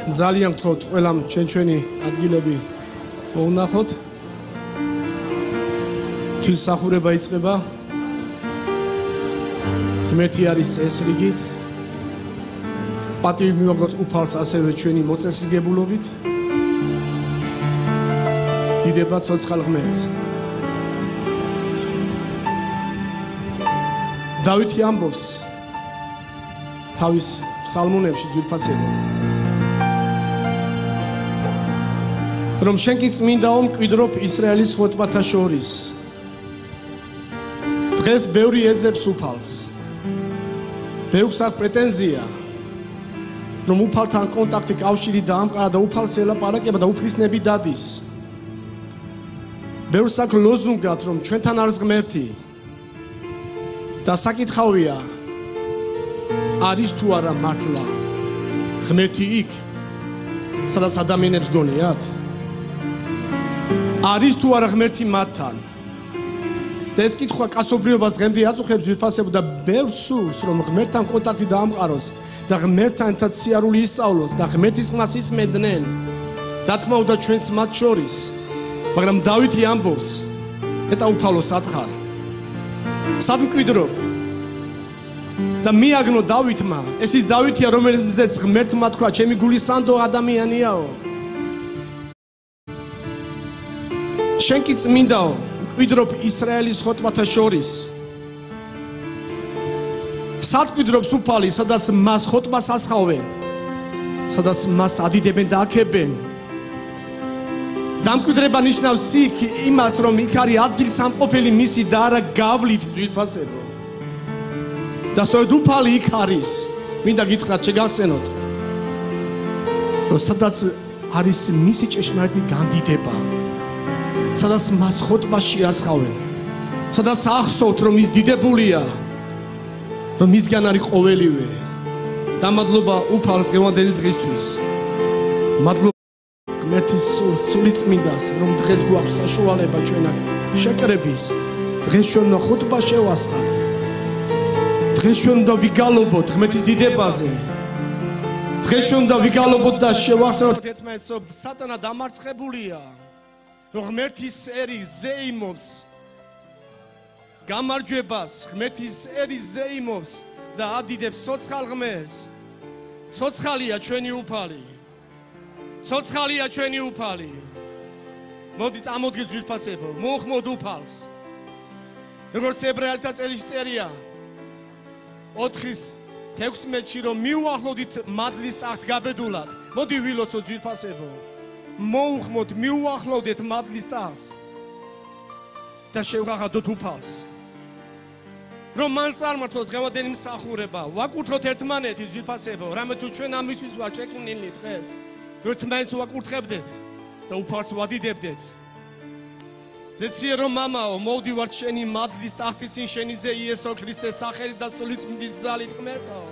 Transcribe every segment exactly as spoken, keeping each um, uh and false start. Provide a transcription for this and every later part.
ძალიან გთხოვთ ყველამ ჩვენ ჩვენი ადგილები მოუნახოთ. თვისახურება იწყება. ღმერთი არის წესრიგით. პატივი მივაგოთ უფალს ასევე ჩვენი მოწესრიგებულობით. დიდება ცოცხალ ღმერთს. დავითი ამბობს თავის ფსალმუნებში ძვირფასებო რომ შენ კი წმინდაო მკვიდრობ ისრაელის ხოტბათა შორის. დღეს ბევრი ეძებს უფალს. ბევრს აქვს პრეტენზია რომ უფალთან კონტაქტი კავშირი დაამყარა და უფალს ელაპარაკება და უფლისნები დადის. ბევრს აქვს ლოზუნგად რომ ჩვენთან არის ღმერთი. და საკითხავია არის თუ არა მართლა ღმერთი იქ სადაც ადამიანებს გონიათ? არის თუ არა ღმერთი მათთან? და ეს კითხვა კაცობრიობას დღემდე აწუხებს ძვირფასებო და ბევრს სურს რომ ღმერთთან კონტაქტი დაამყაროს და ღმერთთან ერთად სიარული ისწავლოს და ღმერთის ხმას ისმედნენ. რა თქმა უნდა ჩვენც მათ შორის, მაგრამ დავითი ამბობს ეტა უფალო სათხარ სად მკვიდრობ და მიაგნო დავითმა. ეს ის დავითია რომელზეც ღმერთმა თქვა ჩემი გულის სანდო ადამიანიაო. შენ კი წმინდაო მკვიდრობ ისრაელის ხოტბათა შორის. სად მკვიდრობს უფალი სადაც მას ხოტბას ასხავენ, სადაც მას ადიდებენ და აქებენ. დამკვიდრება ნიშნავს იქ იმას რომ იქ არის ადგილსამყოფელი მისი და არა გავლით ძვირფასებო. და სწორედ უფალი იქ არის. მინდა გითხრათ შეგახსენოთ რომ სადაც არის მისი ჭეშმარიტი განდიდება, სადაც მას ხოტბაში ასხავენ, სადაც ახსოვთ რომ ის დიდებულია, რომ მისგან არის ყოველივე. და მადლობა უფალს დღევანდელი დღისთვის. მადლობა ღმერთის სული წმინდას რომ დღეს გვაქვს საშუალება ჩვენა შეკრების. დღეს ჩვენ უნდა ხოტბა შევასხათ. დღეს ჩვენ უნდა ვიგალობოთ ღმერთის დიდებაზე. დღეს ჩვენ უნდა ვიგალობოთ და შევახსენოთ ერთმანეთს რომ სატანა დამარცხებულია. რომ ღმერთის ერი ზეიმობს გამარჯვებას, ღმერთის ერი ზეიმობს და ადიდებს ცოცხალ ღმერთს. ცოცხალია ჩვენი უფალი. ცოცხალია ჩვენი უფალი. მოდი წამოდგეთ ძვირფასებო, მოუხმოდ უფალს. როგორც ებრაელთა წელში წერია ოთხის თექვსმეტში რომ მიუახლოვდით მადლის ტახტ გაბედულად. მოდი ვილოცოთ ძვირფასებო. მოუხმოდ მიუახლოვდეთ მადლის ტახტს და შევღაღადოთ უფალს. რომ მან წარმართოთ დღევანდელი მსახურება. ვაკურთხოთ ერთმანეთი ძვირფასებო, რამე თუ ჩვენ ამისთვის ვარ შექმნილი დღეს. ერთმანეთს ვაკურთხებდეთ და უფალს ვადიდებდეთ. ზეციე რომ მამაო, მოვდივართ შენი მადლის ტახტის წინ შენი ძე იესო ქრისტეს სახელით და სულიწმინდის ძალით ღმერთო.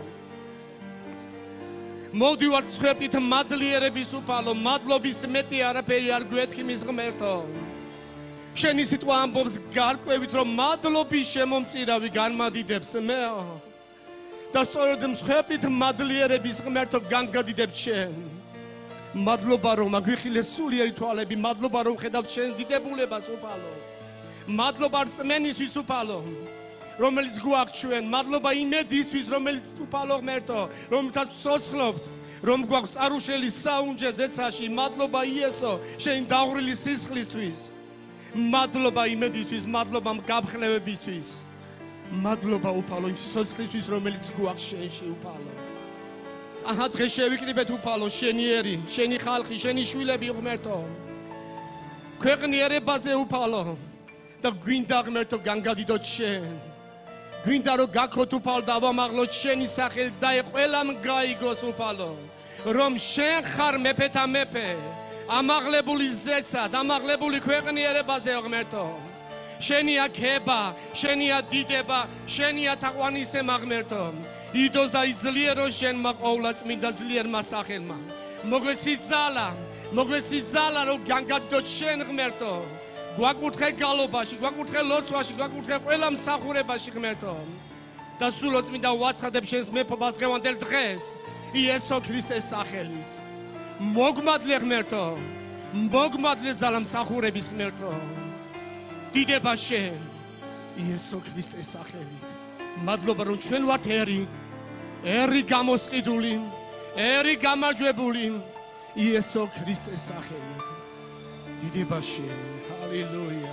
მოვდივართ სხვეპით მადლიერების უფალო, მადლობის მეტი არაფერი არ გვეთქმის ღმერთო. შენი სიტყვა ამბობს გარკვევით რომ მადლობის შემომწირავი განმადიდებს მეო. და სწორედ სხვეპით მადლიერების ღმერთო განგადიდებთ შენ. მადლობა რომ აგვიხილეს სულიერი თვალები, მადლობა რომ ხედავთ შენს დიდებულებას უფალო. მადლობა რწმენისთვის უფალო, რომელიც გვაქვს ჩვენ, მადლობა იმედისთვის, რომელიც უფალო ღმერთო, რომელთაც ვცოცხლობთ, რომ გვაქვს წარუშელი საუნჯე ზეცაში, მადლობა იესო, შენი დაღვრილი სისხლისთვის. მადლობა იმედისთვის, მადლობა გაფრთხილებისთვის. მადლობა უფალო იმ სიცოცხლისთვის, რომელიც გვაქვს შენში უფალო. აჰა დღეს შევიკრიბეთ უფალო შენი ერი, შენი ხალხი, შენი შვილები ღმერთო. ქვეყნიერებაზე უფალო და გვინდა ღმერთო განგადიდოთ შენ. გვინდა რომ გაქოთ უფალო და ვამაღლოთ შენი სახელი და ყველამ გაიგოს უფალო. რომ შენ ხარ მეფეთა მეფე, ამაღლებული ზეცად, ამაღლებული ქვეყნიერებაზე ღმერთო. შენია ქება, შენია დიდება, შენია თაყვანისება ღმერთო. იდოს და იძლიერო შენმა ყოვლა წმინდა ძლიერმა სახელმა. მოგვეცი ძალა, მოგვეცი ძალა რომ განგადიდოთ შენ ღმერთო. გვაკურთხე გალობაში, გვაკურთხე ლოცვაში, გვაკურთხე ყველა მსახურებაში ღმერთო. და სულო წმინდა ვაცხადებ შენს მეფობას დღევანდელ დღეს იესო ქრისტეს სახელით. მოგმადლე ღმერთო მოგმადლე ძალამსახურების ღმერთო დიდება შენ იესო ქრისტეს სახელით მადლობა რომ ჩვენ ვართ ერი ერი გამოსყიდული ერი გამარჯვებული იესო ქრისტეს სახელით დიდება შენ ჰალელუია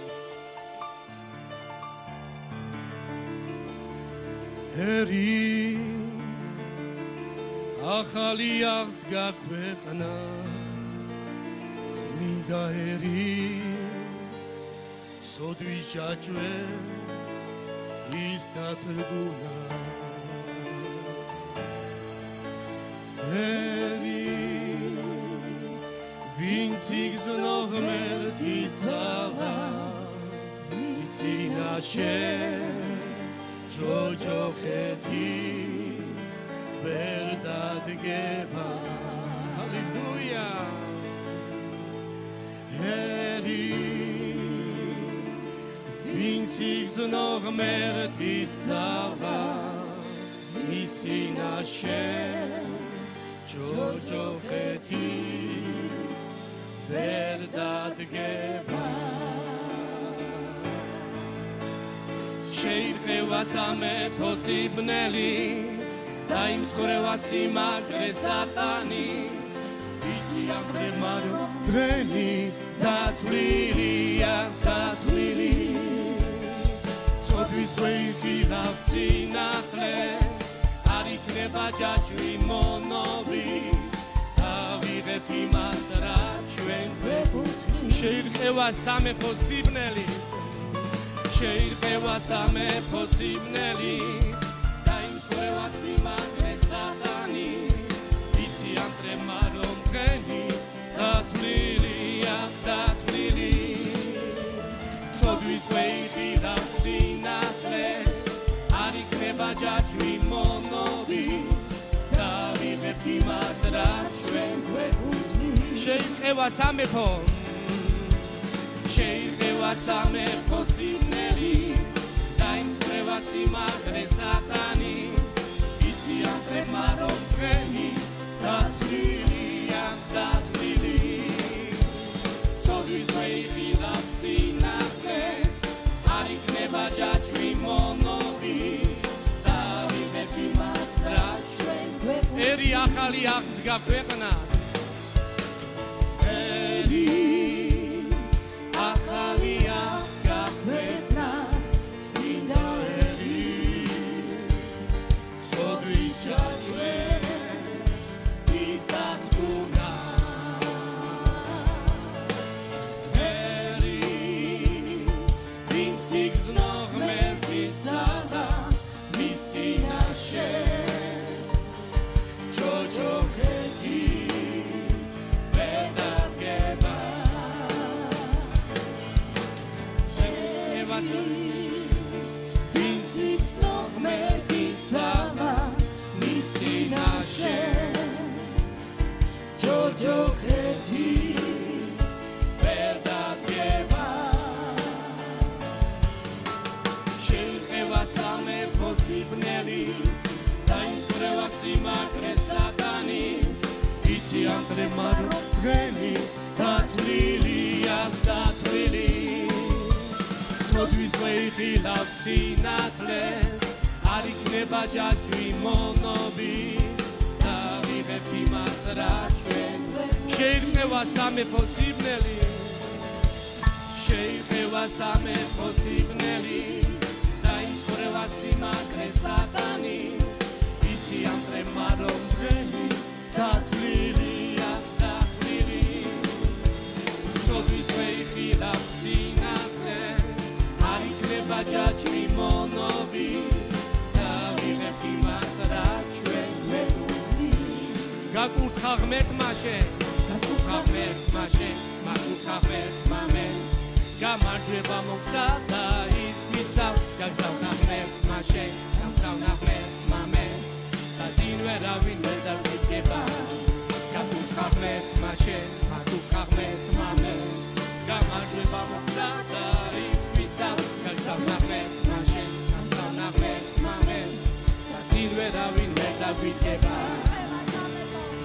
ერი ახალი აღს გაქვეყნა წმინდა ერი ცოდვის ჯაჭვებს ის დათრგუნა ერი ვინც იგზნო ღმერთისავა მის წინაშე ჯოჯოხეთიც ვერ დადგება ჰალელუია ერი ვინც იგზნო ღმერთისავა მის წინაშე ჯოჯოხეთიც ვერ დადგება შეირყევა სამეფო სიბნელის დაიმსხვრევა სიმაგრე სატანის იცი აღრემა რომ დღენი დათვლილია დათვლილი ცოდვის დღეიხილავს სინახლეს არ იქნება ჯაჭვი მონოვის დავიღებთ იმას რაც ჩვენ გვეკუთვნის შეირყევა სამეფო სიბნელის შეირყევა სამეფო სიბნელის დაიმსხვრევა სიმაგრე სატანის იცი ამტრემა რომ დღენი დათვლილია დათვლილი ცოდვის დღეიხილავს სინახლეს არ იქნება ჯაჭვი მონოვის დავიღებთ იმას რაც ჩვენ გვეკუთვნის შეირყევა სამეფო შეირყევა სამეფო სიბნელის დაიმსხვრევა სიმაგრე სატანის იცი ამტრემა რომ დღენი დათვლილია დათვლილი ცოდვის დღეიხილავს სინახლეს არ იქნება ჯაჭვი მონოვის დავიღებთ იმას რაც ჩვენ გვეკუთვნის ერი ახალი აღს გაქვეყნა ერი ახალი აღს გაქვეყნა წმინდა ერი ცოდვის ჯაჭვებს ის დათრგუნა ერი ვინც იგზნო ღმერთისავა მის წინაშე ჯოჯოხეთიც ვერ დადგება ვინც იგზნო ღმერთისავა მის წინაშე ჯოჯოხეთიც ვერ დადგება შეირყევა სამეფო სიბნელის დაიმსხვრევა სიმაგრე სატანის იცი ამტრემა რომ დღენი დათვლილია დათვლილი ცოდვის დღეიხილავს სინათლეს არ იქნება ჯაჭვი მონოვის დავიღებთ იმას რაც ჩვენ შეირყევა სამეფო სიბნელის შეირყევა სამეფო სიბნელის დაიმსხვრევა სიმაგრე სატანის იცი ამტრემა რომ დღენი დათვლილია დათვლილი ცოდვის დღეიხილავს სინათლეს არ იქნება ჯაჭვი მონოვის დავიღებთ იმას რაც ჩვენ გვეკუთვნის გაკურთხა ღმერთმა შენ გაკურთხა ღმერთმა შენ მაკურთხა ღმერთმა მე გამარჯვება მოგცა და ის მიცავს გაგზავნა ღმერთმა შენ გაგზავნა ღმერთმა მე და წინ ვერავინ ვერ დაგიდგება გაკურთხა ღმერთმა შენ მაკურთხა ღმერთმა მე გამარჯვება მოგცა და ის მიცავს გაგზავნა ღმერთმა შენ გაგზავნა ღმერთმა მე და წინ ვერავინ ვერ დაგიდგება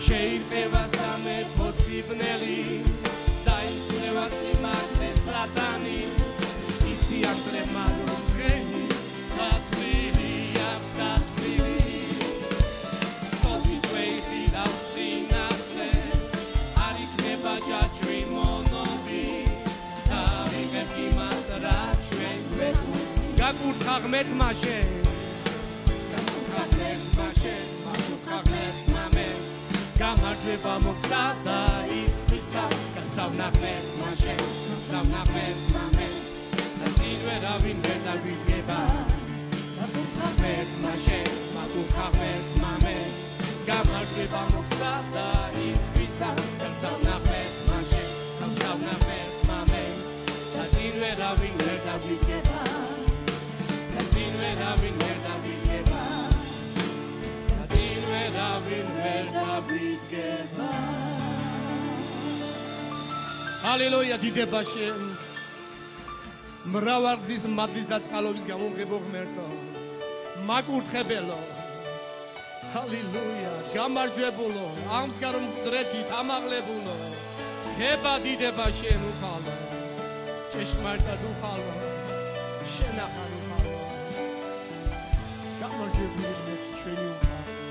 შეირყება სამეფო სიბნელის და იწვევა სიმართლე სატანის იცი ანგლებმა რომ დღენი დათვლილი აქვს დათვლილი სოფი twenti დავსინათლეს არ იქნება ჯაჭვი მონობის და ვიღებ იმას რაც ჩვენ გვეკუთვნით გაკურთხა ღმერთმა შენ გაკურთხა ღმერთმა შენ მაკურთხა ღმერთმა მე გამარჯვება მოგზავნა ის ვიცავს გაგზავნა ღმერთმა შენ გაგზავნა ღმერთმა მე და წინ ვერავინ ვერ დაგვიდგება გაკურთხა ღმერთმა შენ მაკურთხა ღმერთმა მე გამარჯვება მოგზავნა ის ვიცავს გაგზავნა ღმერთმა შენ გაგზავნა ღმერთმა მე და წინ ვერავინ ვერ დაგვიდგება და წინ ვერავინ ვერ დაგვიდგება Hallelujah, დიდება შენ მრავალგზის მადლის და წყალობის გამომღებო ღმერთო მაკურთხებელო Hallelujah, გამარჯვებულო ამდგარ მკვდრეთით ამაღლებულო ხება დიდება შენ უხალო ჭეშმარიტად უხალო შენ ახალ უხალო გამარჯვებული ღმერთი ჩვენი უხალო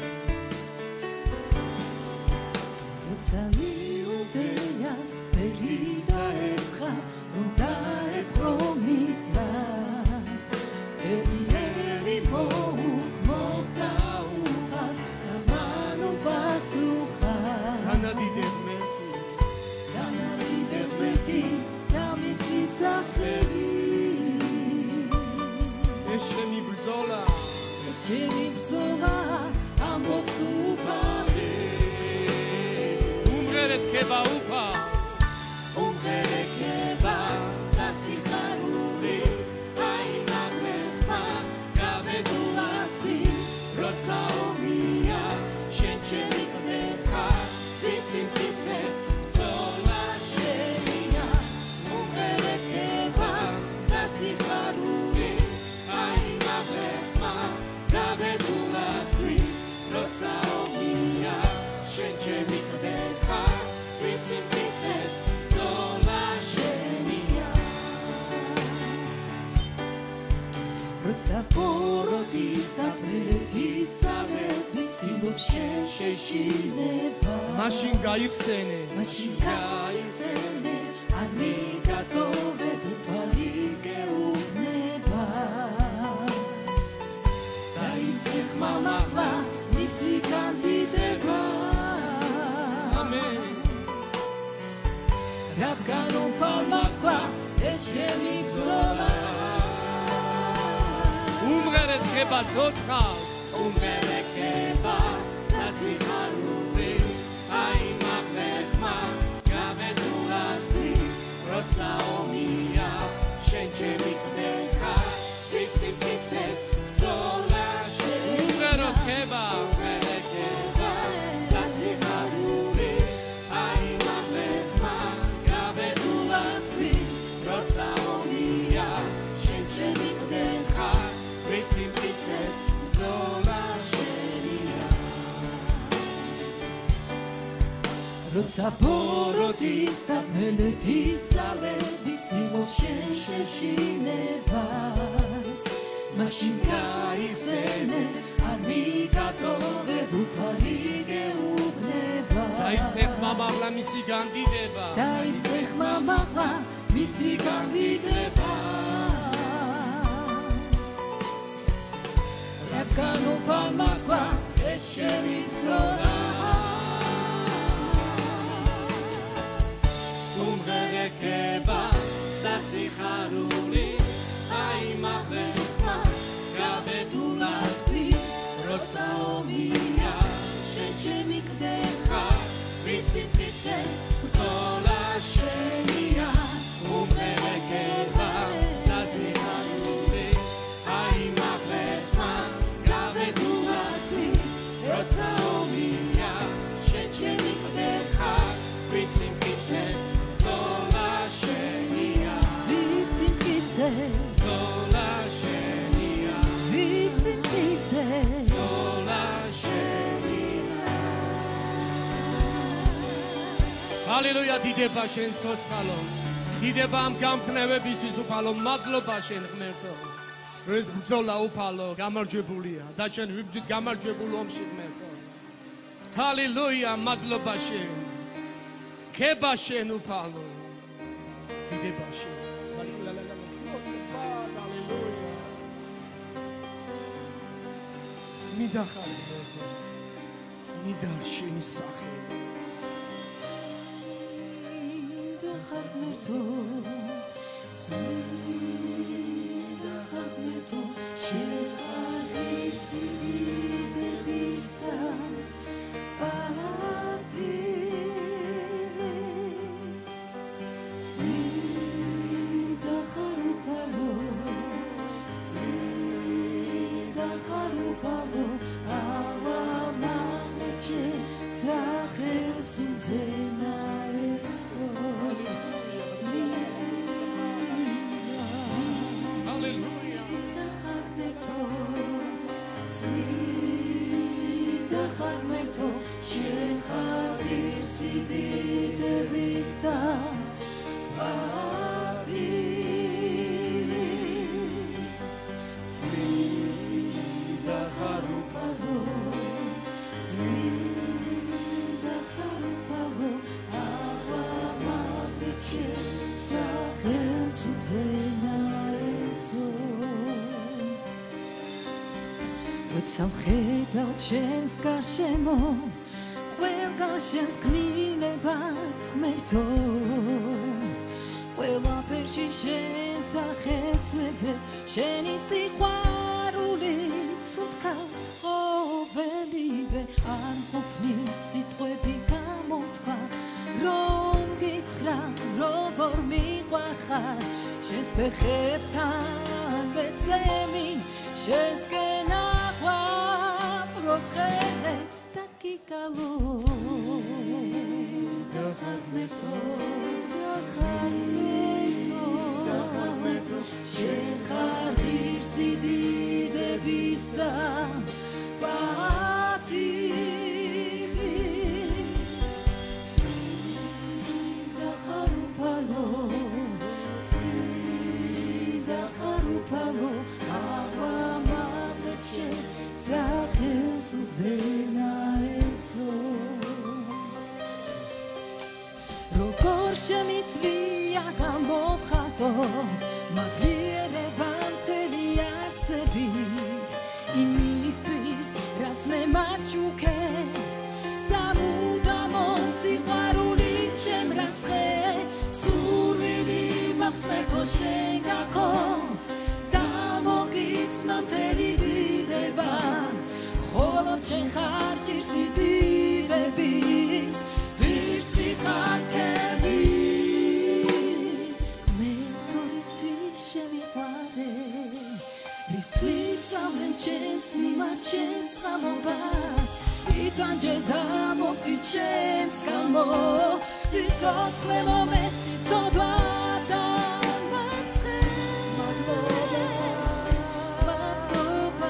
Iudeas perida escha und da e promita te ieri moch mokta upas amano basucha Kanadi dermeti Kanadi dermeti da misi zacheri Eshemi bzola Eshemi bzola amok supari Umreret keba upas Umreret keba da sikharuli Aina mechma gavedulatki Rotsa omia Shencherik necha Bitzim bitzem Zola shenia Umreret keba da sikharuli Aina mechma gavedulatki Rotsa omia Shencherik necha Bitzim bitzem Zola shenia Rotsa porotis da pletis Zave Bitztilop shen sheshineba Mashin gaixene Mashin gaixene Ani gatove bupali geuvneba Da izrech mamachla Misi kandideba Amen Radganu palmatkwa Eshemi bzola Umreret keba zotzchas Umreret keba Da sikharuli Aimach lechma Gavedulatki Rotsa omia Shencherik necha Bitzim bitzem Bzola shenia Umreret keba Umreret keba Da sikharuli Aimach lechma Gavedulatki Rotsa omia Shencherik necha Bitzim bitzem Bzola shenia Rotsa porotis da meletis Zale Bitztilov shen sheshinevas Mashin gaixene Ani gatove bupali geubneba Daitznech mamavla misi gandideba Da itzrech mamachla Misi gandideba Radganu palmatkwa Eshemi bzola Umreret keba Da sikharuli Aimach lechma Gavedulatki Rotsa omia Shenchemik decha Bitzim bitzem Bzola shenia Umreret keba Da sikharuli Aimach lechma Gavedulatki Rotsa omia Shenchemik decha Bitzim bitzem Bzola shenia Bitzim bitzem Zola shenia Bitzim bitzem Zola shenia ჰალელუია, დიდება შენ ცოცხალო. დიდება ამ გამხნევებისთვის უფალო, მადლობა შენ ღმერთო. ეს ბრძოლა უფალო, გამარჯვებულია და შენ ვიბრძვით გამარჯვებულ ომში ღმერთო. ჰალელუია, მადლობა შენ. ქება შენ უფალო. დიდება შენ. წმინდა ხარ ღმერთო. წმინდა შენი სახე. Χαγμερτό, ζήντα χαγμερτό, σε χαγίρσι δίδε πίστα, πατήρες. Ζήντα χαρουπαλό, ζήντα χαρουπαλό, αγα μάγνετσε, ζάχε σου ζένα εσώ. Zmida khagmerto shekhavir sidide bista patis Zmida kharupalo Zmida kharupalo Ava magniche sachel suzena eso Rotsa ხედავ ჩემს გარშემო ყველგან შენს ქმნილებას ღმერთო ყველაფერში შენს სახეს ვეძებ შენი სიყვარულით უთქავს ყოველივე არ მყოფნის სიტყვები გამოთქვა რომ გითხრა როგორ მიყვარხარ შენს ფეხებთან მეცემინ შენს გენა Robcheps takikalo Da khagmerto Da khagmerto Da khagmerto Shekhadir sidide bista Patis Da kharupalo Da kharupalo Ava magneche Zachel suzena eso Rogor shemitzvia gamopchato Matliereba teli arsebit Imistvis rats me machuke Samudamo siqvarulit shem ratsche Survili maksmerto shengako Damogitnam teli dideba Холод შენ ხარ ღირსი დიდების ღირსი ხარ ქების მერტოისთვის შემიყვარე ისთვის ამენ ჩემს მიმარჩენს ხამობას იტანჯე დამოგდი ჩემს გამო სიცოცხლე მომეც სიცოდვა და მაცხე მადლობა მადლობა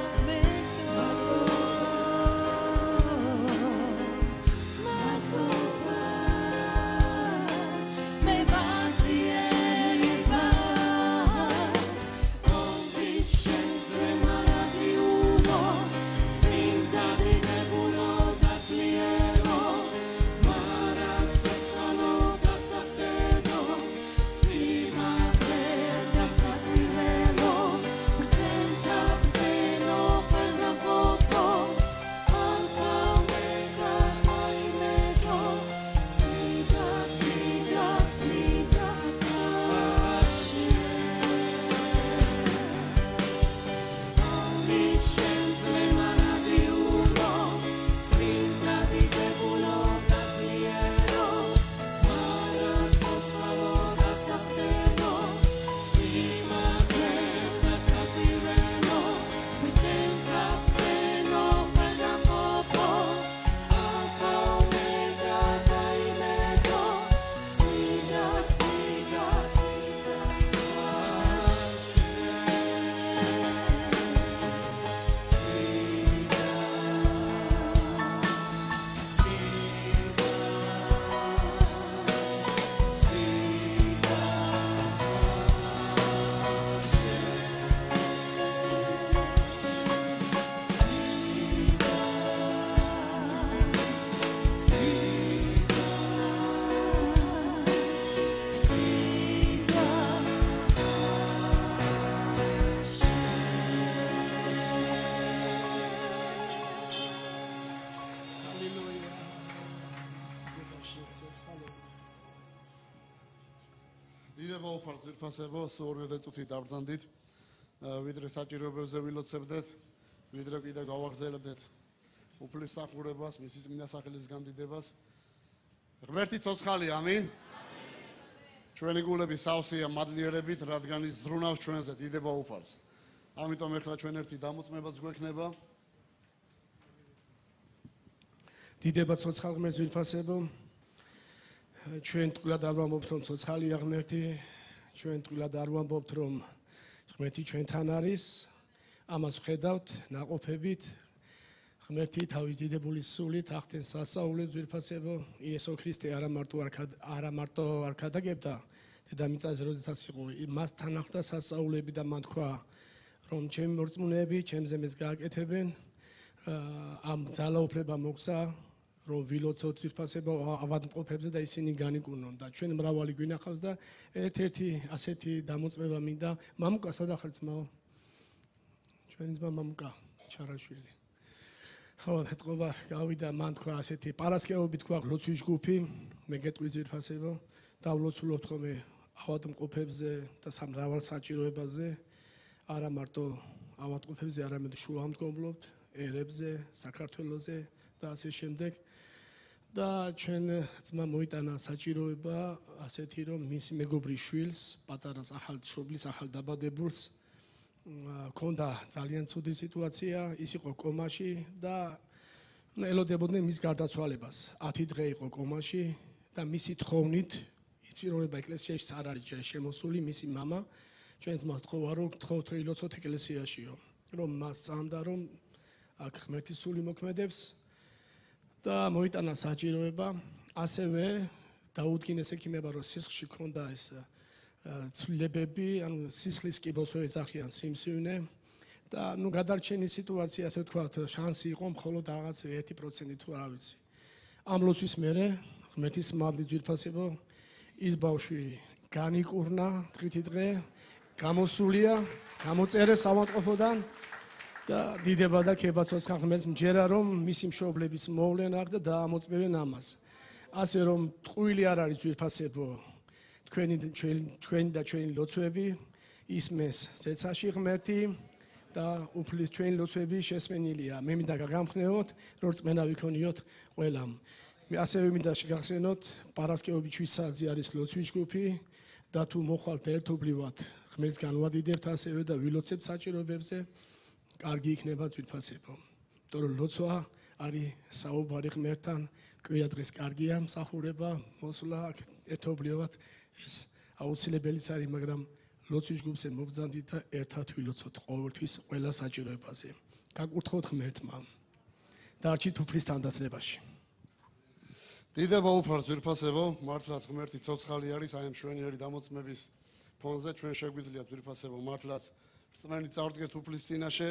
აფასებს. ჰალელუია. დიდება უფალს ძვირფასებო, ორივე წუთი დავბრძანდით, ვიდრე საჭიროებებზე ვილოცებდეთ, ვიდრე კიდე გავაგრძელებდეთ უფლის სახურებას, მისი წმინდა სახელის გამდიდებას. ღმერთი ცოცხალია, ამინ. ჩვენი გულები სავსეა მადლიერებით, რადგან ის ზრუნავს ჩვენზე დიდება უფალს. ამიტომ ეხლა ჩვენ ერთი დამოწმებაც გვექნება. დიდება ცოცხალ ღმერთს ძვირფასებო, ჩვენ ტყუილად არ ვამბობთ, რომ ცოცხალია ღმერთი, ჩვენ ტყუილად არ ვამბობთ, რომ ღმერთი ჩვენთან არის, ამას ვხედავთ ნაყოფებით, ღმერთი თავის დიდებული სულით ახდენს სასაულებს ძვირფასებო, იესო ქრისტე არა მარტო არა მარტო არ ქადაგებდა დედამიწაზე, როდესაც იყო, მასთან ახდა სასაულები და მან თქვა, რომ ჩემი მორწმუნეები ჩემზე მეს გააკეთებენ, ამ ძალაუფლება მოგცა, რომ ვილოცოთ ძვირფასებო ავადმყოფებზე და ისინი განიკურნონ და ჩვენ მრავალი გვინახავს და ერთ-ერთი ასეთი დამოწმება მინდა მამუკა სადახარ ძმაო ჩვენი ძმა მამუკა ჩარაშვილი ხო ეთყობა გავიდა მან თქვა ასეთი პარასკევობით თქვა ლოცვის ჯგუფი მე გეტყვი ძვირფასებო და ვლოცულობთ ხოლმე ავადმყოფებზე და სამრავალ საჭიროებაზე არა მარტო ავადმყოფებზე არამედ შუამდგომლობთ ერებზე საქართველოზე და ასე შემდეგ და ჩვენ ძმა მოიტანა საჭიროება ასეთი რომ მისი მეგობრის შვილს პატარას ახალ შობლის ახალ დაბადებულს ქონდა ძალიან ცუდი სიტუაცია ის იყო კომაში და ელოდებოდნენ მის გარდაცვალებას ათი დღე იყო კომაში და მისი თხოვნით ის პიროვნება ეკლესიაში არ არის ჯერ შემოსული მისი мама ჩვენ ძმას თხოვა რომ თხოვთ რომ ილოცოთ ეკლესიაშიო რომ მას წამდა რომ აქ ღმერთის სული მოქმედებს და მოიტანა საჭიროება ასევე დაუდგინეს ექიმება რომ სისხლში ქონდა ეს ცვლილებები ანუ სისხლის კიბოს ეძახიან სიმსივნე და ნუ გადარჩენის სიტუაცია ასე ვთქვათ შანსი იყო მხოლოდ რაღაც ერთი პროცენტი თუ არა ვიცი ამ ლოცვის მერე ღმერთის მადლით ძვირფასებო ის ბავშვი განიკურნა დღითი დღე გამოსულია გამოწერეს ავადმყოფოდან და დიდება და ქება ცოცხალ ღმერთს მჯერა რომ მისი მშობლების მოვლენ აქ და დაამოწმებენ ამას. ასე რომ ტყუილი არ არის ძვირფასებო თქვენი ჩვენი და ჩვენი ლოცვები ისმეს ზეცაში ღმერთი და უფლის ჩვენი ლოცვები შესმენილია. მე მინდა გაგამხნევოთ რომ რწმენა ვიქონიოთ ყველამ. მე ასევე მინდა შეგახსენოთ პარასკევობით შვიდ საათზე არის ლოცვის ჯგუფი და თუ მოხვალთ ერთობლივად ღმერთს განვადიდებთ ასევე და ვილოცებთ საჭიროებებზე კარგი იქნება ძვირფასებო. იმიტომ რომ ლოცვა არის საუბარი ღმერთთან, კვირა დღეს კარგია, მსახურება, მოსვლა, ერთობლივად ეს აუცილებელიც არის, მაგრამ ლოცვის ჯგუფზე მობრძანდით და ერთად ვილოცოთ ყოველთვის ყველა საჭიროებაზე. გაკურთხოთ ღმერთმა. დარჩით უფლის თანდაცნებაში. დიდება უფალს ძვირფასებო, მართლაც ღმერთი ცოცხალი არის, აი ამ მშვენიერი დამოწმების ფონზე ჩვენ შეგვიძლია ძვირფასებო მართლაც რწმენით წავდგეთ უფლის წინაშე.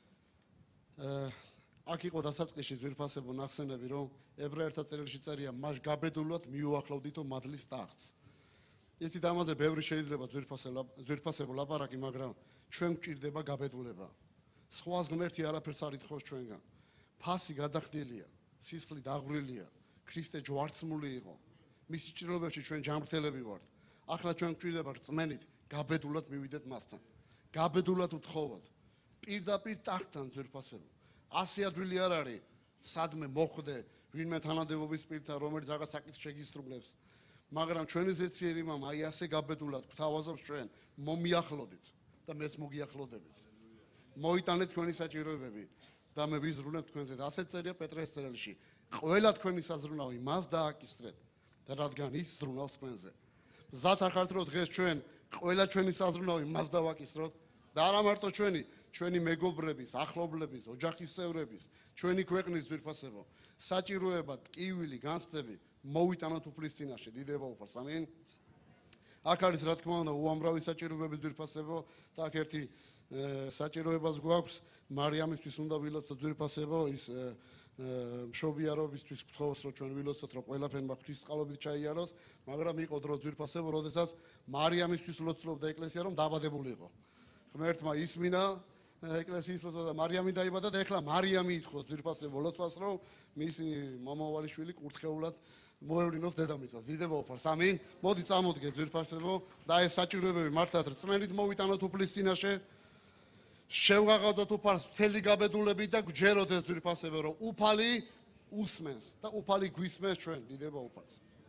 აქ იყო დასაწყისში ძვირფასებო ნახსენები, რომ ებრაელთა წერილში წერია, მას გაბედულად მიუახლოვდითო მადლის ტახტს. იცით ამაზე ბევრი შეიძლება ძვირფასებო ლაპარაკი, მაგრამ ჩვენ გვჭირდება გაბედულება. სხვას ღმერთი არაფერს არ ითხოვს ჩვენგან. ფასი გადახდილია, სისხლი დაღვრილია, ქრისტე ჯვარცმული იყო. მის ჭრილობებში ჩვენ ჯანმრთელები ვართ. ახლა ჩვენ გვჭირდება რწმენით გაბედულად მივიდეთ მასთან. გაბედულად უთხოვოთ. პირდაპირ ტახტთან ძვირფასებო. ასე ადვილი არ არის, სადმე მოხვდე ვინმე თანამდებობის პირთან, რომელიც რაღაც საკითხს შეგისრულებს. მაგრამ ჩვენი ზეციერი მამა აი ასე გაბედულად გვთავაზობს ჩვენ, მომიახლოდით და მეც მოგიახლოდებით. მოიტანეთ თქვენი საჭიროებები და მე ვიზრუნებ თქვენზე. ასე წერია პეტრეს წერილში. ყველა თქვენი საზრუნავი მას დააკისრეთ და რადგან ის ზრუნავს თქვენზე. მზად ახართ რომ დღეს ჩვენ ყველა ჩვენი საზრუნავი მას დავაკისროთ და არა მარტო ჩვენი, ჩვენი მეგობრების, ახლობლების, ოჯახის წევრების, ჩვენი ქვეყნის ძვირფასებო, საჭიროებად, ტკივილი, განცდები მოვიტანოთ უფლის წინაშე, დიდება უფალს, ამინ. აქ არის რა თქმა უნდა უამრავი საჭიროებების ძვირფასებო და აქ ერთი საჭიროებას გვაქვს, მარიამისთვის უნდა ვილოცოთ ძვირფასებო, ის მშობიარობისთვის გთხოვს რომ ჩვენ ვილოცოთ რომ ყველაფერმა ღვთისწყალობით ჩაიაროს, მაგრამ იყო დრო ძვირფასებო, როდესაც მარიამისთვის ლოცულობდა ეკლესია რომ დაბადებულიყო. ღმერთმა ისმინა ეკლესიის ლოცვა და მარიამი დაიბადა და ეხლა მარიამი ითხოვს ძვირფასებო ლოცვას რომ მისი მომავალი შვილი კურთხეულად მოევლინოს დედამიწას. დიდება უფალს. ამინ. მოდი წამოდგეთ ძვირფასებო და ეს საჭიროებები მართლაც რწმენით მოვიტანოთ უფლის წინაშე. შევღაღადოთ უფალს მთელი გაბედულებით და გვჯეროთ ეს ძვირფასებო რომ უფალი უსმენს და უფალი გვისმენს ჩვენ დიდება უფალს.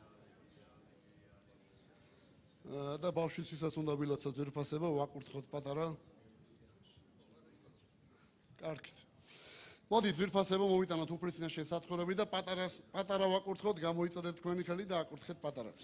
და ბავშვისთვისაც უნდა ვილოცოთ ძვირფასებო ვაკურთხოთ პატარა. კარგით. მოდი ძვირფასებო მოვიტანოთ უფლის წინაშე სათხოვები და პატარას პატარა ვაკურთხოთ, გამოიწოდეთ თქვენი ხელი და აკურთხეთ პატარას.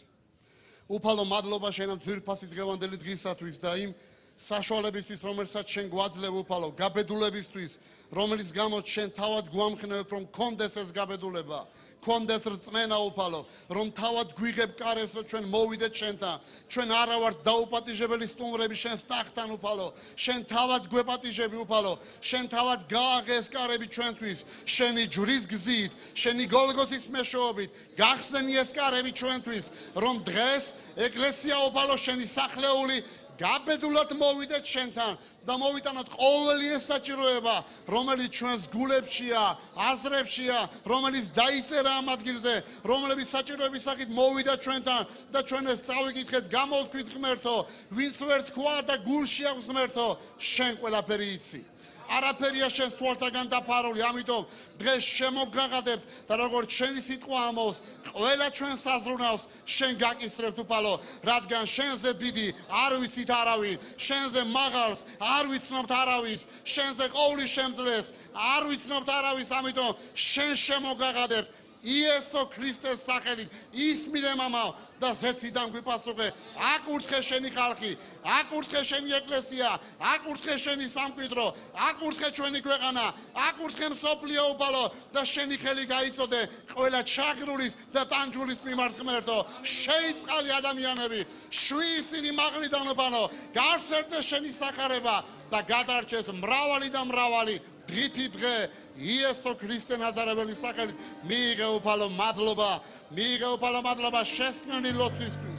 უფალო მადლობა შენამ ძვირფასი დღევანდელი დღისათვის და იმ საშუალებისთვის, რომელსაც შენ გვაძლევ უფალო, გაბედულებისთვის, რომელიც გამოც შენ თავად გვამხნევებ, რომ გქონდეს ეს გაბედულება, გქონდეს რწმენა უფალო, რომ თავად გვიღებ კარებს, რომ ჩვენ მოვიდეთ შენთან. ჩვენ არა ვართ დაუპატიჟებელი სტუმრები შენს ტახტთან უფალო. შენ თავად გვეპატიჟები უფალო. შენ თავად გააღე ეს კარები ჩვენთვის. შენი ჯვრის გზით, შენი გოლგოთის მეშვეობით, გახსენი ეს კარები ჩვენთვის, რომ დღეს ეკლესია უფალო შენი სახლეული გაბედულად მოვიდეთ შენთან და მოვიტანოთ ყოველი ეს საჭიროება, რომელიც ჩვენს გულებშია, აზრებშია, რომელიც დაიწერა ამ ადგილზე, რომლებიც საჭიროების სახით მოვიდა ჩვენთან და ჩვენ ეს წავიკითხეთ, გამოვთქვით ღმერთო, ვინც ვერ თქვა და გულში აქვს ღმერთო, შენ ყველაფერი იცი. არაფერია შენს თვალთაგან დაფარული, ამიტომ დღეს შემოგღაღადებთ და როგორც შენი სიტყვა ამბობს, ყველა ჩვენ საზრუნავს შენ გაკისრებთ უფალო, რადგან შენზე დიდი არ ვიცით არავინ, შენზე მაღალს არ ვიცნობთ არავის, შენზე ყოვლის შემძლეს არ ვიცნობთ არავის, ამიტომ შენ შემოგღაღადებთ იესო ქრისტეს სახელით, ისმირე მამაო და ზეციდან გვიპასუხე, აკურთხე შენი ხალხი, აკურთხე შენი ეკლესია, აკურთხე შენი სამკვიდრო, აკურთხე ჩვენი ქვეყანა, აკურთხე მსოფლიო უფალო და შენი ხელი გაიწოდე ყველა ჩაგრულის და ტანჯულის მიმართ ღმერთო, შეიწყალი ადამიანები, შვი ისინი მაღლიდან უბანო, გავრცელდეს შენი სახარება და გადარჩეს მრავალი და მრავალი დღითი დღე იესო ქრისტე ნაზარეველის სახელით მიიღე უფალო მადლობა, მიიღე უფალო მადლობა შესწნელი ლოცვისთვის,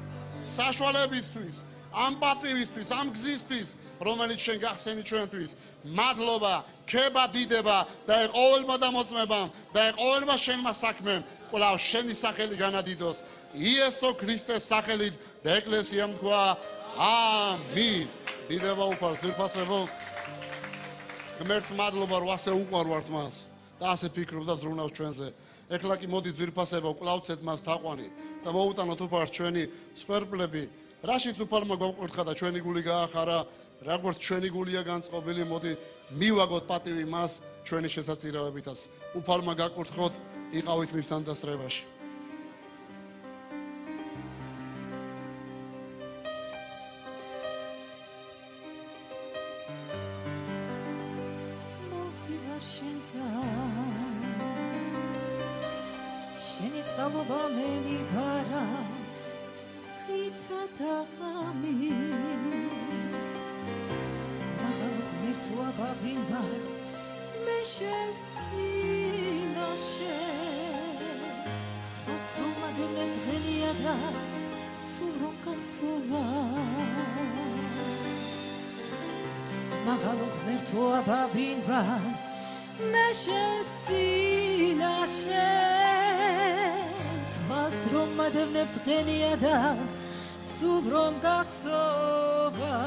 საშუალებისთვის, ამ პატივისთვის, ამ გზისთვის, რომელიც შენ გახსენი ჩვენთვის. მადლობა, ქება, დიდება და ყოველმა დამოწმებამ და ყოველმა შენმა საქმემ კვლავ შენი სახელი განადიდოს. იესო ქრისტეს სახელით და ეკლესიამ თქვა ამინ. დიდება უფალს ძვირფასებო ღმერთს მადლობა რომ ასე უყვარვართ მას და ასე ფიქრობს და ზრუნავს ჩვენზე. ეხლა კი მოდი ძვირფასებო კლავცეთ მას თაყვანი და მოუტანოთ უფალს ჩვენი სვერპლები, რაშიც უფალმა გვაკვირთხა და ჩვენი გული გაახარა, როგორც ჩვენი გულია განწყობილი, მოდი მივაგოთ პატივი მას ჩვენი შესაძლებლობითაც. უფალმა გაკვირთხოთ, იყავით მისთან დასწრებაში. შენი წყალობა მე მიფარავს დღითა და ღამი მაღალ ღმერთოა ბაბინ ვარ მე შენს წინაშე თვალს რომ ადევნებ დღელია და სულ რომ გახსოვა მაღალ ღმერთოა ბაბინ ვარ მე შენს წინაშე თვალს რომ ადევნებ დღელია და სულ რომ გახსოვა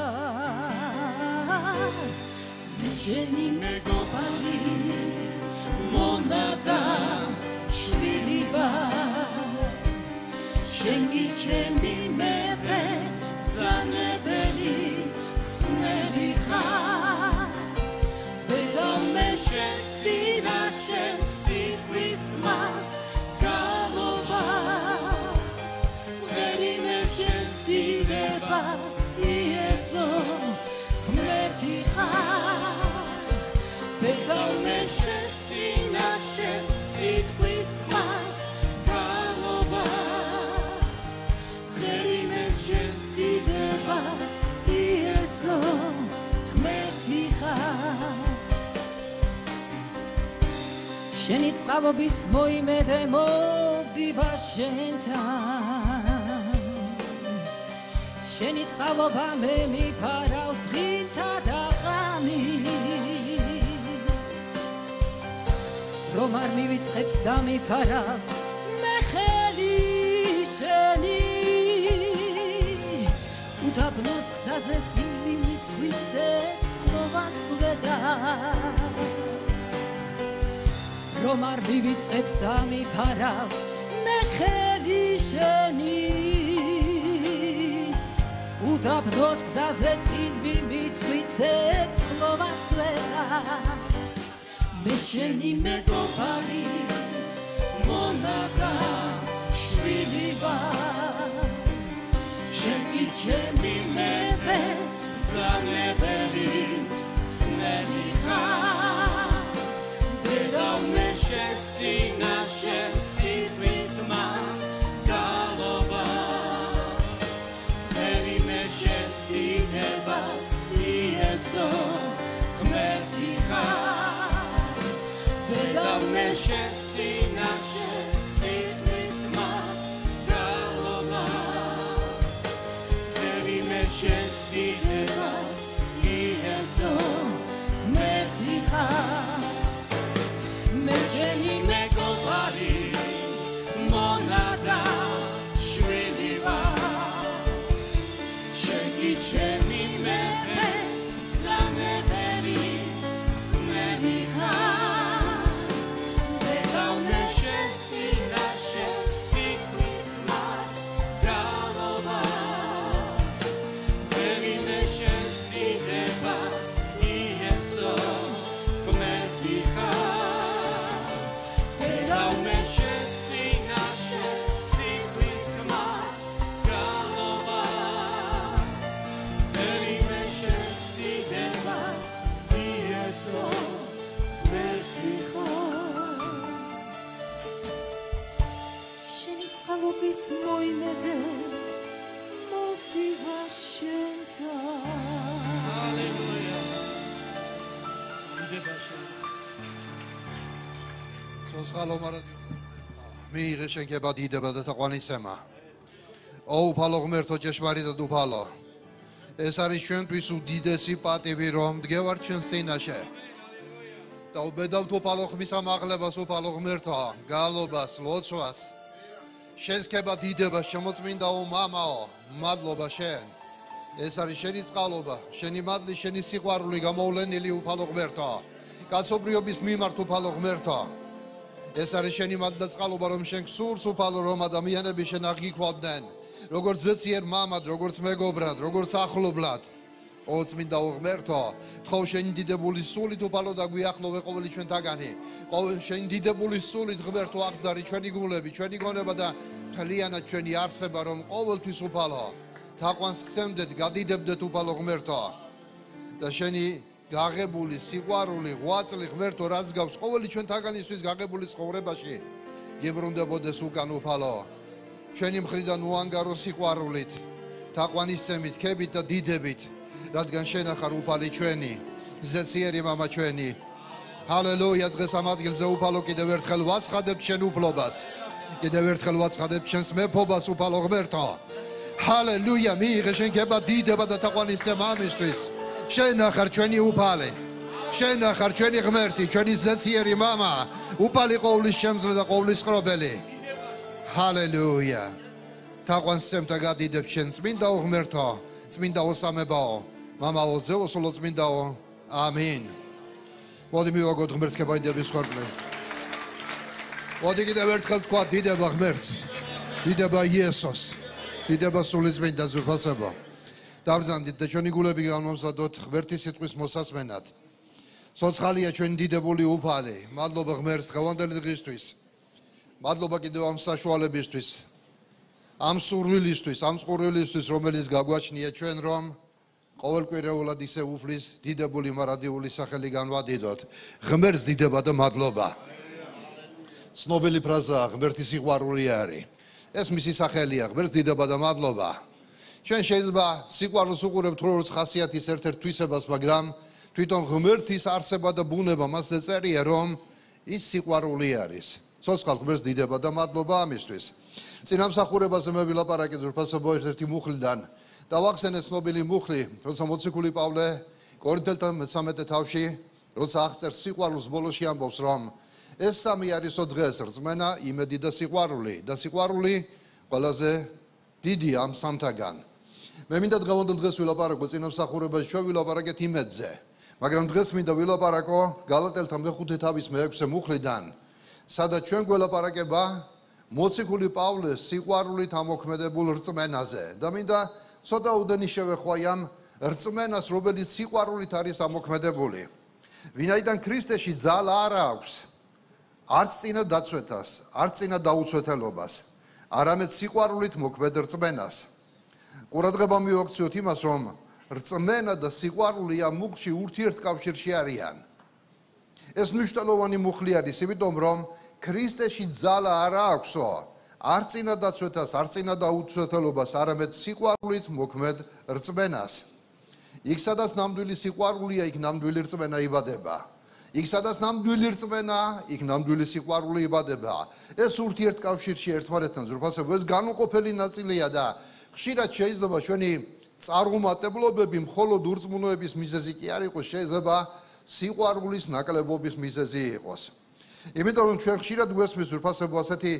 მე შენი მეგობარი მონა და შვილი ვარ შენ კი ჩემი მეფე ბრძანებელი ხსნელი ხარ მე შენს წინაშე სიტყვის მას გალობას ვღერი მე შენს დიდებას იესო ღმერთი ხარ ბედავ მე შენს წინაშე სიტყვის მას გალობას ვღერი მე შენს დიდებას იესო ღმერთი ხარ შენი წყალობის მოიმედე მოვდივარ შენთან შენი წყალობა მე მიფარავს დღითა და ღამი რომ არ მივიწყებს და მიფარავს მე ხელი წინ მიმიწვიცეთ ცხლობას ვედა რომ არ მივიწყებს და მიფარავს მე ხელი შენი უდაბნოს გზაზე წინ მიმიწვიცეთ ცხლობას ვედა მე შენი მეგობარი მონადა შვილი ვარ შენ კი ჩემი მებე ბრძანებელი ძნელი ხარ დედა მე შენს წინაშე სიტყვის მას გალობას მერი მე შენს დიდებას იესო ღმერთი ხარ დედა მე შენს წინაშე სიტყვის მას გალობას მერი მე შენს დიდებას იესო ღმერთი ხარ მე შენი მეგობარი მონადა შვილი ვარ შენ კი ჩემი მერე ბრძანებელი ძნელი ხარ დედა მე შენს წინაშე სიტყვის მას გალობას მერი მე შენს დიდებას იესო ღმერთი ხარ დედა მე შენს წინაშე სიტყვის მას გალობას მერი მე შენს დიდებას იესო ღმერთი ხარ შენი წყალობის მოიმედე მოვდივარ შენთან ჰალელუია დიდება შენ ცოცხალო მარადი მიიღე შენგება დიდება და თაყვანისცემა ო უფალო ღმერთო ჭეშმარიტად უფალო ეს არის ჩვენთვის უდიდესი პატივი რომ დგევართ ჩვენს წინაშე და უბედავთ უფალო ხმის ამაღლებას უფალო ღმერთო გალობას ლოცვას შენს ქება დიდება შემოწმინდაო მამაო მადლობა შენ ეს არის შენი წყალობა შენი მადლი შენი სიყვარული გამოვლენილი უფალო ღმერთო კაცობრიობის მიმართ უფალო ღმერთო ეს არის შენი მადლი და წყალობა რომ შენ გსურს უფალო რომ ადამიანები შენ აღიქვამდნენ როგორც ზეციერ მამად როგორც მეგობრად როგორც ახლობლად ო წმინდაო ღმერთო თხოვ შენი დიდებული სულით უფალო და გვიახლოვე ყოველი ჩვენთაგანი შენი დიდებული სულით ღმერთო აღძარი ჩვენი გულები ჩვენი გონება და მთლიანად ჩვენი არსება რომ ყოველთვის უფალო თაყვანს გცემდეთ გადიდებდეთ უფალო ღმერთო და შენი გაღებული სიყვარული ღვაწლი ღმერთო რაც გავს ყოველი ჩვენთაგანისთვის გაღებული ცხოვრებაში გებრუნდებოდეს უკან უფალო ჩვენი მხრიდან უანგარო სიყვარულით თაყვანისცემით ქებით და დიდებით რადგან შენ ახარ უფალი ჩვენი ზეციერი მამა ჩვენი ჰალელუია დღეს ამ ადგილზე უფალო კიდევ ერთხელ ვაცხადებთ შენ უფლობას კიდევ ერთხელ ვაცხადებთ შენს მეფობას უფალო ღმერთო ჰალელუია მიიღე შენგება დიდება და თაყვანისცემა ამისთვის შენ ახარ ჩვენი უფალი შენ ახარ ჩვენი ღმერთი ჩვენი ზეციერი მამა უფალი ყოვლის შემძლე და ყოვლის ყრობელი ჰალელუია თაყვანისცემ და გადიდებ შენ წმინდაო ღმერთო წმინდაო სამებაო მამაო ძეოსულო წმინდაო ამინ მოდი მივაგოთ ღმერთს ქებაიდების ხორბლი მოდი კიდევ ერთხელ თქვა დიდება ღმერთს დიდება იესოს დიდება სული წმინდა ზურფასებო დავბრძანდით და ჩვენი გულები გამომზადოთ ღმერთის სიტყვის მოსასმენად ცოცხალია ჩვენი დიდებული უფალი მადლობა ღმერთს დღევანდელი დღისთვის მადლობა კიდევ ამ საშუალებისთვის ამ სურვილისთვის ამ წყურვილისთვის რომელიც გაგვაჩნია ჩვენ რომ ყოველკვირეულად ისე უფლის დიდებული მარადიული სახელი განვადიდოთ ღმერთს დიდება და მადლობა ცნობილი ფრაზაა ღმერთის სიყვარული არის ეს მისი სახელია ღმერთს დიდება და მადლობა ჩვენ შეიძლება სიყვარულს უყურებთ როგორც ხასიათის ერთ-ერთ თვისებას მაგრამ თვითონ ღმერთის არსება და ბუნება მასზე წერია რომ ის სიყვარული არის ცოცხალ ღმერთს დიდება და მადლობა ამისთვის წინამსახურებაზე მე ვილაპარაკე ძვირფასებო ერთ-ერთი მუხლიდან და ვახსენე ცნობილი მუხლი როცა მოციქული პავლე კორინთელთა მესამე თავში როცა აღწერს სიყვარულს ბოლოში ამბობს რომ ეს სამი არისო დღეს რწმენა იმედი და სიყვარული და სიყვარული ყველაზე დიდი ამ სამთაგან მე მინდა დღევანდელ დღეს ვილაპარაკო წინამსახურებაში ჩვენ ვილაპარაკეთ იმედზე მაგრამ დღეს მინდა ვილაპარაკო გალატელთა მეხუთე თავის მეექვსე მუხლიდან სადაც ჩვენ გველაპარაკება მოციქული პავლეს სიყვარულით ამოქმედებულ რწმენაზე და მინდა ცოტა უდენი შევეხვაი ამ რწმენას რომელიც სიყვარულით არის ამოქმედებული ვინაიდან ქრისტეში ძალა არ აქვს არც წინა დაცვეთას არც წინა დაუცვეთელობას არამედ სიყვარულით მოქმედ რწმენას ყურადღება მივაქციოთ იმას რომ რწმენა და სიყვარული ამ მუხლში ურთიერთკავშირში არიან ეს მნიშვნელოვანი მუხლი არის იმიტომ რომ ქრისტეში ძალა არ აქვსო არც წინა დაცვეთას არც წინა დაუცვეთელობას არამედ სიყვარულით მოქმედ რწმენას იქ სადაც ნამდვილი სიყვარულია იქ ნამდვილი რწმენა იბადება იქ სადაც ნამდვილი რწმენა იქ ნამდვილი სიყვარული იბადება ეს ურთიერთკავშირში ერთმანეთთან ზრფასება ეს განუყოფელი ნაწილია და ხშირად შეიძლება ჩვენი წარუმატებლობები მხოლოდ ურწმუნოების მიზეზი კი არ იყოს შეიძლება სიყვარულის ნაკლებობის მიზეზი იყოს იმიტომ რომ ჩვენ ხშირად გვესმის ზრფასება ასეთი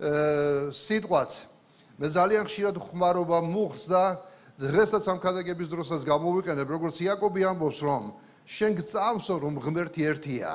სიტყვაც მე ძალიან ხშირად ხმარობა მუხს და დღესაც ამ ქადაგების დროსაც გამოვიყენებ როგორც იაკობი ამბობს რომ შენ გწამსო რომ ღმერთი ერთია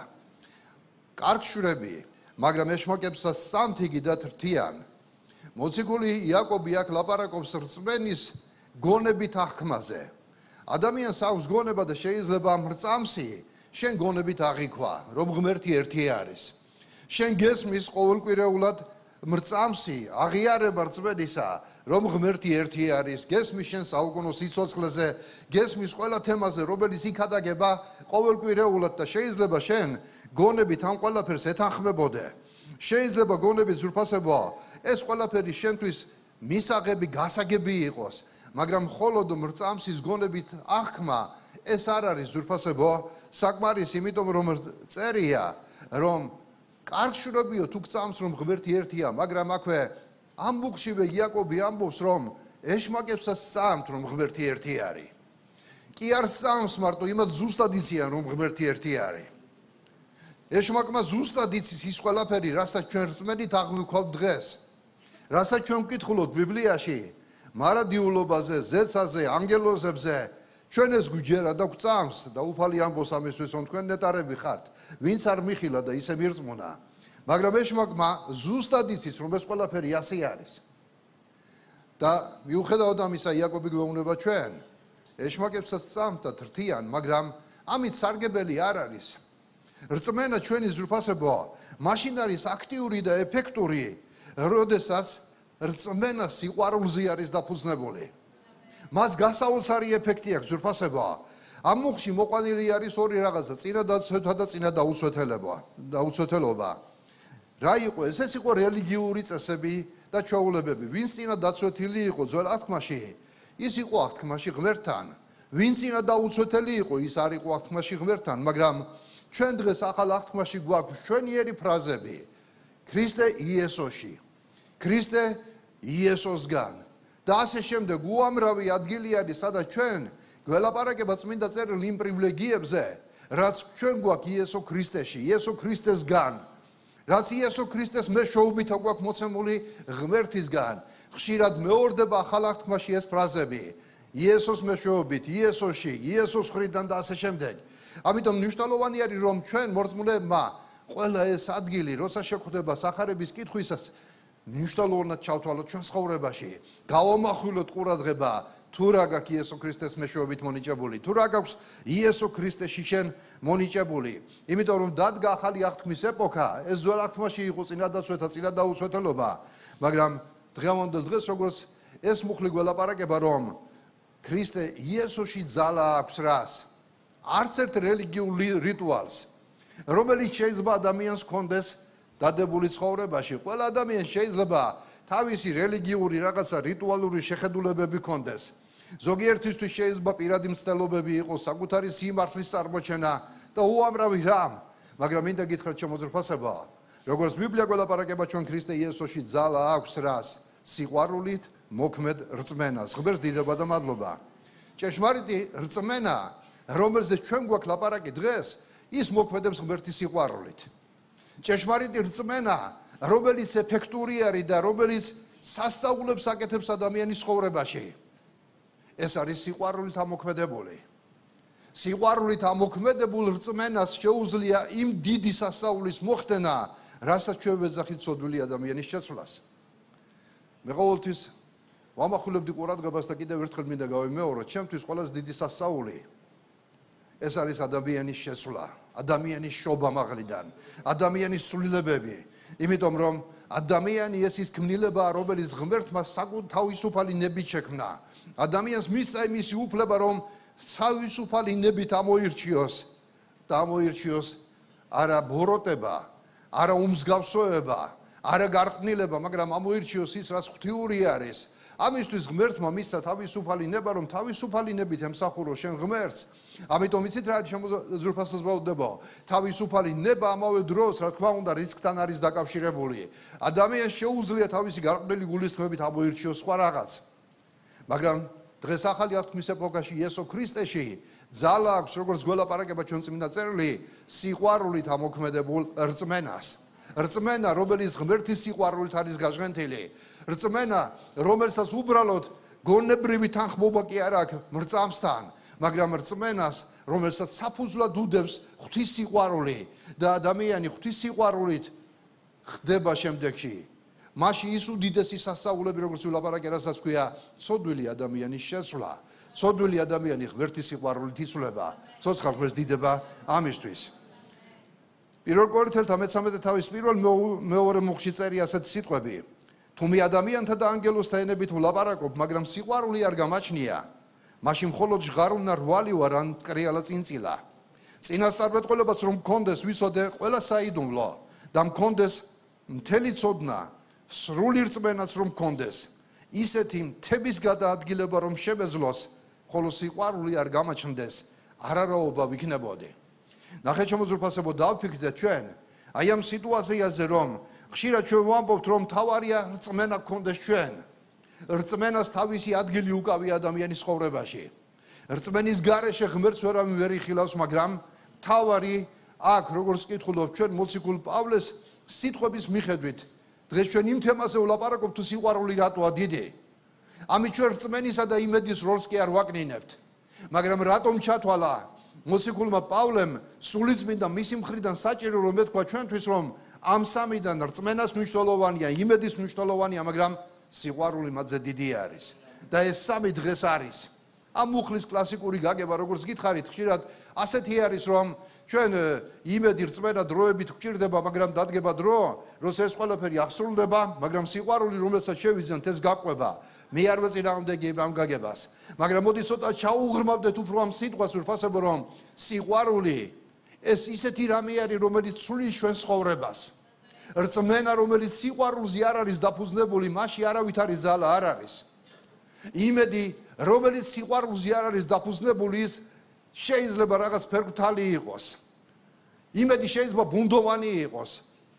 კარგ შვრები მაგრამ ეშმაკებსა სამთიგი და თრთიან მოციქული იაკობი აქ ლაპარაკობს რწმენის გონებით აღქმაზე ადამიანს აქვს გონება და შეიძლება ამ რწამსი შენ გონებით აღიქვა რომ ღმერთი ერთი არის შენ გესმის ყოველკვირეულად მრწამსი აღიარება რწმენისა რომ ღმერთი ერთი არის გესმის შენ საუკუნო სიცოცხლეზე გესმის ყველა თემაზე რომელიც იქადაგება ყოველკვირეულად და შეიძლება შენ გონებით ამ ყველაფერს ეთანხმებოდე შეიძლება გონებით ზრფასებო ეს ყველაფერი შენთვის მისაღები გასაგები იყოს მაგრამ მხოლოდ მრწამსის გონებით აღქმა ეს არ არის ზრფასებო საკმარისი იმიტომ რომ წერია რომ კარგ შრობიო თუ გწამს რომ ღმერთი ერთია მაგრამ აქვე ამ მუხლშივე იაკობი ამბობს რომ ეშმაკებსა სამთ რომ ღმერთი ერთი არის კი არ სამს მარტო იმათ ზუსტად იციან რომ ღმერთი ერთი არის ეშმაკმა ზუსტად იცის ის ყველაფერი რასაც ჩვენ რწმენით აღვიქვავთ დღეს რასაც ჩვენ ვკითხულობთ ბიბლიაში მარადიულობაზე ზეცაზე ანგელოზებზე ჩვენ ეს გვიჯერა და გვწამს და უფალი ამბობს ამისთვის რომ თქვენ ნეტარები ხართ ვინც არ მიხილა და ისე მირწმუნა მაგრამ ეშმაკმა ზუსტად იცის რომ ეს ყველაფერი ასე არის და მიუხედავად ამისა იაკობი გვეუბნება ჩვენ ეშმაკებსაც სამთ და თრთიან მაგრამ ამით სარგებელი არ არის რწმენა ჩვენი ზრფასებო მაშინ არის აქტიური და ეფექტური როდესაც რწმენა სიყვარულზე არის დაფუძნებული მას გასაოცარი ეფექტი აქვს ზრფასება ამ მუხლში მოყვანილი არის ორი რაღაცა წინა დაცვეთა და წინა დაუცვეთელობა დაუცვეთელობა რა იყო ეს ეს იყო რელიგიური წესები და ჩვეულებები ვინც წინა დაცვეთილი იყო ძველ აღთქმაში ის იყო აღთქმაში ღმერთთან ვინც წინა დაუცვეთელი იყო ის არ იყო აღთქმაში ღმერთთან მაგრამ ჩვენ დღეს ახალ აღთქმაში გვაქვს ჩვენიერი ფრაზები ქრისტე იესოში ქრისტე იესოსგან და ასე შემდეგ უამრავი ადგილი არის სადაც ჩვენ გველაპარაკება წმინდა წერილ იმ პრივილეგიებზე რაც ჩვენ გვაქვს იესო ქრისტეში იესო ქრისტესგან რაც იესო ქრისტეს მეშვეობით გვაქვს მოცემული ღმერთისგან ხშირად მეორდება ახალ აღთქმაში ეს ფრაზები იესოს მეშვეობით იესოში იესოს მხრიდან და ასე შემდეგ ამიტომ მნიშვნელოვანი არის რომ ჩვენ მორწმუნეებმა ყველა ეს ადგილი როცა შეხვდება სახარების კითხვისას მნიშვნელოვნად ჩავთვალოთ ჩვენ ცხოვრებაში გავამახვილოთ ყურადღება თუ რა გაქვს იესო ქრისტეს მეშვეობით მონიჭებული თუ რა გაქვს იესო ქრისტეში შენ მონიჭებული იმიტომ რომ დადგა ახალი აღთქმის ეპოქა ეს ძველ აღთქმაში იყო წინა დაცვეთა წინა დაუცვეთელობა მაგრამ დღევანდელ დღეს როგორც ეს მუხლი გველაპარაკება რომ ქრისტე იესოში ძალა აქვს რას არც ერთ რელიგიურ რიტუალს რომელიც შეიძლება ადამიანს ჰქონდეს დადებული ცხოვრებაში ყველა ადამიანს შეიძლება თავისი რელიგიური რაღაცა რიტუალური შეხედულებები ჰქონდეს ზოგიერთისთვის შეიძლება პირადი მცდელობები იყოს საკუთარი სიმართლის წარმოჩენა და უამრავი რამ მაგრამ მინდა გითხრათ შემოძრფასება როგორც ბიბლია გველაპარაკება ჩვენ ქრისტე იესოში ძალა აქვს რას სიყვარულით მოქმედ რწმენას ღმერთს დიდება და მადლობა ჭეშმარიტი რწმენა რომელზეც ჩვენ გვაქვს ლაპარაკი დღეს ის მოქმედებს ღმერთის სიყვარულით ჭეშმარიტი რწმენა რომელიც ეფექტური არის და რომელიც სასწაულებს აკეთებს ადამიანის ცხოვრებაში ეს არის სიყვარულით ამოქმედებული. სიყვარულით ამოქმედებულ რწმენას შეუძლია იმ დიდი სასწაულის მოხდენა, რასაც ჩვენ ვეძახით ცოდვილი ადამიანის შეცვლას. მე ყოველთვის ვამახვილებდი ყურადღებას და კიდევ ერთხელ მინდა გავიმეორო, ჩემთვის ყველაზე დიდი სასწაული ეს არის ადამიანის შეცვლა, ადამიანის შობა მაღლიდან, ადამიანის სრულილებები, იმიტომ რომ ადამიანი ეს ის ქმნილებაა, რომელიც ღმერთმა თავისუფალი ნებით შექმნა. ადამიანს მისცა იმისი უფლება, რომ თავისუფალი ნებით ამოირჩიოს და ამოირჩიოს არა ბოროტება, არა უმსგავსოება, არა გარყვნილება, მაგრამ ამოირჩიოს ის, რაც ღვთიური არის. ამისთვის ღმერთმა მისცა თავისუფალი ნება, რომ თავისუფალი ნებით ემსახურო შენ ღმერთს. ამიტომ იცით რა არის ზურფასოს ბაუდებო, თავისუფალი ნება ამავე დროს, რა თქმა უნდა, რისკთან არის დაკავშირებული. ადამიანს შეუძლია თავისი გარყვნილი გულისხმებით ამოირჩიოს სხვა რაღაც. მაგრამ დღეს ახალი აღთქმის ეპოქაში იესო ქრისტეში ძალა აქვს, როგორც გველაპარაკება ჩვენ წმინდა წერილი, სიყვარულით ამოქმედებულ რწმენას. რწმენა, რომელიც ღმერთის სიყვარულით არის გაჟღენთილი. რწმენა, რომელსაც უბრალოდ გონებრივი თანხმობა კი არ აქვს მრწამსთან, მაგრამ რწმენას, რომელსაც საფუძვლად უდევს ღვთის სიყვარული და ადამიანი ღვთის სიყვარულით ხდება შემდეგში. მაშინ ის უდიდესი სასწაულები, როგორც ვილაპარაკე, რასაც ქვია, ცოდვილი ადამიანის შეცვლა. ცოდვილი ადამიანი ღმერთის სიყვარულით იცვლება, ცოცხალ ღმერთს დიდება ამისთვის. პირველ კორინთელთა მეთერთმეტე თავის პირველ მეორე მუხლში წერია ასეთი სიტყვები: თუმი ადამიანთა და ანგელოზთა ენებით ვლაპარაკობ, მაგრამ სიყვარული არ გამაჩნია, მაშინ მხოლოდ ჟღარულნა რვალი ვარ ან წრიალა წინწილა. წინასწარმეტყველებაც რომ მქონდეს ვიცოდე ყველა საიდუმლო და მქონდეს მთელი ცოდნა, სრული რწმენაც რომ მქონდეს, ისეთი მთების გადაადგილება რომ შემეძლოს, ხოლო სიყვარული არ გამაჩნდეს, არარაობა ვიქნებოდი. ნახეთ შემოძვრფასებო, დავფიქრდეთ ჩვენ აი ამ სიტუაციაზე, რომ ხშირად ჩვენ ვამბობთ, რომ თავარია რწმენა გქონდეს ჩვენ. რწმენას თავისი ადგილი უკავია ადამიანის ცხოვრებაში. რწმენის გარეშე ღმერთს ვერავინ ვერ იხილავს, მაგრამ თავარი აქ, როგორც კითხულობთ ჩვენ მოციქულ პავლეს სიტყვების მიხედვით, დღეს ჩვენ იმ თემაზე ვლაპარაკობთ, თუ სიყვარული რატოა დიდი. ამით ჩვენ რწმენისა და იმედის როლს კი არ ვაკნინებთ. მაგრამ რატომ ჩათვალა მოციქულმა პავლემ სულიწმინდა მისი მხრიდან საჭირო რომ ეთქვა ჩვენთვის, რომ ამ სამიდან რწმენას მნიშვნელოვანია, იმედის მნიშვნელოვანია, მაგრამ სიყვარული მათზე დიდი არის. და ეს სამი დღეს არის. ამ მუხლის კლასიკური გაგება, როგორც გითხარით, ხშირად ასეთი არის, რომ ჩვენ იმედი რწმენა დროებით გვჭირდება, მაგრამ დადგება დრო, როცა ეს ყველაფერი აღსრულდება, მაგრამ სიყვარული, რომელსაც შევიძენთ, ეს გაყვება. მე არ ვეწინააღმდეგებ ამ გაგებას, მაგრამ მოდი ცოტა ჩაუღრმავდეთ უფრო ამ სიტყვას, ვფასებო, რომ სიყვარული ეს ისეთი რამე არის, რომელიც ცulis ჩვენს ცხოვრებას. რწმენა, რომელიც სიყვარულზე არ არის დაფუძნებული, მაშინ არავითარი ძალა არ არის. იმედი, რომელიც სიყვარულზე არ არის დაფუძნებული, ის შეიძლება რაღაც ფერმთალი იყოს. იმედი შეიძლება ბუნდოვანი იყოს.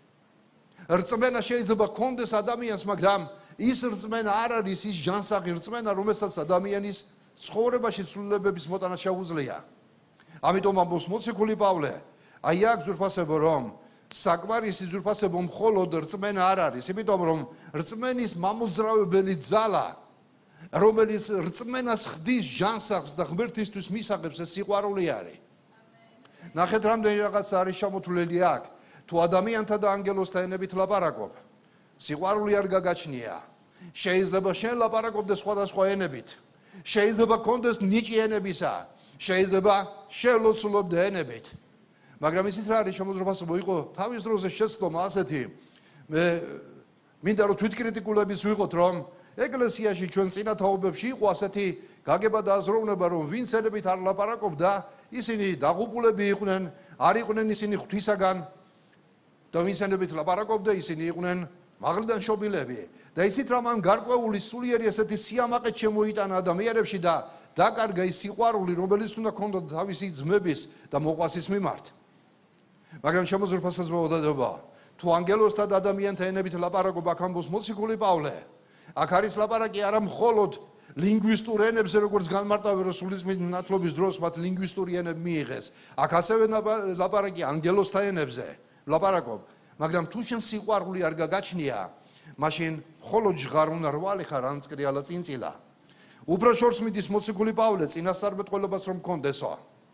რწმენა შეიძლება გქონდეს ადამიანს, მაგრამ ის რწმენა არ არის ის ჯანსაღი რწმენა, რომელსაც ადამიანის ცხოვრებაში ცვლილებების მოტანა შეუძლია. ამიტომ ამბობს მოციქული პავლე, აი აქ ზურფასებო, რომ საკმარისი ზურფასებო მხოლოდ რწმენა არ არის, იმიტომ რომ რწმენის მამოძრავებელი ძალა, რომელიც რწმენას ხდის ჯანსაღს და ღმერთისთვის მისაღებს, ეს სიყვარული არის. ნახეთ, რამდენი რაღაც არის შემოთვლელი აქ, თუ ადამიანთა და ანგელოზთა ენებით ლაპარაკობ, სიყვარული არ გაგაჩნია. შეიძლება შენ ლაპარაკობდე სხვადასხვა ენებით, შეიძლება გქონდეს ნიჭი ენებისა, შეიძლება შევლოცულობდე ენებით. მაგრამ ისიც რა არის შემოძრფასებო, იყო თავის დროზე შეცდომა ასეთი, მე მინდა რომ თვითკრიტიკულებიც ვიყოთ, რომ ეკლესიაში ჩვენ წინათაობებში იყო ასეთი გაგება და აზროვნება, რომ ვინც ენებით არ ლაპარაკობდა, ისინი დაღუპულები იყვნენ, არ იყვნენ ისინი ღვთისაგან და ვინც ენებით ლაპარაკობდა, ისინი იყვნენ მაღლიდან შობილები. და იცით რა, მან გარკვეული სულიერი ასეთი სიამაყე შემოიტანა ადამიანებში და დაკარგა ის სიყვარული, რომელიც უნდა ქონდათ თავისი ძმების და მოყვასის მიმართ. მაგრამ შემოძვრფასაც მოვადადება, თუ ანგელოზთა და ადამიანთა ენებით ლაპარაკობ, აქ ამბობს მოციქული პავლე, აქ არის ლაპარაკი არა მხოლოდ ლინგვისტურ ენებზე, როგორც განმარტავენ, რომ სულიწმიდა ნათლობის დროს მათ ლინგვისტური ენები მიიღეს. აქ ასევე ლაპარაკი ანგელოზთა ენებზე ლაპარაკობ, მაგრამ თუ შენ სიყვარული არ გაგაჩნია, მაშინ მხოლოდ ჟღარ უნდა რვალი ხარ ან წრიალა წინწილა. უფრო შორს მიდის მოციქული პავლე წინასწარმეტყველებას რომ მქონდესო.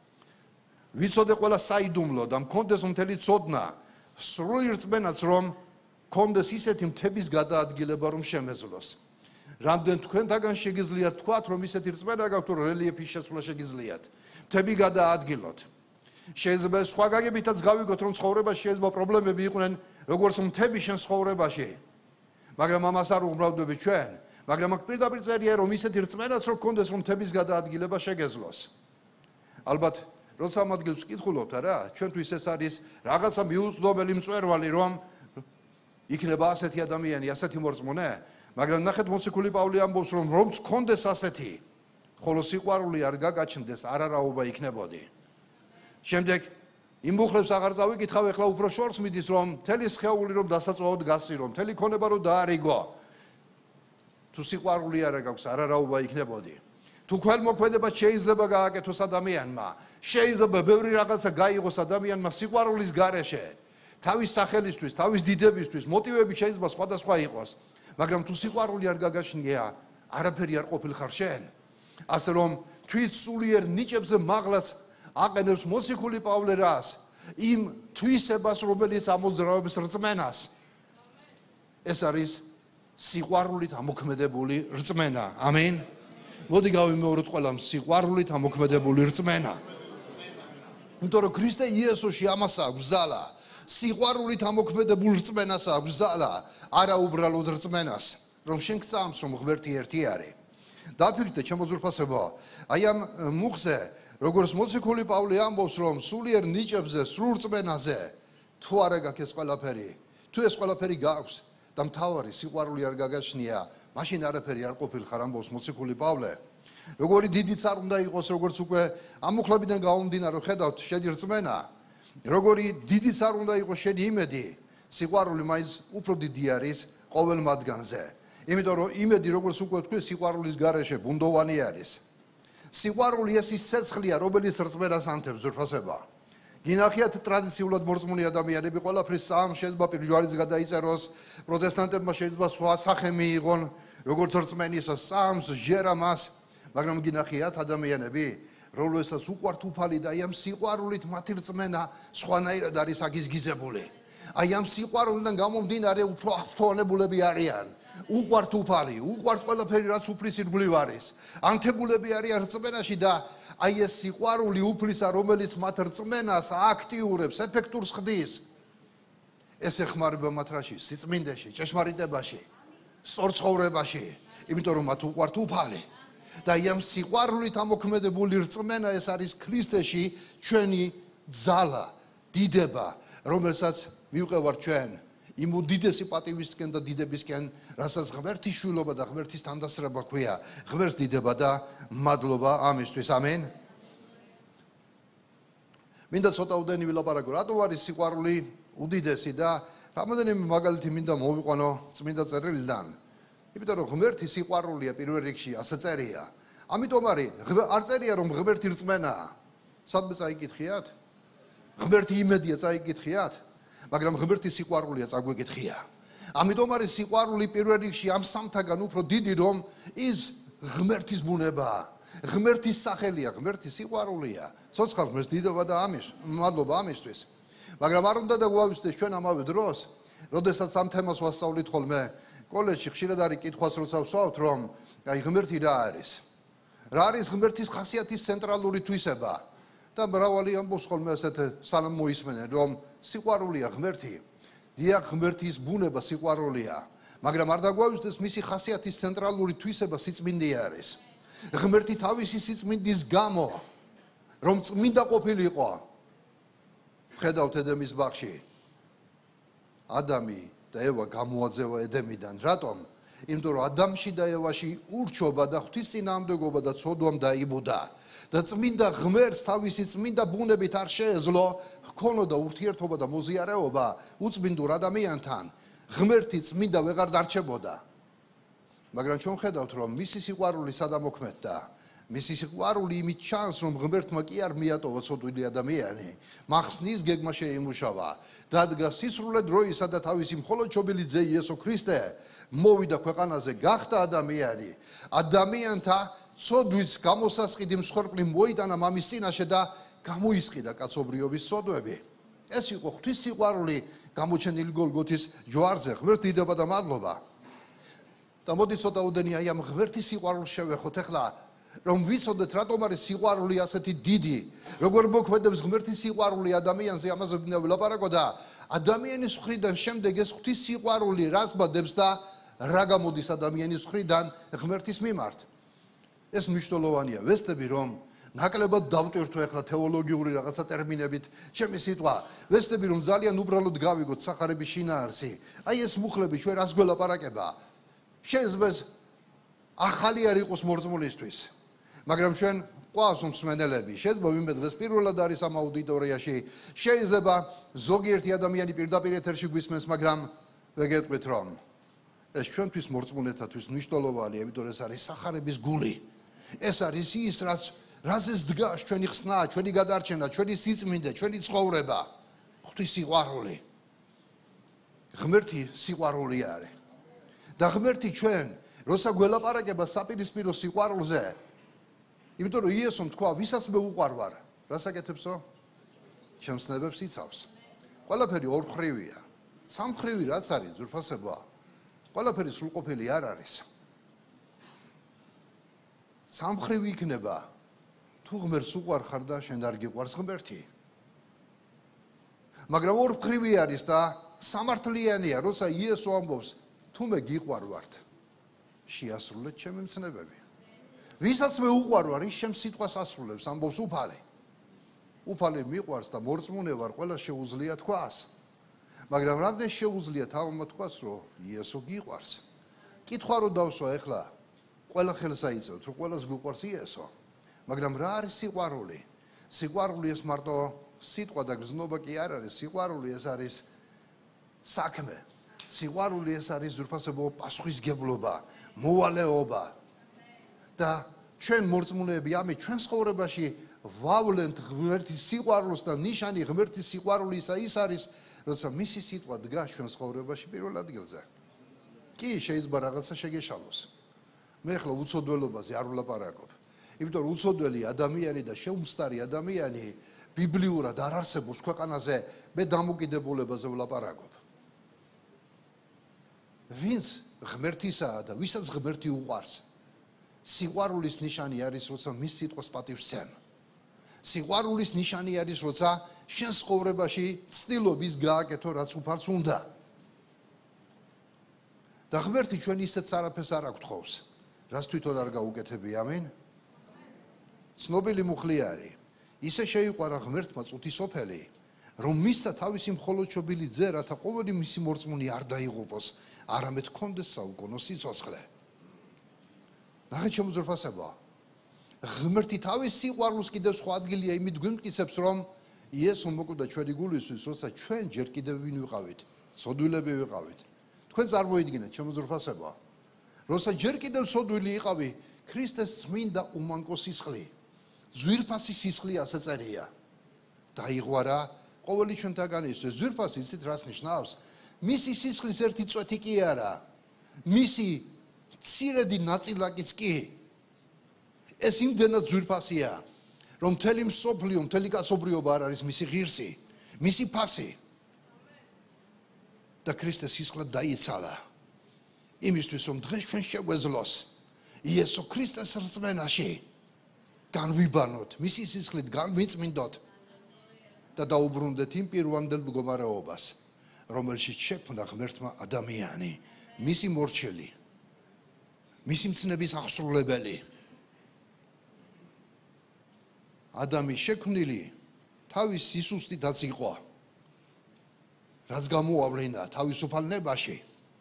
ვიცოდე ყველა საიდუმლო და მქონდეს მთელი ცოდნა, სრული რწმენაც რომ მქონდეს ისეთი მთების გადაადგილება რომ შემეძლოს. რამდენ თქვენთაგან შეგიძლიათ თქვათ რომ ისეთი რწმენა გაქვთ რომ რელიეფის შესვლა შეგიძლიათ, მთები გადაადგილოთ. შეიძლება სხვა გაგებითაც გავიგოთ რომ ცხოვრებაში შეიძლება პრობლემები იყვნენ როგორც მთები შენ ცხოვრებაში. მაგრამ ამას არ უბრალდებით ჩვენ, მაგრამ აქ პირდაპირ წერია რომ ისეთი რწმენაც რომ გქონდეს რომ მთების გადაადგილება შეგეძლოს. ალბათ როცა ამ ადგილს ვკითხულობთ არა, ჩვენთვის ეს არის რაღაცა მიუწვდომელი მწვერვალი რომ იქნება ასეთი ადამიანი, ასეთი მორწმუნე, მაგრამ ნახეთ მოციქული პავლე ამბობს რომ რომც გქონდეს ასეთი, ხოლო სიყვარული არ გაგაჩნდეს, არარაობა იქნებოდი. შემდეგ იმ მუხლებს აღარ წავიკითხავ, ეხლა უფრო შორს მიდის რომ მთელი სხეული რომ დასაწვავად გასირო, მთელი ქონება რომ დაარიგო. თუ სიყვარული არ გაქვს, არარაობა იქნებოდი. თუ ქველმოქმედება შეიძლება გააკეთოს ადამიანმა, შეიძლება ბევრი რაღაცა გაიღოს ადამიანმა სიყვარულის გარეშე, თავის სახელისთვის, თავის დიდებისთვის, მოტივები შეიძლება სხვადასხვა იყოს, მაგრამ თუ სიყვარული არ გაგაშნია, არაფერი არ ყოფილხარ შენ. ასე რომ თვით სულიერ ნიჭებზე მაღლაც აყენებს მოციქული პავლე რას? იმ თვისებას, რომელიც ამოძრავებს რწმენას. ეს არის სიყვარულით ამოქმედებული რწმენა. ამინ. მოდი გავიმეოროთ ყველამ სიყვარულით ამოქმედებული რწმენა. იმიტომ რომ ქრისტე იესოში ამას აქვს ზალა. სიყვარულით ამოქმედებულ რწმენას აქვს ზალა, არა უბრალოდ რწმენას, რომ შენ გწამს რომ ღმერთი ერთი არის. დაფიქრდე ჩემო ძვირფასებო, აი ამ მუხზე როგორც მოციქული პავლე ამბობს რომ სულიერ ნიჭებზე, სრულ რწმენაზე თუ არა გაქვს ეს ყველაფერი, თუ ეს ყველაფერი გაქვს და მთავარი სიყვარული არ გაგაჩნია, მაშინ არაფერი არ ყოფილხარ ამბობს მოციქული პავლე. როგორი დიდიც არ უნდა იყოს, როგორც უკვე ამ მუხლებიდან გამომდინარე ხედავთ შენი რწმენა, როგორი დიდიც არ უნდა იყოს შენი იმედი, სიყვარული მაინც უფრო დიდი არის ყოველ მათგანზე. იმიტომ რომ იმედი როგორც უკვე თქვი სიყვარულის გარეშე ბუნდოვანი არის. სიყვარული ეს ის ცეცხლია, რომელიც რწმენას ანთებს ძვირფასება. გინახიათ ტრადიციულად მორწმუნე ადამიანები ყველაფრის სამ შეიძლება პირჯვალიც გადაიწეროს, პროტესტანტებმა შეიძლება სხვა სახე მიიღონ, როგორც რწმენის სამს ჟერამას, მაგრამ გინახიათ ადამიანები, რომელსაც უყვართ უფალი და აი ამ სიყვარულით მათი რწმენა სხვანაირად არის აგიზგიზებული. აი ამ სიყვარულიდან გამომდინარე უფრო აფრთხონებულები არიან. უყვართ უფალი, უყვართ ყველაფერი რაც უფლის ირგვლივ არის. ანთებულები არიან რწმენაში და აი ეს სიყვარული უფლისა, რომელიც მათ რწმენას აქტიურებს, ეფექტურს ხდის. ეს ეხმარება მათ რაში? სიწმინდეში, ჭეშმარიტებაში, სწორ ცხოვრებაში, იმიტომ რომ მათ უყვართ უფალი. და აი ამ სიყვარულით ამოქმედებული რწმენა ეს არის ქრისტეში ჩვენი ძალა, დიდება, რომელსაც მივყევართ ჩვენ იმ უდიდესი პატივისკენ და დიდებისკენ, რასაც ღმერთის შვილობა და ღმერთის თანდასწრება ქვია. ღმერთს დიდება და მადლობა ამისთვის. ამენ. მინდა ცოტაუდენი ვილაპარაკო, რატო არის სიყვარული უდიდესი და რამოდენიმე მაგალითი მინდა მოვიყვანო წმინდა წერილიდან. იმიტომ რომ ღმერთი სიყვარულია პირველ რიგში, ასე წერია. ამიტომ არის არ წერია რომ ღმერთი რწმენაა. სადმე წაიკითხიათ? ღმერთი იმედია წაიკითხიათ? მაგრამ ღმერთი სიყვარულია წაგვეკითხია. ამიტომ არის სიყვარული პირველ რიგში ამ სამთაგან უფრო დიდი რომ ის ღმერთის ბუნებაა. ღმერთის სახელია, ღმერთი სიყვარულია. ცოცხალ ღმერთს დიდება და ამის მადლობა ამისთვის. მაგრამ არ უნდა დაგვავიწყდეს ჩვენ ამავე დროს, როდესაც ამ თემას ვასწავლით ხოლმე კოლეჯში ხშირად არის კითხვას როცა ვსვავთ რომ აი ღმერთი რა არის? რა არის ღმერთის ხასიათის ცენტრალური თვისება? და მრავალი ამბობს ხოლმე ასეთ სანამ მოისმენენ რომ სიყვარულია ღმერთი. დიახ, ღმერთის ბუნება სიყვარულია, მაგრამ არ დაგვავიწყდეს მისი ხასიათის ცენტრალური თვისება სიწმინდე არის. ღმერთი თავისი სიწმინდის გამო რომ წმინდა ყოფილიყო. ხედავთ ედემის ბაღში. ადამი და ევა გამოაძევა ედემიდან. რატომ? იმიტომ რომ ადამში და ევაში ურჩობა და ღვთისწინააღმდეგობა და ცოდვამ დაიბუდა. და წმინდა ღმერთს თავისი წმინდა ბუნებით არ შეეძლო ჰქონოდა ურთიერთობა და მოზიარეობა უწმინდურ ადამიანთან. ღმერთი წმინდა ვეღარ დარჩებოდა. მაგრამ ჩვენ ხედავთ რომ მისი სიყვარული სადამოქმედდა. მისი სიყვარული იმით ჩანს რომ ღმერთმა კი არ მიატოვა ცოდვილი ადამიანი. მახსნის გეგმა შეიმუშავა. დადგა სისრულე დროისა და თავისი მხოლოდ ჩობილი ძე იესო ქრისტე მოვიდა ქვეყანაზე, გახდა ადამიანი. ადამიანთა ცოდვის გამოსასყიდი მსხვერპლი მოიტანა მამის წინაშე და გამოისყიდა კაცობრიობის ცოდვები. ეს იყო ღვთის სიყვარული გამოჩენილი გოლგოთის ჯვარზე. ღმერთს დიდება და მადლობა. და მოდი ცოტა უდენი აი ამ ღმერთის სიყვარულს შევეხოთ ახლა, რომ ვიცოდეთ რატომ არის სიყვარული ასეთი დიდი, როგორ მოქმედებს ღმერთის სიყვარული ადამიანზე, ამაზე ვინდა ვილაპარაკო და ადამიანის მხრიდან შემდეგ ეს ღვთის სიყვარული რას ბადებს და რა გამოდის ადამიანის მხრიდან ღმერთის მიმართ. ეს მნიშვნელოვანია. ვესწრები რომ ნაკლებად დავტვირთო ახლა თეოლოგიური რაღაცა ტერმინებით ჩემი სიტყვა. ვესწრები რომ ძალიან უბრალოდ გავიგოთ სახარების შინაარსი. აი ეს მუხლები ჩვენ რას გველაპარაკება? შეიძლება ახალი არ იყოს მორწმუნისთვის. მაგრამ ჩვენ ყავს მსმენელები. შეიძლება ვინმე დღეს პირველად არის ამ აუდიტორიაში. შეიძლება ზოგიერთი ადამიანი პირდაპირ ეთერში გვისმენს, მაგრამ ვეგეტყვით რომ ეს ჩვენთვის მორწმუნეთათვის მნიშვნელოვანია, იმიტომ ეს არის სახარების გული. ეს არის ის, რაც რაზეც დგას ჩვენი ხსნა, ჩვენი გადარჩენა, ჩვენი სიწმინდე, ჩვენი ცხოვრება. ღვთის სიყვარული. ღმერთი სიყვარული არის. და ღმერთი ჩვენ, როცა გველაპარაკება საპირისპირო სიყვარულზე, იმიტომ რომ იესომ თქვა, ვისაც მე უყვარვარ, რას აკეთებსო? ჩემს ცნებებს იცავს. ყველაფერი ორმხრივია. სამმხრივი რაც არის, ძვირფასებაა. ყველაფერი სრულყოფილი არ არის. სამმხრივი იქნება თუ ღმერთს უყვარხარ და შენ არ გიყვარს ღმერთი. მაგრამ ორმხრივი არის და სამართლიანია, როცა იესო ამბობს, თუ მე გიყვარვართ, შეასრულეთ ჩემი მცნებები. ვისაც მე უყვარვარ, ის ჩემს სიტყვას ასრულებს, ამბობს უფალი. უფალი მიყვარს და მორწმუნე ვარ, ყველა შეუძლია თქვას. მაგრამ რამდენ შეუძლია თავმა თქვას, რომ იესო გიყვარს. კითხვა რო დავსვა ახლა, ყველა ხელს აიწევთ, რომ ყველას გიყვარს იესო. მაგრამ რა არის სიყვარული? სიყვარული ეს მარტო სიტყვა და გზნობა კი არ არის, სიყვარული ეს არის საქმე. სიყვარული ეს არის ზურფასებო პასუხისგებლობა, მოვალეობა. და ჩვენ მორწმუნეები ამით ჩვენ ცხოვრებაში ვავლენთ ღმერთის სიყვარულს და ნიშანი ღმერთის სიყვარულისა ის არის, როცა მისი სიტყვა დგას ჩვენ ცხოვრებაში პირველ ადგილზე. კი, შეიძლება რაღაცა შეგეშალოს. მე ახლა უცოდველობაზე არ ვლაპარაკობ. იმიტომ რომ უცოდველი ადამიანი და შეუმსტარი ადამიანი ბიბლიურად არ არსებობს ქვეყანაზე, მე დამოკიდებულებაზე ვლაპარაკობ. ვინც ღმერთისაა და ვისაც ღმერთი უყვარს, სიყვარულის ნიშანი არის, როცა მის სიტყვას პატივს სცემ. სიყვარულის ნიშანი არის, როცა შენ ცხოვრებაში ცდილობ ის გააკეთო, რაც უფალს უნდა. და ღმერთი ჩვენ ისეთ არაფერს არ აგთხოვს, რაც თვითონ არ გაუკეთებია, ამინ? ცნობილი მუხლი არის. ისე შეიყვარა ღმერთმა წუთისოფელი, რომ მისცა თავისი მხოლოდ შობილი ძე, რათა ყოველი მისი მორწმუნე არ დაიღუპოს, არამედ ჰქონდეს საუკუნო სიცოცხლე. ნახეთ ჩემო ძვირფასებო, ღმერთი თავის სიყვარულს კიდევ სხვა ადგილია იმით გვიმტკიცებს, რომ იესო მოკვდა ჩვენი გულისთვის, როცა ჩვენ ჯერ კიდევ ვინ ვიყავით, ცოდვილები ვიყავით. თქვენ წარმოიდგინეთ ჩემო ძვირფასებო, როცა ჯერ კიდევ ცოდვილი იყავი, ქრისტეს წმინდა უმანკო სისხლი, ძვირფასი სისხლი ასე წერია. დაიღვარა ყოველი ჩვენთაგანისთვის. ძვირფასი იცით რას ნიშნავს? მისი სისხლის ერთი წვეთი კი არა, მისი მცირედი ნაწილაკიც კი. ეს იმდენად ძვირფასია, რომ მთელი მსოფლიო, მთელი კაცობრიობა არ არის მისი ღირსი, მისი ფასი. და ქრისტეს სისხლად დაიცალა. იმისთვის, რომ დღეს ჩვენ შეგვეძლოს იესო ქრისტეს რწმენაში განვიბანოთ, მისი სისხლით განვიწმინდოთ და დაუბრუნდეთ იმ პირვანდელ მდგომარეობას, რომელშიც შექმნა ღმერთმა ადამიანი, მისი მორჩილი, მისი მცნების აღსრულებელი. ადამი შექმნილი თავის სისუსტითაც იყო, რაც გამოავლინა თავისუფალ ნებაში.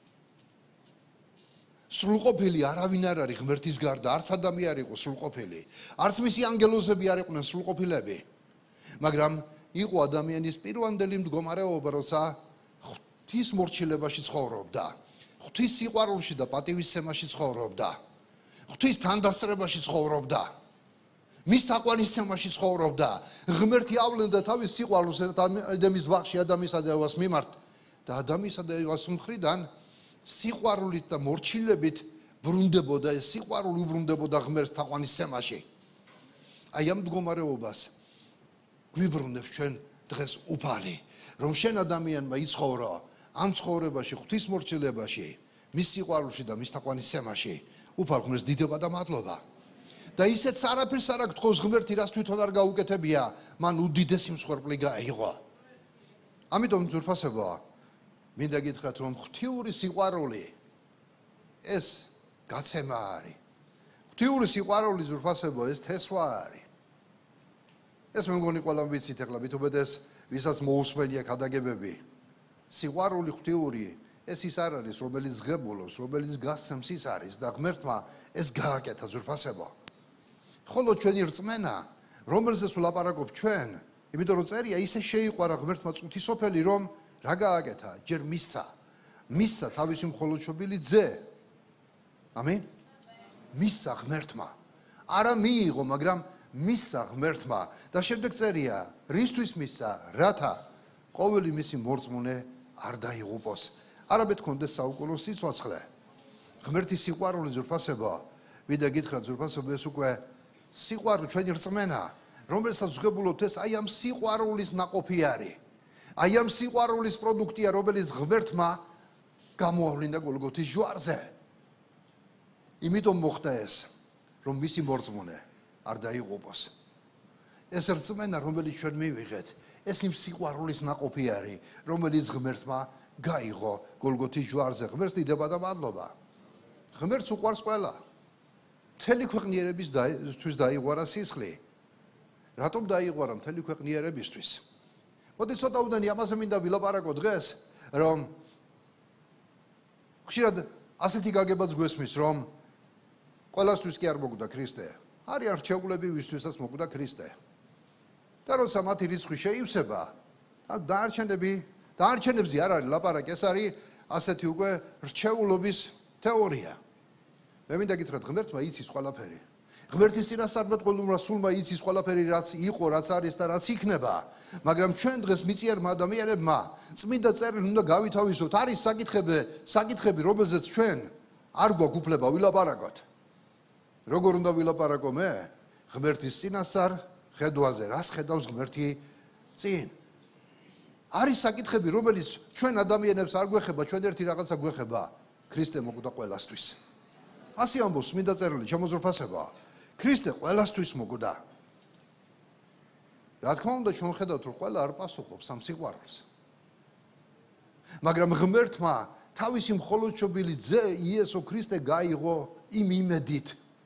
სრულყოფილი არავინ არ არის ღმერთის გარდა, არც ადამი არ იყო სრულყოფილი, არც მისი ანგელოზები არ იყვნენ სრულყოფილები. მაგრამ იყო ადამიანის პირვანდელი მდგომარეობა, როცა ღვთის მორჩილებაში ცხოვრობდა, ღვთის სიყვარულში და პატივისცემაში ცხოვრობდა, ღვთის თანდასწრებაში ცხოვრობდა, მის თაყვანისცემაში ცხოვრობდა. ღმერთი ავლენდა თავის სიყვარულს ადამიანის ბაღში ადამიანსა და ევას მიმართ და ადამიანსა და ევას მხრიდან სიყვარულით და მორჩილებით ბრუნდებოდა ეს სიყვარული უბრუნდებოდა ღმერთს თაყვანისცემაში. აი ამ მდგომარეობას გვიბრუნებს ჩვენ დღეს უფალი, რომ შენ ადამიანმა იცხოვრო ამ ცხოვრებაში, ღვთისმორჩილებაში, მის სიყვარულში და მის თაყვანისცემაში, უფალ ღმერთს დიდება და მადლობა. და ისეც არაფერს არ აგთხოვს ღმერთი, რას თვითონ არ გაუკეთებია, მან უდიდესი მსხვერპლი გაიღო. ამიტომ ძვირფასებო, მინდა გითხრათ, რომ ღვთიური სიყვარული ეს გაცემა არის. ღვთიური სიყვარული ძვირფასებო, ეს თესვა არის. ეს მე მგონი ყველამ ვიცით, ახლა მithumedes ვისაც მოусმენია ქადაგებები. სიყვარული ღვთიური ეს ის არ არის, რომელიც ღებულობს, რომელიც გასცემს ის არის და ღმერთმა ეს გააკეთა ძვირფასებო. ხოლო ჩვენი რწმენა, რომელზეც ვლაპარაკობ ჩვენ, იმიტომ რომ წერია ისე შეიყვარა ღმერთმა წუთისოფელი, რომ რა გააკეთა? ჯერ მისცა. მისცა თავისი მხოლოდშობილი ძე. ამინ? მისცა ღმერთმა. არა მიიღო, მაგრამ მისცა ღმერთმა და შემდეგ წერია, რისთვის მისცა? რათა ყოველი მისი მორწმუნე არ დაიღუპოს. არაბეთ კონდეს საუკუნო სიცოცხლე. ღმერთის სიყვარული ძვირფასებო, ვიდა გითხრათ ძვირფასებო, ეს უკვე სიყვარული ჩვენი რწმენა, რომელსაც ვღებულობთ, ეს აი ამ სიყვარულის ნაყოფი არის. აი ამ სიყვარულის პროდუქტია, რომელიც ღმერთმა გამოავლინა გოლგოთის ჯვარზე. იმიტომ მოხდა ეს, რომ მისი მორწმუნე არ დაიღუპოს. ეს რწმენა, რომელიც ჩვენ მივიღეთ, ეს იმ სიყვარულის ნაყოფი არის, რომელიც ღმერთმა გაიღო გოლგოთის ჯვარზე. ღმერთს დიდება და მადლობა. ღმერთს უყვარს ყველა. მთელი ქვეყნიერებისთვის დაიღვარა სისხლი. რატომ დაიღვარა მთელი ქვეყნიერებისთვის? მოდი ცოტა უდანი ამაზე მინდა ვილაპარაკო დღეს, რომ ხშირად ასეთი გაგებაც გვესმის, რომ ყველასთვის კი არ მოკვდა ქრისტე. არის არჩეულები, ვისთვისაც მოკვდა ქრისტე. და როცა მათი რიცხვი შეივსება, დანარჩენები, დანარჩენებზე არ არის ლაპარაკი, ეს არის ასეთი უკვე რჩეულობის თეორია. მე მინდა გითხრათ, ღმერთმა იცის ყველაფერი. ღმერთის წინასწარ მეტყველურმა სულმა იცის ყველაფერი, რაც იყო, რაც არის და რაც იქნება, მაგრამ ჩვენ დღეს მიწიერმა ადამიანებმა წმინდა წერილი უნდა გავითავისოთ. არის საკითხები, საკითხები, რომელზეც ჩვენ არ გვაქვს უფლება ვილაპარაკოთ. როგორ უნდა ვილაპარაკო მე? ღმერთის წინასწარ ხედვაზე, რას ხედავს ღმერთი წინ? არის საკითხები, რომელიც ჩვენ ადამიანებს არ გვეხება, ჩვენ ერთი რაღაცა გვეხება, ქრისტე მოკვდა ყველასთვის. ასე ამბობს წმინდა წერილი, შემოძრფასება. ქრისტე ყველასთვის მოკვდა. რა თქმა უნდა, ჩვენ ხედავთ, რომ ყველა არ პასუხობს ამ სიყვარულს. მაგრამ ღმერთმა თავისი მხოლოდშობილი ძე იესო ქრისტე გაიღო იმ იმედით.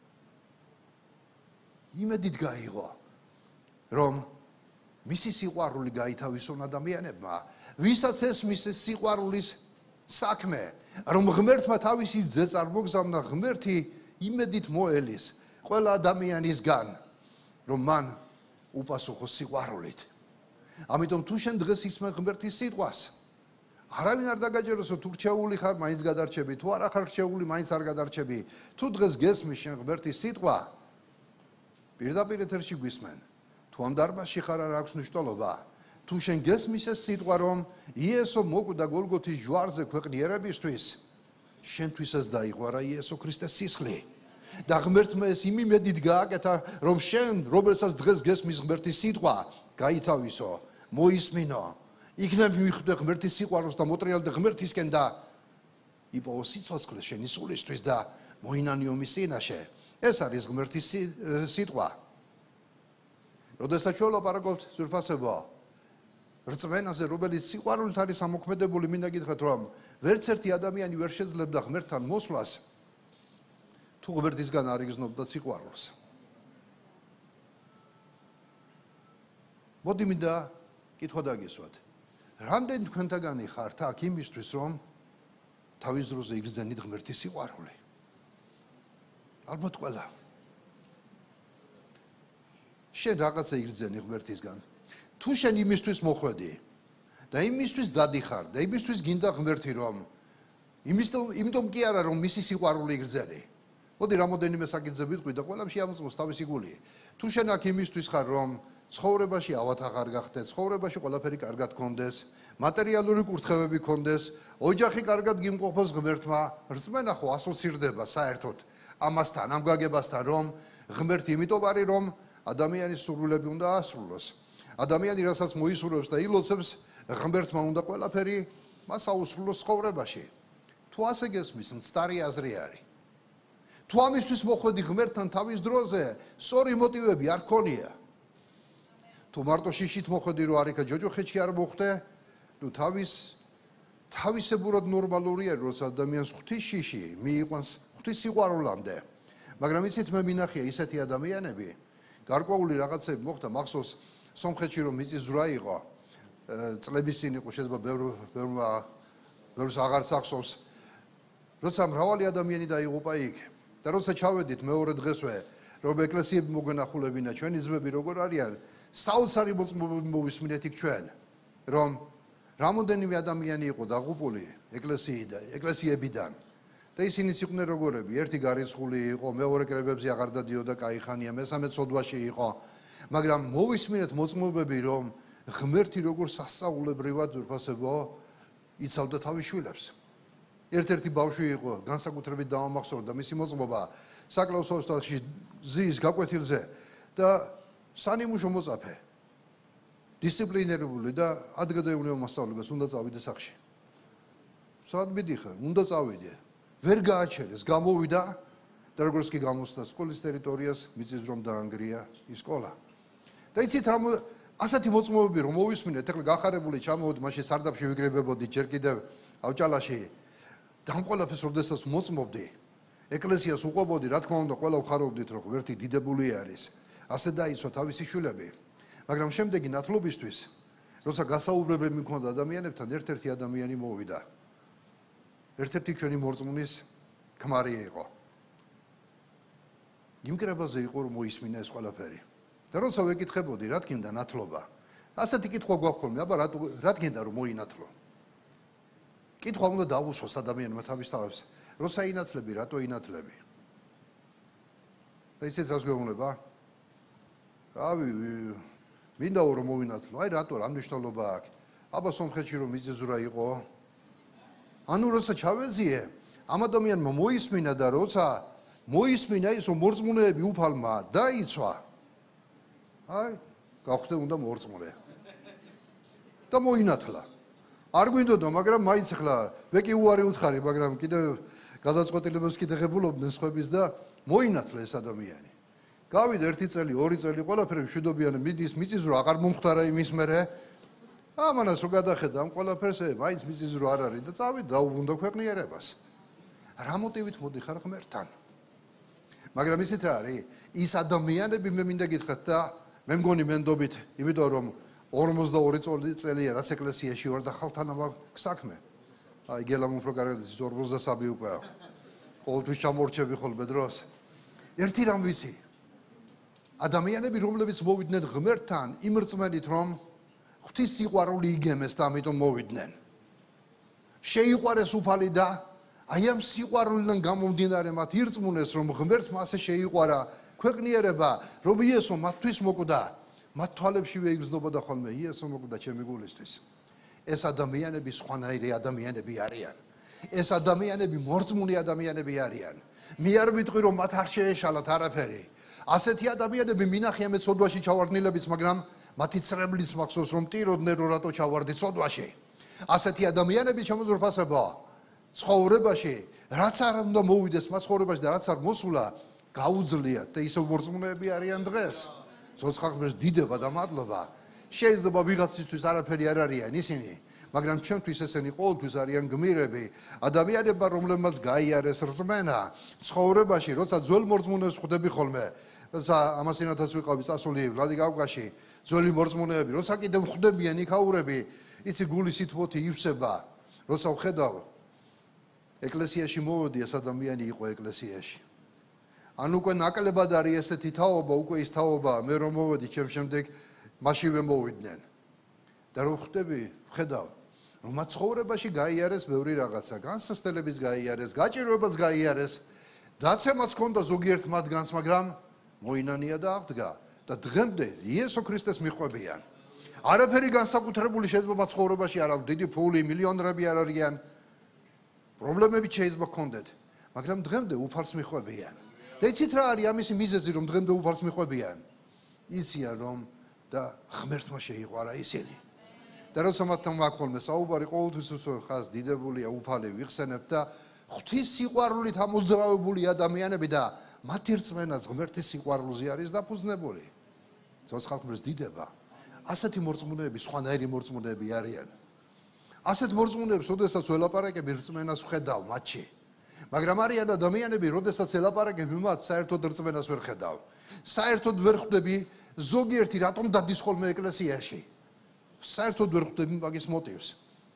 იმედით გაიღო, რომ მისი სიყვარული გაითავისონ ადამიანებმა, ვისაც ეს მისი სიყვარულის საქმე, რომ ღმერთმა თავისი ძე წარმოგზავნა, ღმერთი იმედით მოელის ყველა ადამიანისგან, რომ მან უპასუხოს სიყვარულით. ამიტომ თუ შენ დღეს ისმენ ღმერთის სიტყვას, არავინ არ დაგაჯეროსო თუ რჩეული ხარ, მაინც გადარჩები, თუ არა ხარ რჩეული, მაინც არ გადარჩები. თუ დღეს გესმის შენ ღმერთის სიტყვა, პირდაპირ ეთერში გვისმენ. თუ ამ დარბაზში ხარ, არ აქვს მნიშვნელობა. თუ შენ გესმის ეს სიტყვა, რომ იესო მოკვდა გოლგოთის ჯვარზე ქვეყნიერებისთვის, შენთვისაც დაიღვარა იესო ქრისტეს სისხლი. და ღმერთმა ეს იმ იმედით გააკეთა, რომ შენ, რომელსაც დღეს გესმის ღმერთის სიტყვა, გაითავისო, მოისმინო, იქნებ მიხვდე ღმერთის სიყვარულს და მოტრიალდე ღმერთისკენ და იპოვო სიცოცხლე შენი სულისთვის და მოინანიო მის წინაშე. ეს არის ღმერთის სიტყვა. როდესაც ჩვენ ვლაპარაკობთ ძვირფასებო, რწმენაზე, რომელიც სიყვარულით არის ამოქმედებული, მინდა გითხრათ, რომ ვერც ერთი ადამიანი ვერ შეძლებდა ღმერთთან მოსვლას, თუ ღმერთისგან არ იგრძნობდა სიყვარულს. მოდი მინდა კითხვა დაგისვათ. რამდენი თქვენთაგანი ხართ აქ იმისთვის, რომ თავის დროზე იგრძნით ღმერთის სიყვარული? ალბათ ყველა. შენ რაღაცა იგრძენი ღმერთისგან. თუ შენ იმისთვის მოხვედი და იმისთვის დადიხარ და იმისთვის გინდა ღმერთი, რომ იმიტომ კი არა, რომ მისი სიყვარული იგრძენი. მოდი რამოდენიმე საკითხზე ვიტყვი და ყველამ შეამოწმოს თავისი გული. თუ შენ აქ იმისთვის ხარ, რომ ცხოვრებაში ავათაღარ გახდე, ცხოვრებაში ყველაფერი კარგად გქონდეს, მატერიალური კურთხევები ქონდეს, ოჯახი კარგად გიმყოფოს ღმერთმა, რწმენა ხო ასოცირდება საერთოდ ამასთან, ამ გაგებასთან, რომ ღმერთი იმიტომ არის, რომ ადამიანის სურვილები უნდა ასრულოს. ადამიანი რასაც მოისურვებს და ილოცებს, ღმერთმა უნდა ყველაფერი მას აუსრულოს ცხოვრებაში. თუ ასე გესმის, მცდარი აზრი არის. თუ ამისთვის მოხვედი ღმერთთან თავის დროზე, სწორი მოტივები არ ქონია. თუ მარტო შიშით მოხვედი, რომ არიქა ჯოჯოხეთში არ მოხვდე, ნუ თავის თავისებურად ნორმალურია, როცა ადამიანს ღვთის შიში მიიყვანს ღვთის სიყვარულამდე. მაგრამ იცით, მე მინახია ისეთი ადამიანები, გარკვეული რაღაცები მოხდა, მახსოვს სომხეთში რომ მიწისძვრა იყო, წლების წინ იყო, შეიძლება ბევრმა ბევრს აღარც ახსოვს, როცა მრავალი ადამიანი დაიღუპა იქ და როცა ჩავედით მეორე დღესვე, რომ ეკლესიები მოგვენახულებინა, ჩვენი ძმები როგორ არიან, საოცარი მოწმობები მოვისმინეთ იქ ჩვენ, რომ რამოდენიმე ადამიანი იყო დაღუპული ეკლესიებიდან და ისინიც იყვნენ როგორები, ერთი გარიცხული იყო, მეორე კრებებზე აღარ დადიოდა კაიხანია, მესამე ცოდვაში იყო, მაგრამ მოვისმინეთ მოწმობები, რომ ღმერთი როგორ სასწაულებრივად ძვირფასებო იცავდა თავის შვილებს. ერთ-ერთი ბავშვი იყო, განსაკუთრებით დავამახსოვრდა მისი მოწმობა საკლაუს ოსტატში ზის გაკვეთილზე და სანიმუშო მოწაფე. დისციპლინირებული და ადგადაეუნება მასწავლებას უნდა წავიდე სახში. სად მიდიხარ? უნდა წავიდე. ვერ გააჩერეს, გამოვიდა და როგორც კი გამოსცა სკოლის ტერიტორიას, მიწისძვრამ დაანგრია ის სკოლა. და იცით რა ასეთი მოწმობები რომ მოვისმინეთ, ეხლა გახარებული ჩამოვედი, მაშინ სარდაფში ვიგრებებოდი ჯერ კიდევ ავჭალაში. და ამ ყველაფერს როდესაც მოწმობდი, ეკლესიას უყვებოდი, რა თქმა უნდა, ყველა ვხარობდით, რომ ღმერთი დიდებული არის. ასე დაიცვა თავისი შვილები. მაგრამ შემდეგი ნათლობისთვის, როცა გასაუბრებელი მქონდა ადამიანებთან, ერთ-ერთი ადამიანი მოვიდა. ერთ-ერთი ჩვენი მორწმუნის ქმარი იყო. იმ კრებაზე იყო რომ მოისმინა ეს ყველაფერი. და როცა ვეკითხებოდი, რა თქინდა ნათლობა, ასეთი კითხვა გვაქვს ხოლმე, აბა რა თქინდა რომ მოინათლო. კითხვა უნდა დაუსვას ადამიანმა თავის თავს, როცა ინათლები, რატო ინათლები? და ისეთ რას გვეუბნება? რავი, მინდა რომ მოვინათლო, აი რატო, რა მნიშვნელობა აქვს? აბა სომხეთში რომ მიწისძვრა იყო. ანუ როცა ჩავეძიე, ამ ადამიანმა მოისმინა და როცა მოისმინა ის რომ მორწმუნეები უფალმა დაიცვა. აი, გავხდე უნდა მორწმუნე. და მოინათლა. არ გვინდოდა, მაგრამ მაინც ხლა ვეკი უარი უთხარი, მაგრამ კიდევ გადაწყვეტილებებს კიდეღებულობდნენ სხვების და მოინათლა ეს ადამიანი. გავიდა ერთი წელი, ორი წელი, ყველაფერი მშვიდობიანი მიდის, მიწისძვრა აღარ მომختარა იმის მერე. ამანაც რო გადახედა ამ ყველაფერს, მაინც მიწისძვრა არ არის და წავიდა დაუბრუნდა ქვეყნიერებას. რა მოტივით მოდიხარ ღმერთთან? მაგრამ ისეთ რა არის, ის ადამიანები მე მინდა გითხრათ და მე მგონი მენდობით, იმიტომ რომ ორმოცდაორი წელია რაც ეკლესიაში ვარ და ხალხთან აქვს საქმე. აი გელამ უფრო კარგად ის ორმოცდასამი უკვე. ყოველთვის ჩამორჩები ხოლმე დროს. ერთი რამ ვიცი. ადამიანები რომლებიც მოვიდნენ ღმერთთან, იმ რწმენით რომ ღვთის სიყვარული იგემეს და ამიტომ მოვიდნენ. შეიყვარეს უფალი და აი ამ სიყვარულიდან გამომდინარე მათ ირწმუნეს რომ ღმერთმა ასე შეიყვარა ქვეყნიერება, რომ იესო მათთვის მოკვდა. მათ თვალებში ვეიგრძნობოდა ხოლმე იესო მოკვდა ჩემი გულისთვის. ეს ადამიანები სხვანაირი ადამიანები არიან. ეს ადამიანები მორწმუნე ადამიანები არიან. მე არ ვიტყვი რომ მათ არ შეეშალათ არაფერი. ასეთი ადამიანები მინახია მე ცოდვაში ჩავარდნილებიც, მაგრამ მათი წრებლიც მახსოვს რომ ტიროდნენ რომ რატო ჩავარდი ცოდვაში. ასეთი ადამიანები შემოძრფასება ცხოვრებაში, რაც არ უნდა მოვიდეს მათ ცხოვრებაში და რაც არ მოსულა, გაუძლიათ და ისევ მორწმუნეები არიან დღეს. ცოცხალ ღმერთს დიდება და მადლობა. შეიძლება ვიღაცისთვის არაფერი არ არიან ისინი, მაგრამ ჩვენთვის ესენი ყოველთვის არიან გმირები, ადამიანებმა რომლებმაც გაიარეს რწმენა ცხოვრებაში, როცა ძველ მორწმუნეებს ხვდები ხოლმე, როცა ამასინათაც ვიყავი წასული ვლადიკავკაში, ძველი მორწმუნეები, როცა კიდევ ხვდებიან იქაურები, იცი გული სითბოთი ივსება, როცა ვხედავ ეკლესიაში მოვედი, ეს ადამიანი იყო ეკლესიაში. ან უკვე ნაკლებად არის ესეთი თაობა, უკვე ის თაობა, მე რომ მოვედი ჩემ შემდეგ მაშინვე მოვიდნენ. და რომ ხვდები, ვხედავ, რომ მათ ცხოვრებაში გაიარეს ბევრი რაღაცა, განსასწრებიც გაიარეს, გაჭირვებაც გაიარეს, დაცემაც ჰქონდა ზოგიერთ მათგანს, მაგრამ მოინანია და აღდგა და დღემდე იესო ქრისტეს მიხვებიან. არაფერი განსაკუთრებული შეიძლება ცხოვრებაში არ აქვს, დიდი ფული, მილიონერები არ არიან. პრობლემები შეიძლება გქონდეთ, მაგრამ დღემდე უფალს მიხვებიან. და იცით რა არის ამისი მიზეზი, რომ დღემდე უფალს მიხვებიან? იციან რომ და ღმერთმა შეიყვარა ისინი. და როცა მათთან მაქვს ხოლმე საუბარი, ყოველთვის ხას დიდებულია, უფალი ვიხსენებთ და ღვთის სიყვარულით ამოძრავებული ადამიანები და მათი რწმენაც ღმერთის სიყვარულზე არის დაფუძნებული. ცოცხალქმრის დიდება. ასეთი მორწმუნეები სხვანაირი მორწმუნეები არიან. ასეთ მორწმუნეებს, როდესაც ველაპარაკები რწმენას ვხედავ მათში. მაგრამ არიან ადამიანები, როდესაც ელაპარაკები მათ, საერთოდ რწმენას ვერ ხედავ. საერთოდ ვერ ხვდები ზოგიერთი რატომ დადის ხოლმე ეკლესიაში. საერთოდ ვერ ხვდები მაგის მოტივს.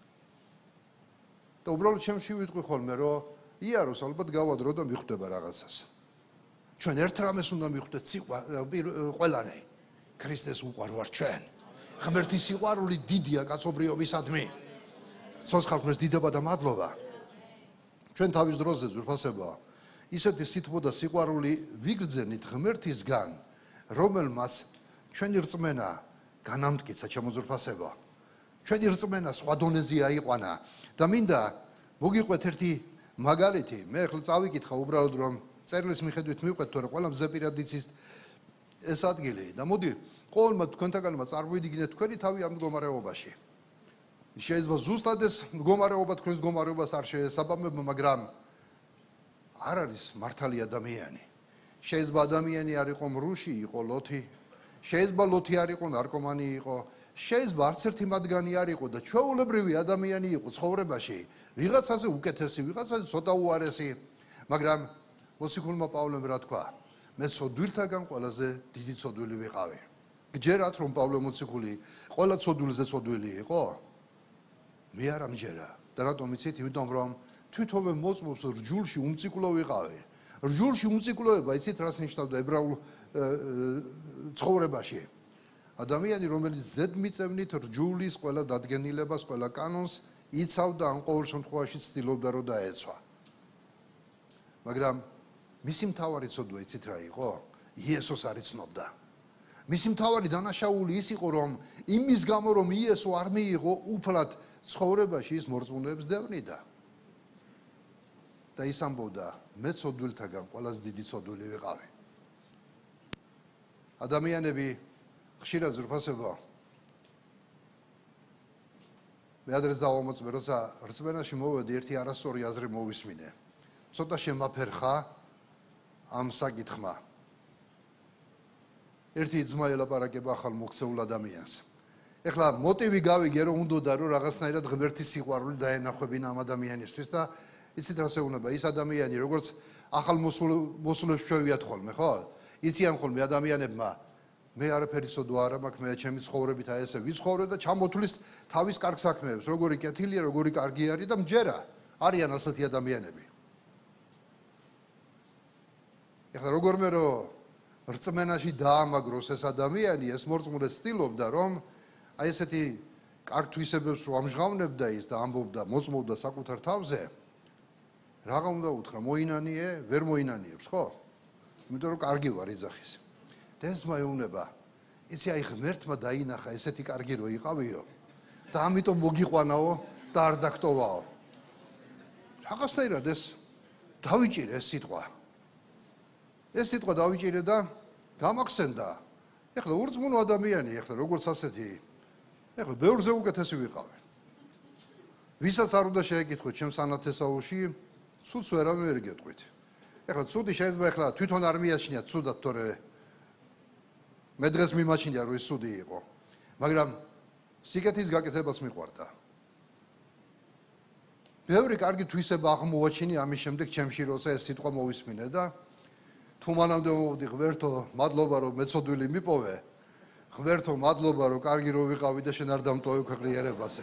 და უბრალოდ ჩემში ვიტყვი ხოლმე, რომ იაროს ალბათ გავადრო და მიხვდება რაღაცას. ჩვენ ერთ რამეს უნდა მიხვდეთ, ყველანი. ქრისტეს უყვარ ვარ ჩვენ. ღმერთის სიყვარული დიდია კაცობრიობისადმი. ცოცხალქმრის დიდება და მადლობა. ჩვენ თავის დროზე ძვირფასებაა. ისეთი სითბო და სიყვარული ვიგრძენით ღმერთისგან, რომელმაც ჩვენი რწმენა განამტკიცა ჩემო ძვირფასებაა. ჩვენი რწმენა სხვა დონეზე აიყვანა და მინდა მოგიყვეთ ერთი მაგალითი. მე ახლა წავიკითხა უბრალოდ რომ წერილის მიხედვით მივყვეთ, თორე ყველა მზეპირად იცის ეს ადგილი და მოდი ყოველმა თქვენთაგანმა წარმოვიდგინეთ თქვენი თავი ამ მდგომარეობაში. შეიძლება ზუსტად ეს მდგომარეობა თქვენს მდგომარეობას არ შეესაბამება, მაგრამ არ არის მართალი ადამიანი. შეიძლება ადამიანი არ იყო მრუში, იყო ლოთი, შეიძლება ლოთი არ იყო ნარკომანი იყო, შეიძლება არც ერთი მათგანი არ იყო და ჩვეულებრივი ადამიანი იყო ცხოვრებაში, ვიღაცაზე უკეთესი, ვიღაცაზე ცოტა უარესი, მაგრამ მოციქულმა პავლემ რა თქვა? მე ცოდვილთაგან ყველაზე დიდი ცოდვილი ვიყავი. გჯერათ რომ პავლე მოციქული ყველა ცოდვილზე ცოდვილი იყო? მე არ ამჯერა. და რატომ იცით? იმიტომ რომ თვითონვე მოწმობს რჯულში უმციკლო ვიყავი. რჯულში უმციკლოება იცით რას ნიშნავდა ებრაულ ცხოვრებაში? ადამიანი რომელიც ზედმიწევნით რჯულის ყველა დადგენილებას, ყველა კანონს იცავდა, ან ყოველ შემთხვევაში ცდილობდა რომ დაეცვა. მაგრამ მისი მთავარი ცოდვა იცით რა იყო? იესოს არ იცნობდა. მისი მთავარი დანაშაული ის იყო რომ იმის გამო რომ იესო არ მიიღო უფლად ცხოვრებაში ის მორწმუნეებს დევნიდა. და ის ამბობდა, მე ცოდვილთაგან ყველაზე დიდი ცოდვილი ვიყავი. ადამიანები ხშირად ზრფასება მე ადრეს დავამოწმე, როცა რწმენაში მოვედი, ერთი არასწორი აზრი მოვისმინე. ცოტა შემაფერხა ამ საკითხმა. ერთი ძმა ელაპარაკება ახალ მოქცეულ ადამიანს. ეხლა მოტივი გავიგე რომ უნდოდა რომ რაღაცნაირად ღმერთის სიყვარული დაენახვებინა ამ ადამიანისთვის და იცით რა შეუნება ის ადამიანი როგორც ახალ მოსულებს ჩვევიათ ხოლმე, ხო? იციან ხოლმე ადამიანებმა მე არაფერი ცოდვა არ მაქვს, მე ჩემი ცხოვრებით აი ესე ვიცხოვრე და ჩამოთვლის თავის კარგ საქმეებს, როგორი კეთილია, როგორი კარგი არის და მჯერა. არიან ასეთი ადამიანები. ეხლა როგორმე რომ რწმენაში დაამაგროს ეს ადამიანი, ეს მორწმუნე ცდილობდა რომ აი ესეთი კარგ თვისებებს რომ ამჟღავნებდა ის და ამბობდა, მოწმობდა საკუთარ თავზე. რაღა უნდა უთხრა, მოინანიე, ვერ მოინანიებს, ხო? იმიტომ რომ კარგი ვარ იძახის. და ეს მაეუნება, იცი აი ღმერთმა დაინახა ესეთი კარგი რო იყავიო და ამიტომ მოგიყვანაო და არ დაგტოვაო. რაღაცნაირად ეს დავიჭირე ეს სიტყვა. ეს სიტყვა დავიჭირე და გამახსენდა. ეხლა ურწმუნო ადამიანი, ეხლა როგორც ასეთი, ეხლა ბევრზე უკეთესი ვიყავი. ვისაც არ უნდა შეეკითხოთ ჩემს ანათესაოში, ცუდს ვერავე ვერ გეტყვით. ეხლა ცუდი შეიძლება ეხლა თვითონ არ მიაჩნიათ ცუდად, თორე მე დღეს მიმაჩნია რომ ეს ცუდი იყო. მაგრამ სიკეთის გაკეთებას მიყვარდა. ბევრი კარგი თვისება აღმოაჩინე ამის შემდეგ ჩემში, როცა ეს სიტყვა მოვისმინე და თუ მანამდე მოვდი, ღმერთო, მადლობა რომ მეცოდვილი მიპოვე. ღმერთო, მადლობა რომ კარგი რო ვიყავი და შენ არ დამტოვე ქვეყნიერებაზე.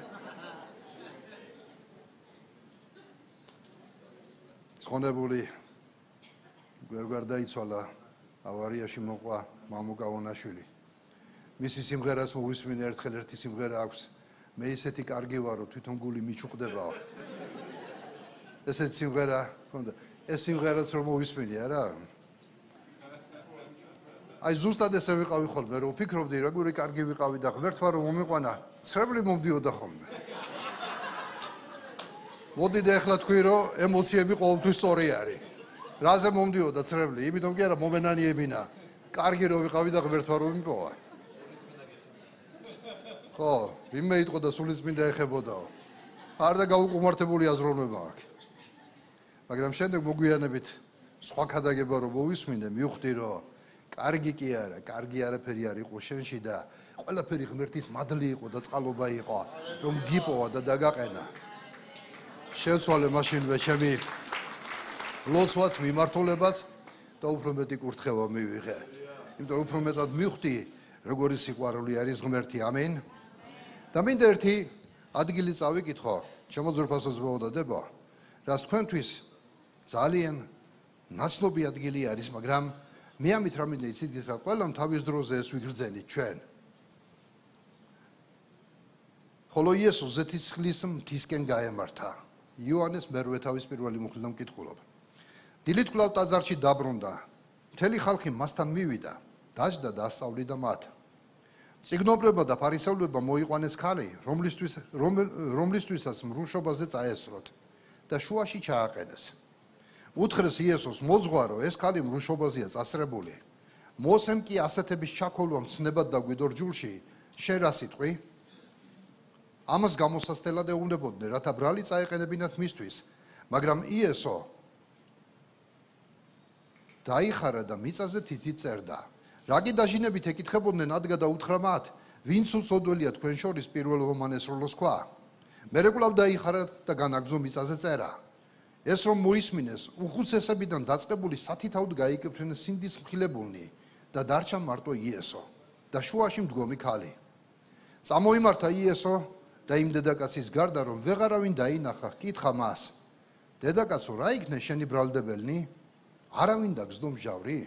ცხონებული გვერგვარ დაიცვალა, ავარიაში მოყვა მამუკა ონაშვილი. მისი სიმღერას მოვისმინე, ერთხელ ერთი სიმღერა აქვს, მე ისეთი კარგი ვარო, თვითონ გული მიჩუყდებაო. ესეთი სიმღერა ჰქონდა. ეს სიმღერაც რომ მოვისმინე, არა? აი ზუსტად ესე ვიყავი ხოლმე, რომ ვფიქრობდი, როგორი კარგი ვიყავი და ღმერთმა რომ მომიყვანა, ცრემლი მომდიოდა ხოლმე. მოდი და ეხლა თქვი, რომ ემოციები ყოველთვის სწორი არის. რაზე მომდიოდა ცრემლი? იმიტომ კი არა მომენანიებინა. კარგი რომ ვიყავი და ღმერთმა რომ მიპოვა. ხო, ვინმე იტყო და სულიწმინდა ეხებოდაო. არ და გაუკუმართებული აზროვნება აქვს. მაგრამ შემდეგ მოგვიანებით სხვა ქადაგება რომ მოვისმინე, მივხვდი რომ კარგი კი არა, კარგი არაფერი არ იყო შენში და ყველაფერი ღმერთის მადლი იყო და წყალობა იყო, რომ გიპოვა და დაგაყენა. შევცვალე მაშინვე ჩემი ლოცვაც, მიმართულებაც და უფრო მეტი კურთხევა მივიღე. იმიტომ რომ უფრო მეტად მივხვდი, როგორი სიყვარული არის ღმერთი. ამინ. და მინდა ერთი ადგილი წავიკითხო, ჩემო ძვირფასოს ბაუდა დებო, რაც თქვენთვის ძალიან ნაცნობი ადგილი არის, მაგრამ მე ამით რამე იცით გითხრათ, ყველამ თავის დროზე ეს ვიგრძენით ჩვენ. ხოლო იესო ზეთისხლის მთისკენ გაემართა. იოანეს მერვე თავის პირველი მუხლიდან მკითხულობ. დილით კვლავ ტაძარში დაბრუნდა. მთელი ხალხი მასთან მივიდა, დაჯდა და ასწავლიდა მათ. წიგნობრებმა და ფარისეულებმა მოიყვანეს ქალი, რომლისთვის რომლისთვისაც მრუშობაზე წაესროთ და შუაში ჩააყენეს. უთხრეს იესოს მოძღვარო, ეს ქალი მრუშობაზეა წასრებული. მოსემ კი ასეთების ჩაქოლვა მცნებად დაგვიდო რჯულში, შენ რა სიტყვი? ამას გამოსასწელად ეუბნებოდნენ, რათა ბრალი წაეყენებინათ მისთვის, მაგრამ იესო დაიხარა და მიწაზე თითით წერდა. რაგი დაჟინებით ეკითხებოდნენ, ადგა და უთხრა მათ, ვინც უწოდველია თქვენ შორის პირველ მომანესროლოს ქვა. მერე კვლავ დაიხარა და განაგრძო მიწაზე წერა. ეს რომ მოისმინეს, უხუცესებიდან დაწყებული სათითაოდ გაიკეფრნენ სინდის მხილებულნი და დარჩა მარტო იესო და შუაში მდგომი ქალი. წამოიმართა იესო და იმ დედაკაცის გარდა რომ ვეღარავინ დაინახა, ჰკითხა მას, დედაკაცო, რა იქნე შენი ბრალდებელნი? არავინ დაგზდო მსჯავრი?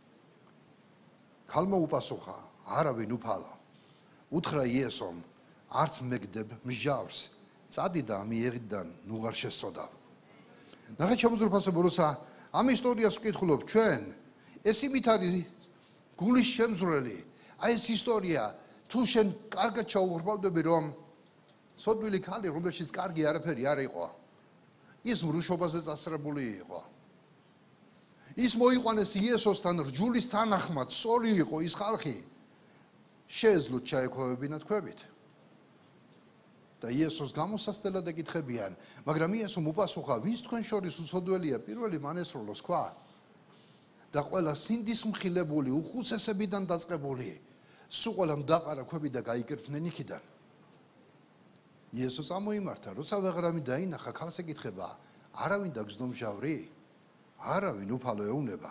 ქალმა უპასუხა, არავინ უფალო. უთხრა იესომ, არც მეგდებ მსჯავრს, წადი და ამ იեղიდან ნუღარ შესწოდავ. ნახეთ შემოძვრფასებო, როცა ამ ისტორიას ვკითხულობ ჩვენ, ეს იმით არის გულის შემზვრელი. აი ეს ისტორია, თუ შენ კარგად ჩაუღრმავდები, რომ სოდვილი ქალი, რომელშიც კარგი არაფერი არ იყო, ის მრუშობაზე წასრებული იყო. ის მოიყვანეს იესოსთან რჯულის თანახმად, სწორი იყო ის ხალხი. შეეძლოთ ჩაექვავებინათ ქვებით. და იესოს გამოსასწელად ეკითხებიან, მაგრამ იესომ უპასუხა, ვინც თქვენ შორის უცოდველია პირველი მანესროლოს ქვა და ყველა სინდის მხილებული, უხუცესებიდან დაწყებული, სულ ყველამ დაყარა ქვები და გაიკერფნენ იქიდან. იესო წამოიმართა, როცა ვეღარავინ დაინახა, ქალს ეკითხება, არავინ დაგზდო მსჯავრი? არავინ უფალო ეუბნება.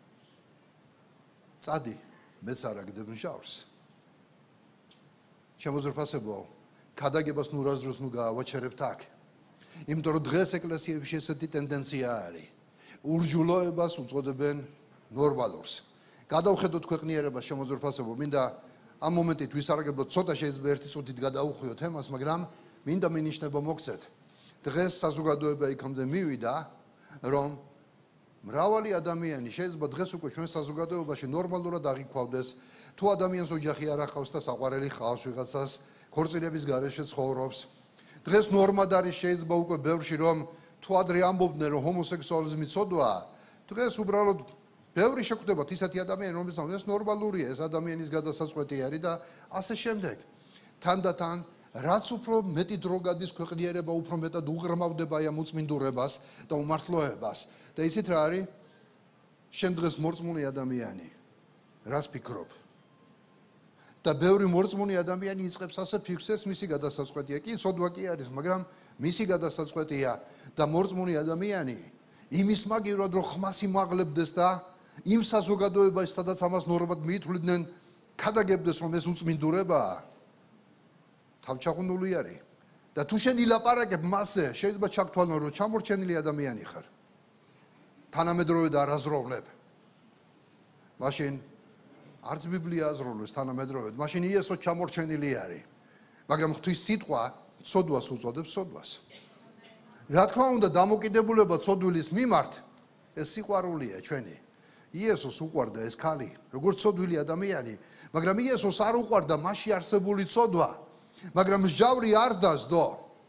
წადი, მეც არ აგდებ მსჯავრს. შემოძვრფასებო, ქადაგებას ნურაზროს ნუ გაავაჩერებთ აქ. იმიტომ რომ დღეს ეკლესიებში ესეთი ტენდენცია არის. ურჯულოებას უწოდებენ ნორმალურს. გადავხედოთ ქვეყნიერებას შემოძვრფასებო, მინდა ამ მომენტით ვისარგებლოთ, ცოტა შეიძლება ერთი წუთით გადავუხვიო თემას, მაგრამ მინდა მინიშნება მოგცეთ. დღეს საზოგადოება იქამდე მივიდა, რომ მრავალი ადამიანი შეიძლება დღეს უკვე ჩვენ საზოგადოებაში ნორმალურად აღიქვავდეს, თუ ადამიანს ოჯახი არ ახავს და საყვარელი ხავს ვიღაცას, ქორწინების გარეშე ცხოვრობს. დღეს ნორმად არის შეიძლება უკვე ბევრში, რომ თუ ადრე ამბობდნენ, რომ ჰომოსექსუალიზმი ცოდვაა, დღეს უბრალოდ ბევრი შეკვდებათ ისეთი ადამიანი, რომელსაც ეს ნორმალურია, ეს ადამიანის გადასაწყვეტი არის და ასე შემდეგ. თანდათან, რაც უფრო მეტი დრო გადის ქვეყნიერება, უფრო მეტად უღრმავდება ამ უწმინდურებას და უმართლოებას. და იცით რა არის? შენ დღეს მორწმუნე ადამიანი. რას ფიქრობ? და ბევრი მორწმუნე ადამიანი იწყებს ასე ფიქრს, ეს მისი გადასაწყვეტია. კი, ცოდვა კი არის, მაგრამ მისი გადასაწყვეტია და მორწმუნე ადამიანი იმის მაგივრად რომ ხმას იმაღლებდეს და იმ საზოგადოებაში, სადაც ამას ნორმად მიითვლიდნენ, ქადაგებდეს, რომ ეს უწმინდურებაა. თავჩაღუნული არის. და თუ შენ ილაპარაკებ მასზე, შეიძლება ჩაგთვალო, რომ ჩამორჩენილი ადამიანი ხარ. თანამედროვე და არაზროვნებ. მაშინ არც ბიბლია აზროვნებს თანამედროვედ, მაშინ იესო ჩამორჩენილი არის. მაგრამ ღვთის სიტყვა ცოდვას უწოდებს ცოდვას. რა თქმა უნდა, დამოკიდებულება ცოდვილის მიმართ ეს სიყვარულია ჩვენი. იესოს უყვარდა ეს ქალი, როგორც ცოდვილი ადამიანი, მაგრამ იესოს არ უყვარდა მასში არსებული ცოდვა, მაგრამ მსჯავრი არ დასდო.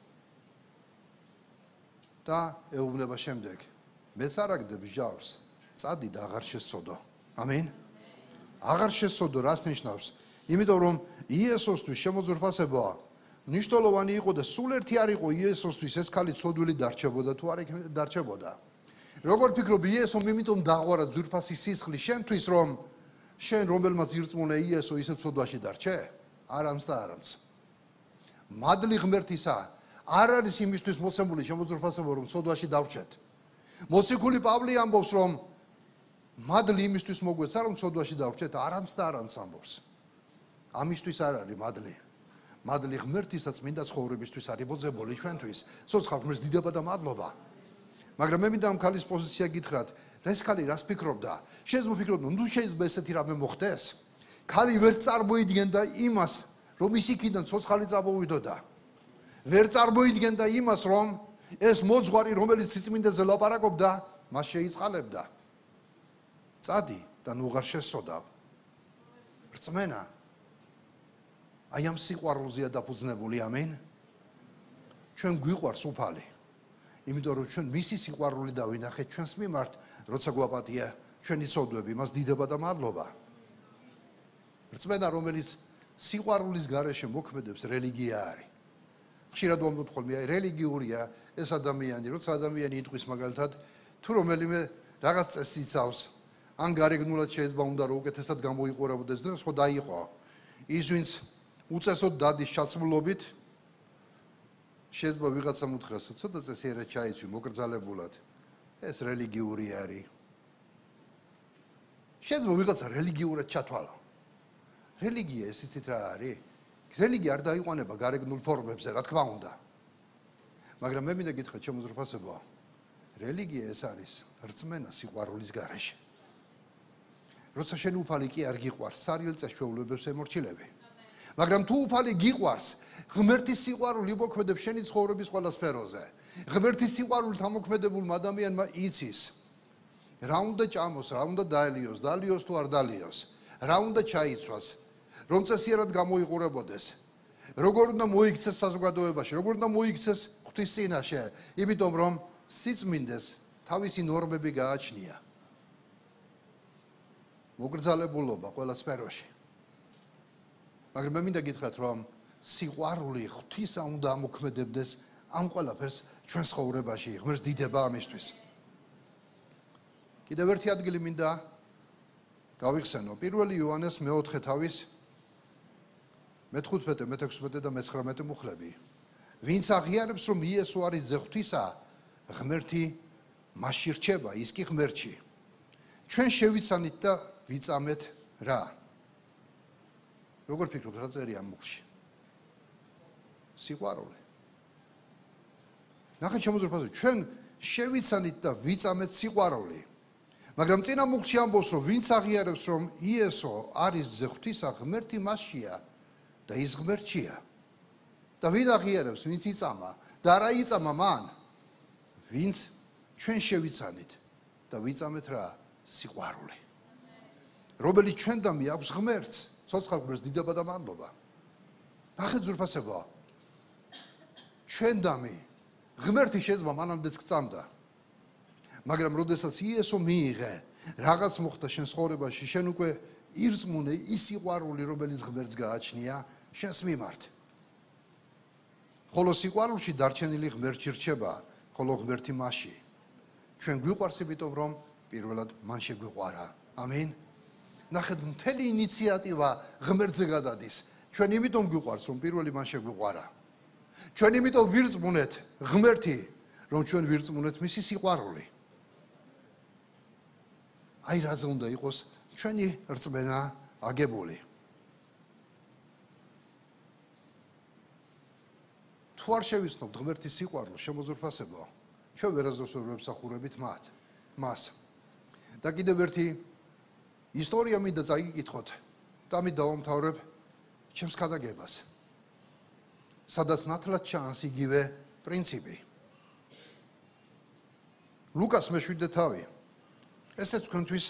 და ეუბნება შემდეგ, მეც არ აგდებ მსჯავრს, წადი და აღარ შესწოდო. ამინ. აღარ შესწოდო რას ნიშნავს? იმიტომ რომ იესოსთვის შემოძვირფასებაა მნიშვნელოვანი იყო და სულ ერთი არ იყო იესოსთვის ეს ქალი ცოდვილი დარჩებოდა თუ არ დარჩებოდა. როგორ ფიქრობ იესომ იმიტომ დაღვარა ძვირფასი სისხლი შენთვის რომ შენ რომელმაც ირწმუნა იესო ისე ცოდვაში დარჩე? არამც და არამც. მადლი ღმერთისა არ არის იმისთვის მოცემული შემოძვირფასება რომ ცოდვაში დავრჩეთ. მოციქული პავლე ამბობს რომ მადლი იმისთვის მოგვეცა რომ ცოდვაში დავრჩეთ, არამც და არამც ამბობს. ამისთვის არ არის მადლი. მადლი ღმერთისაც მინდა ცხოვრებისთვის არის მოძებული ჩვენთვის. სოცხალ ღმერთს დიდება და მადლობა. მაგრამ მე მინდა ამ ქალის პოზიცია გითხრათ, ეს ქალი რას ფიქრობდა? შეიძლება ფიქრობდა, ნუ შეიძლება ესეთი რამე მოხდეს. ქალი ვერ წარმოიდგენდა იმას, რომ ის იქიდან ცოცხალი წამოვიდოდა. ვერ წარმოიდგენდა იმას, რომ ეს მოძღვარი, რომელიც სიწმინდეზე ლაპარაკობდა, მას შეიწყალებდა. წადი და ნუ აღარ შესწოდავ. რწმენა აი ამ სიყვარულზეა დაფუძნებული, ამინ. ჩვენ გვიყვარს უფალი. იმიტომ რომ ჩვენ მისი სიყვარული დავინახეთ ჩვენს მიმართ, როცა გვაპატია ჩვენი ცოდვები, მას დიდება და მადლობა. რწმენა, რომელიც სიყვარულის გარეშე მოქმედებს, რელიგია არის. ხშირად ვამბობთ ხოლმე, აი რელიგიურია ეს ადამიანი, როცა ადამიანი იტყვის მაგალითად, თუ რომელიმე რაღაც წესს იცავს, ან გარეგნულად შეიძლება უნდა რომ უკეთესად გამოიყურებოდეს და სხვა დაიყო. ის ვინც უწესოდ დადის ჩაცმულობით შეიძლება ვიღაცამ უთხრას, ცოტა წესიერად ჩაიცვი მოკრძალებულად. ეს რელიგიური არის. შეიძლება ვიღაცა რელიგიურად ჩათვალო. რელიგია ეს იცით რა არის? რელიგია არ დაიყვანება გარეგნულ ფორმებზე, რა თქმა უნდა. მაგრამ მე მინდა გითხრათ შემოძვირფასებაა. რელიგია ეს არის რწმენა სიყვარულის გარეშე. როცა შენ უფალი კი არ გიყვარს, სარიელ წესჩვეულებებს ემორჩილები. მაგრამ თუ უფალი გიყვარს, ღმერთის სიყვარული მოქმედებს შენი ცხოვრების ყველა სფეროზე. ღმერთის სიყვარულით ამოქმედებულმა ადამიანმა იცის, რა უნდა ჭამოს, რა უნდა დაელიოს, დალიოს თუ არ დალიოს, რა უნდა ჩაიცვას, რომ წესიერად გამოიყურებოდეს, როგორ უნდა მოიქცეს საზოგადოებაში, როგორ უნდა მოიქცეს ღვთის წინაშე, იმიტომ რომ სიწმინდეს თავისი ნორმები გააჩნია. მოგრძალებულობა ყველა სფეროში. მაგრამ მე მინდა გითხრათ, რომ სიყვარული ღვთისა უნდა ამოქმედებდეს ამ ყველაფერს ჩვენ ცხოვრებაში, ღმერთს დიდება ამისთვის. კიდევ ერთი ადგილი მინდა გავიხსენო, პირველი იოანეს მეოთხე თავის მეთხუთმეტე, მეთექვსმეტე და მეცხრამეტე მუხლები. ვინც აღიარებს, რომ იესო არის ძე ღვთისა, ღმერთი მასში რჩება, ის კი ღმერთში. ჩვენ შევიცანით და ვიწამეთ რა? როგორ ფიქრობთ, რა წერია ამ მუხლში? სიყვარული. ნახეთ შემოძვირფასებაა, ჩვენ შევიცანით და ვიწამეთ სიყვარული. მაგრამ წინა მუხლში ამბობს, რომ ვინც აღიარებს, რომ იესო არის ძე ღვთისა, ღმერთი მასშია და ის ღმერთშია. და ვინ აღიარებს, ვინც იწამა და რა იწამა მან? ვინც ჩვენ შევიცანით და ვიწამეთ რა? სიყვარული. რომელიც ჩვენდამი აქვს ღმერთს, ცოცხალ ღმერთს დიდება და მადლობა. ნახეთ ძვირფასებაა. ჩვენდამი ღმერთი შეიძლება მანამდეც გწამდა. მაგრამ როდესაც იესო მიიღე, რაღაც მოხდა შენ ცხოვრებაში, შენ უკვე ირწმუნე ის სიყვარული, რომელიც ღმერთს გააჩნია შენს მიმართ. ხოლო სიყვარულში დარჩენილი ღმერთში რჩება, ხოლო ღმერთი მასში. ჩვენ გვიყვარს იმიტომ, რომ პირველად მან შეგვიყვარა. ამინ. ნახეთ, მთელი ინიციატივა ღმერთზე გადადის. ჩვენ იმიტომ გვიყვარს, რომ პირველი მან შეგვიყვარა. ჩვენ იმიტომ ვირწმუნეთ ღმერთი, რომ ჩვენ ვირწმუნეთ მისი სიყვარული. აი რაზე უნდა იყოს ჩვენი რწმენა აგებული. თუ არ შევიცნობთ ღმერთის სიყვარულს, შემოძვირფასებაა, ჩვენ ვერასდროს ვერ ვემსახურებით მათ, მას. და კიდევ ერთი ისტორია მინდა წაიგიკითხოთ და ამით დავამთავრებ ჩემს ქადაგებას. სადაც ნათლად ჩანს იგივე პრინციპი. ლუკას მეშვიდე თავი. ესეც თქვენთვის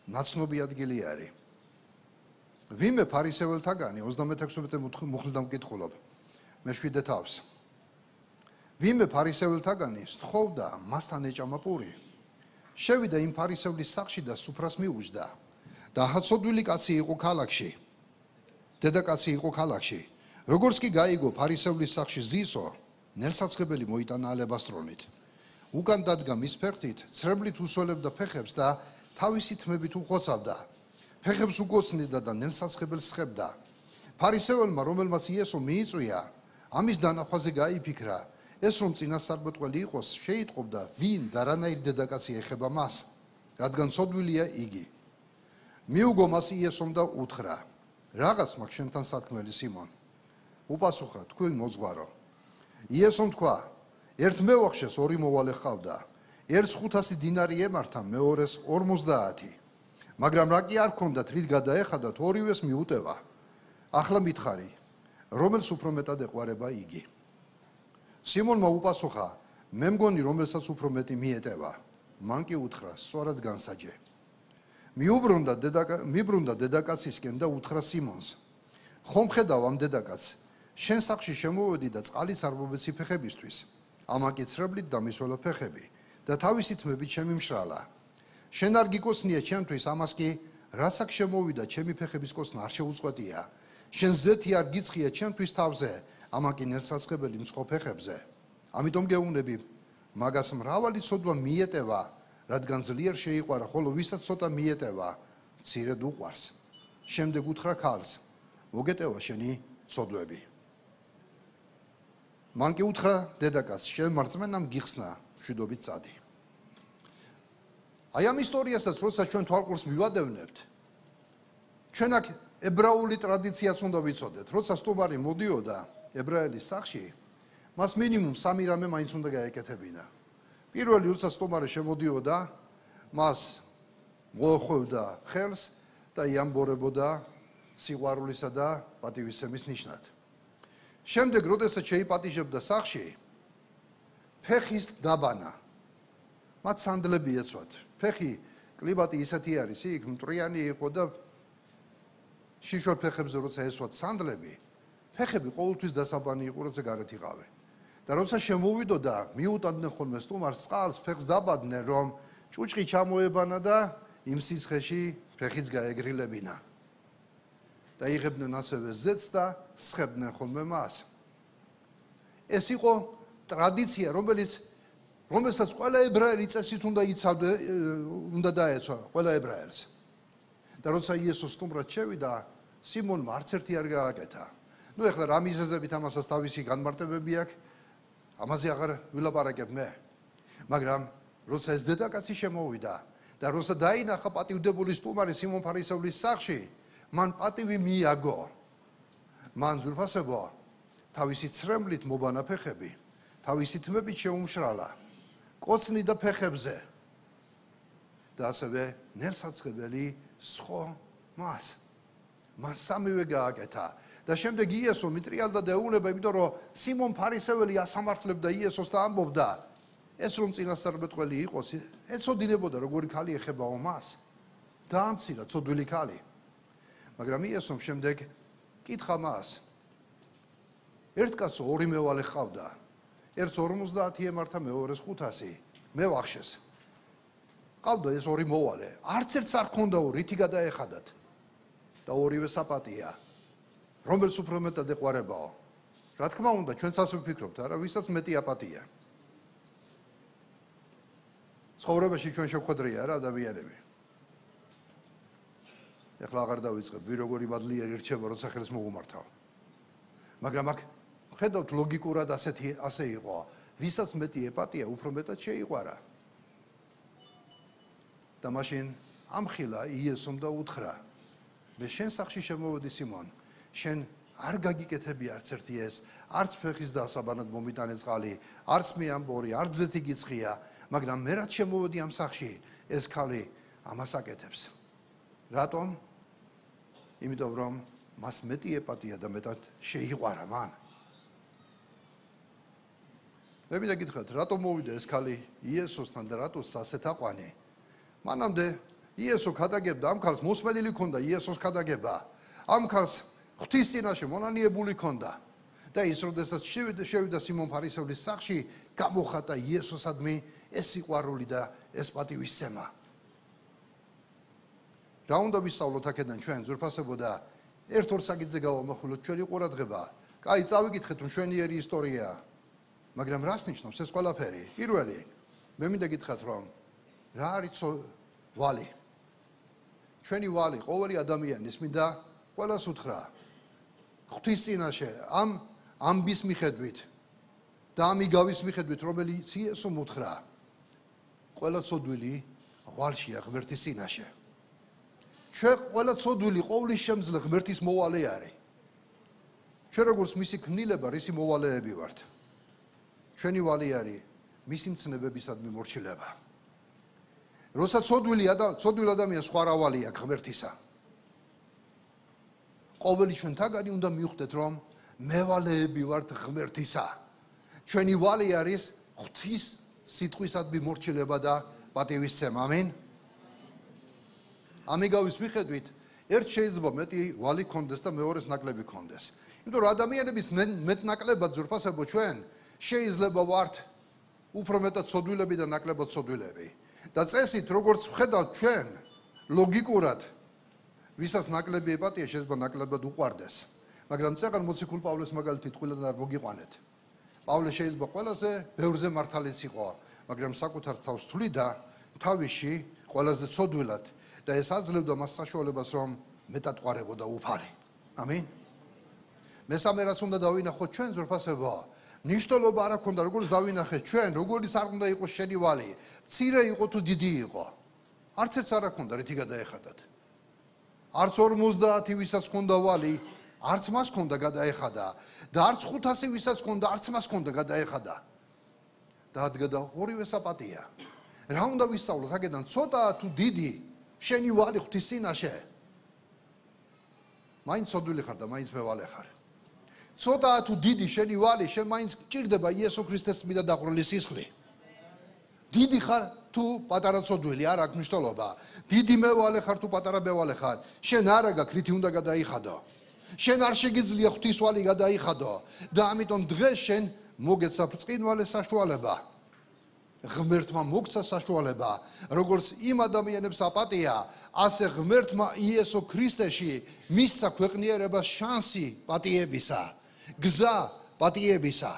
ნაცნობი ადგილი არის. ვინმე ფარისეველთაგანი ოცდამექვსმეტე მუხლიდან ვკითხულობ. მე შვიდე თავს. ვინმე ფარისეველთაგანი სთხოვდა მასთან ეჭამა პური. შევიდა იმ ფარისევლის სახლში და სუფრას მიუჯდა. და ჰაცოდვილი კაცი იყო ქალაქში. დედაკაცი იყო ქალაქში. როგორც კი გაიგო ფარისევლის სახლში ზისო, ნელსაცხებელი მოიტანა ალებასტრონით. უკან დადგა მის ფერხთით, ცრებლით უსველებდა ფეხებს და თავისი თმებით უხოცავდა. ფეხებს უგოცნიდა და ნელსაცხებელს ხებდა. ფარისეველმა, რომელმაც იესო მიიწვია, ამის დანახვაზე გაიფიქრა, ეს რომ წინასწარმეტყველი იყოს, შეიტყობდა, ვინ და რანაირ დედაკაცი ეხება მას, რადგან ცოდვილია იგი. მიუგო მას იესომ და უთხრა, რაღაც მაქვს შენთან სათქმელი სიმონ. უპასუხა, თქვენ მოძღვარო. იესომ თქვა, ერთ მევახშეს ორი მოვალე ჰყავდა, ერთს ხუთასი დინარი ემართა, მეორეს ორმოცდაათი. მაგრამ რა კი არ ჰქონდათ, რით გადაეხადათ, ორივეს მიუტევა. ახლა მითხარი, რომელს უფრო მეტად ეყვარება იგი? სიმონმა უპასუხა, მე მგონი, რომელსაც უფრო მეტი მიეტევა. მან კი უთხრა, სწორად განსაჯე. მიუბრუნდა დედაკა მიბრუნდა დედაკაცისკენ და უთხრა სიმონს, ხომ ხედავ ამ დედაკაცს, შენ სახში შემოვედი და წყალიც არ მომეცი ფეხებისთვის. ამან კი ცრებლით დამისვლა ფეხები და თავისი თმებით შემიმშრალა. შენ არ გიკოცნია ჩემთვის, ამას კი რაც აქ შემოვიდა ჩემი ფეხების კოცნა არ შეუწყვეტია. შენ ზეთი არ გიცხია ჩემთვის თავზე, ამან კი ნელსაცხებელი მწყო ფეხებზე. ამიტომ გეუბნები, მაგას მრავალი ცოდვა მიეტევა, რადგან ძლიერ შეიყვარა, ხოლო ვისაც ცოტა მიეტევა, მცირედ უყვარს. შემდეგ უთხრა ქალს, მოგეტევა შენი ცოდვები. მან კი უთხრა დედაკაცს, შენ მარწმენამ გიხსნა, მშვიდობით წადი. აი ამ ისტორიასაც, როცა ჩვენ თვალყურს მივადევნებთ, ჩვენ აქ ებრაული ტრადიციაც უნდა ვიცოდეთ. როცა სტუმარი მოდიოდა ებრაელის სახლში, მას მინიმუმ სამი რამე მაინც უნდა გაეკეთებინა. პირველი, როცა სტუმარი შემოდიოდა, მას მოახვევდა ხელს და იამბორებოდა სიყვარულისა და პატივისცემის ნიშნად. შემდეგ, როდესაც შეიპატიჟებდა სახლში, ფეხის დაბანა. მათ სანდლები ეცვათ. ფეხი კლიმატი ისეთი არის, იქ მტრიანი იყო და შიშველ ფეხებზე როცა ესვათ სანდლები, ფეხები ყოველთვის დასაბანი იყო, როცა გარეთ იყავე. და როცა შემოვიდოდა, მიუტანდნენ ხოლმე სტუმარს წყალს, ფეხს დაბადნენ, რომ ჭუჭყი ჩამოებანა და იმ სიცხეში ფეხიც გაეგრილებინა. და იღებდნენ ასევე ზეთს და სხებდნენ ხოლმე მას. ეს იყო ტრადიცია, რომელიც რომელსაც ყველა ებრაელი წესით უნდა იცავდა, უნდა დაეცვა ყველა ებრაელს. და როცა იესო სტუმრად შევიდა, სიმონმა არც ერთი არ გააკეთა. ნუ ეხლა რა მიზეზებით ამასაც თავისი განმარტებები აქვს, ამაზე აღარ ვილაპარაკებ მე. მაგრამ როცა ეს დედაკაცი შემოვიდა და როცა დაინახა პატივდებული სტუმარი სიმონ ფარისევლის სახლში, მან პატივი მიაგო. მან ძვირფასებო თავისი ცრემლით მობანა ფეხები, თავისი თმებით შეუმშრალა, კოცნიდა ფეხებზე და ასევე ნელსაცხებელი სხო მას. მან სამივე გააკეთა და შემდეგ იესო მიტრიალდა და ეუბნება, იმიტომ რომ სიმონ ფარისეველი ასამართლებდა იესოს და ამბობდა, ეს რომ წინასწარმეტყველი იყოს, ეცოდინებოდა როგორი ქალი ეხებაო მას. დაამცირა ცოდვილი ქალი. მაგრამ იესომ შემდეგ კითხა მას, ერთ კაცს ორი მევალე ჰყავდა, ერთს ორმოცდაათი ემართა, მეორეს ხუთასი, მე ვახშეს. ყავდა ეს ორი მოვალე, არც ერთს არ ჰქონდაო, რითი გადაეხადათ და ორივე საპატია, რომელს უფრო მეტად ეყვარებაო. რა თქმა უნდა, ჩვენც ასე ვფიქრობთ, არა, ვისაც მეტი აპატია. ცხოვრებაში ჩვენ შევხვედრია რა ადამიანები. ეხლა აღარ დავიწყებ, ვინ როგორი მადლიერი რჩება, როცა ხელს მოგუმართავ. მაგრამ აქ ხედავთ ლოგიკურად ასეთი ასე იყო, ვისაც მეტი აპატია, უფრო მეტად შეიყვარა. და მაშინ ამხილა იესომ და უთხრა, მე შენ სახში შემოვედი სიმონ, შენ არ გაგიკეთები არც ერთი ეს, არც ფეხის დასაბანად მომიტანე წყალი, არც მე ამბორი, არც ზეთი გიცხია, მაგრამ მე რაც შემოვედი ამ სახში, ეს ქალი ამას აკეთებს. რატომ? იმიტომ რომ მას მეტი აპატია და მეტად შეიყვარა მან. მე მინდა გითხრათ, რატომ მოვიდა ეს ქალი იესოსთან და რატო სასეთ აყვანი? მანამდე იესო ქადაგებდა ამ ქალს მოსმენილი ქონდა იესოს ქადაგება ამ ქალს ღვთის წინაშე მონანიებული ქონდა და ის როდესაც შევიდა სიმონ ფარისევლის სახლში გამოხატა იესოსადმი ეს სიყვარული და ეს პატივისცემა რა უნდა ვისწავლოთ აქედან ჩვენ ძვირფასებო და ერთ-ორ საკითხზე გავამახვილოთ ჩვენი ყურადღება კაი წავიკითხეთ მშვენიერი ისტორია მაგრამ რას ნიშნავს ეს ყველაფერი პირველი მე მინდა გითხრათ რომ რა არის ვალი ჩვენი ვალი ყოველი ადამიანის მინდა ყველას უთხრა ღვთის წინაშე ამ ამბის მიხედვით და ამიგავის მიხედვით რომელიც იესო მოთხრა ყველა ცოდვილი ვალშია ღმერთის წინაშე ჩვენ ყველა ცოდვილი ყოვლის შემძლე ღმერთის მოვალე არის ჩვენ როგორც მისი ქმნილება რისი მოვალეები ვართ ჩვენი ვალი არის მისი მცნებებისადმი მორჩილება როცა ცოდვილი ცოდვილ ადამიანს სხვა რა ვალი აქვს ღმერთისა ყოველი ჩვენ თაგანი უნდა მივხვდეთ რომ მევალეები ვართ ღმერთისა ჩვენი ვალი არის ღვთის სიტყვისადმი მორჩილება და პატივისცემა ამინ ამიგავის მიხედვით ერთ შეიძლება მეტი ვალი ქონდეს და მეორეს ნაკლები ქონდეს იმიტომ რომ ადამიანების მეტნაკლებად ძვირფასებო ჩვენ შეიძლება ვართ უფრო მეტად ცოდვილები და ნაკლებად ცოდვილები და წესით როგორც ვხედავთ ჩვენ ლოგიკურად ვისაც ნაკლები ეპატია შეიძლება ნაკლებად უყვარდეს მაგრამ წეგან მოციქულ პავლეს მაგალითით ყველგან არ მოგიყვანეთ პავლე შეიძლება ყველაზე ბევრზე მართალიც იყო მაგრამ საკუთარ თავს თვლიდა თავში ყველაზე ცოდვილად და ეს აძლევდა მას საშუალებას რომ მეტად ყვარებოდა უფალი ამინ მესამე რაც უნდა დავინახოთ ჩვენ ძვირფასებო ნიშნულობა არ აქვს როგორც დავინახეთ ჩვენ როგორც არ უნდა იყოს შენი ვალი მცირე იყო თუ დიდი იყო არც ერთს არ აქვს რითი გადაეხადათ არც ორმოცდაათი ვისაც ჰქონდა ვალი არც მას ჰქონდა გადაეხადა და არც ხუთასი ვისაც ჰქონდა არც მას ჰქონდა გადაეხადა და ადგადა ორივე საპატია რა უნდა ვისწავლოთ აქედან ცოტაა თუ დიდი შენი ვალი ღვთის წინაშე მაინც ცოდვილი ხარ და მაინც მევალე ხარ ცოტაა თუ დიდი შენი ვალი შენ მაინც გჭირდება იესო ქრისტეს წმინდა დაღვრილი სისხლი დიდი ხარ თუ პატარა ცოდვილი არ აქვს მნიშვნელობა დიდი მევალე ხარ თუ პატარა მევალე ხარ შენ არა გაქვს რითი უნდა გადაიხადო შენ არ შეგიძლია ღვთის ვალი გადაიხადო და ამიტომ დღეს შენ მოგეცა ბრწყინვალე საშუალება ღმერთმა მოგცა საშუალება როგორც იმ ადამიანებს აპატია ასე ღმერთმა იესო ქრისტეში მისცა ქვეყნიერებას შანსი პატიებისა გზა პატიებისა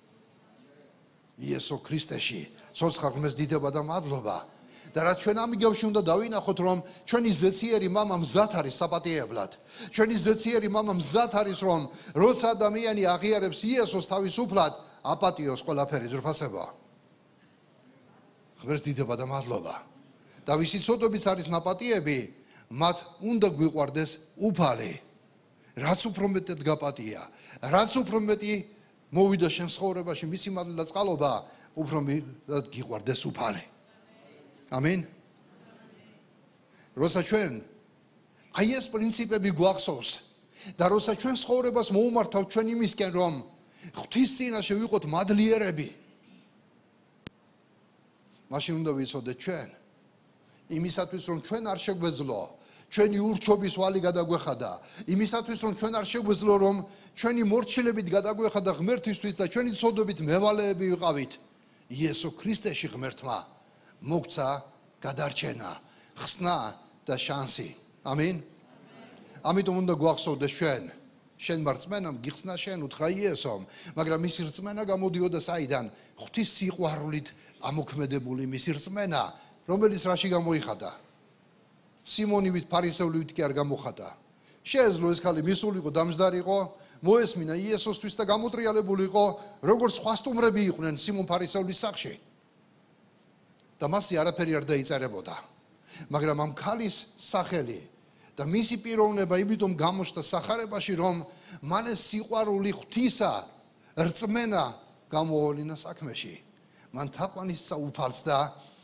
იესო ქრისტეში ცოცხალ ღმერთს დიდება და მადლობა და რაც ჩვენ ამიგავში უნდა დავინახოთ რომ ჩვენი ზეციერი მამა მზად არის საპატიებლად ჩვენი ზეციერი მამა მზად არის რომ როცა ადამიანი აღიარებს იესოს თავისუფლად აპატიოს ყველაფერი ძვირფასება ღმერთს დიდება და მადლობა და ვისი ცოდვებიც არის ნაპატიები მათ უნდა გვიყვარდეს უფალი რაც უფრო მეტად გაპატია რაც უფრო მეტი მოვიდა შენ ცხოვრებაში მისი მადლი და წყალობა უფრო მეტად გიყვარდეს უფალი ამინ როცა ჩვენ აი ეს პრინციპები გვახსოვს და როცა ჩვენ ცხოვრებას მოუმართავთ ჩვენ იმისკენ რომ ღვთის წინაშე ვიყოთ მადლიერები მაშინ უნდა ვიცოდეთ ჩვენ იმისათვის რომ ჩვენ არ შეგვეძლო ჩვენი ურჩობის ვალი გადაგვეხადა იმისათვის რომ ჩვენ არ შეგვეძლო რომ ჩვენი მორჩილებით გადაგვეხადა ღმერთისთვის და ჩვენი ცოდვებით მევალეები ვიყავით იესო ქრისტეში ღმერთმა მოგცა გადარჩენა ხსნა და შანსი ამინ ამიტომ უნდა გვახსოვდეს ჩვენ შენ მარწმენამ გიხსნა შენ უთხრა იესომ მაგრამ მისი რწმენა გამოდიოდა საიდან ღვთის სიყვარულით ამოქმედებული მისი რწმენა რომელიც რაში გამოიხადა სიმონივით ფარისევლივით კი არ გამოხატა შეეძლო ეს ხალი მისულიყო დამჯდარიყო მოესმინა იესოსთვის და გამოტრიალებულიყო როგორც სხვა სტუმრები იყვნენ სიმონ ფარისევლის სახლში და მასზე არაფერი არ დაიწერებოდა მაგრამ ამ ქალის სახელი და მისი პიროვნება იმითომ გამოჩნდა სახარებაში რომ მან ეს სიყვარული ღვთისა რწმენა გამოავლინა საქმეში მან თაყვანისცა უფალს და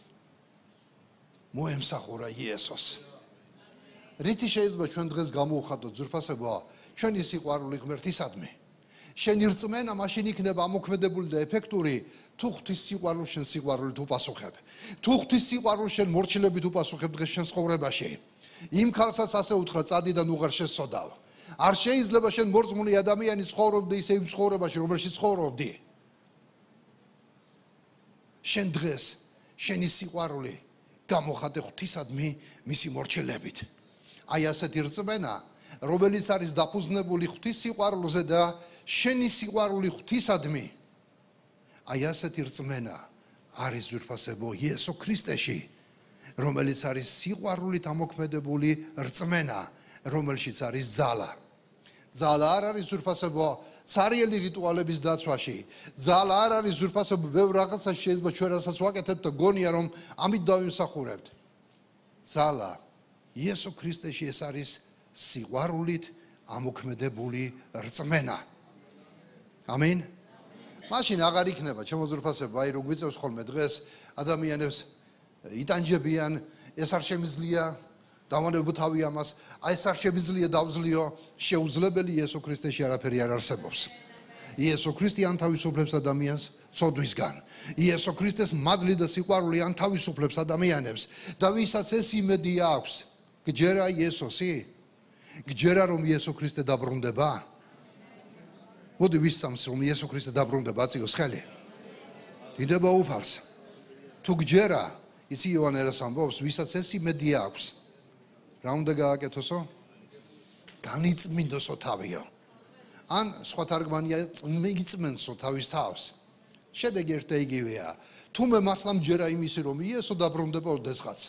მოემსახურა იესოს რითი შეიძლება ჩვენ დღეს გამოვხატოთ ძვირფასებო ჩვენი სიყვარული ღმერთისადმი შენი რწმენა მაშინ იქნება ამოქმედებული და ეფექტური თუ ღვთის სიყვარულს შენ სიყვარულით უპასუხებ, თუ ღვთის სიყვარულს შენ მორჩილებით უპასუხებ დღეს შენ ცხოვრებაში, იმ ქალსაც ასე უთხრა წადიდან უღარ შესწოდავ. არ შეიძლება შენ მორწმუნე ადამიანი ცხოვრობდე ისე იმ ცხოვრებაში, რომელშიც ცხოვრობდი. შენ დღეს შენი სიყვარული გამოხატე ღვთისადმი მისი მორჩილებით. აი ასეთი რწმენა, რომელიც არის დაფუძნებული ღვთის სიყვარულზე და შენი სიყვარული ღვთისადმი. აი ასეთი რწმენა არის ძვირფასებო იესო ქრისტეში, რომელიც არის სიყვარულით ამოქმედებული რწმენა, რომელშიც არის ძალა. ძალა არ არის ძვირფასებო ცარიელი რიტუალების დაცვაში. ძალა არ არის ძვირფასებო ბევრ რაღაცას შეიძლება ჩვენ რასაც ვაკეთებთ და გონია რომ ამით დავიმსახურებთ. ძალა იესო ქრისტეში ეს არის სიყვარულით ამოქმედებული რწმენა. ამინ. მაშინ აღარ იქნება ჩემო ძვირფასებო, აი რო გვიწევს ხოლმე დღეს ადამიანებს იტანჯებიან, ეს არ შემიძლია, დავანებო თავი ამას, აი ეს არ შემიძლია დავძლიო, შეუძლებელი იესო ქრისტეში არაფერი არ არსებობს. იესო ქრისტე ანთავისუფლებს ადამიანს ცოდვისგან. იესო ქრისტეს მადლი და სიყვარული ანთავისუფლებს ადამიანებს და ვისაც ეს იმედი აქვს, გჯერა იესოსი, გჯერა რომ იესო ქრისტე დაბრუნდება. მოდი ვისწამს რომ იესო ქრისტე დაბრუნდება, აწიოს ხელი. დიდება უფალს. თუ გჯერა, იცი იოანე რას ამბობს, ვისაც ეს იმედი აქვს, რა უნდა გააკეთოსო? განიწმინდოსო თავიო. ან სხვა თარგმანია წმიგიწმენსო თავის თავს. შედეგი ერთ და იგივეა. თუმე მართლა მჯერა იმისი რომ იესო დაბრუნდება ოდესღაც.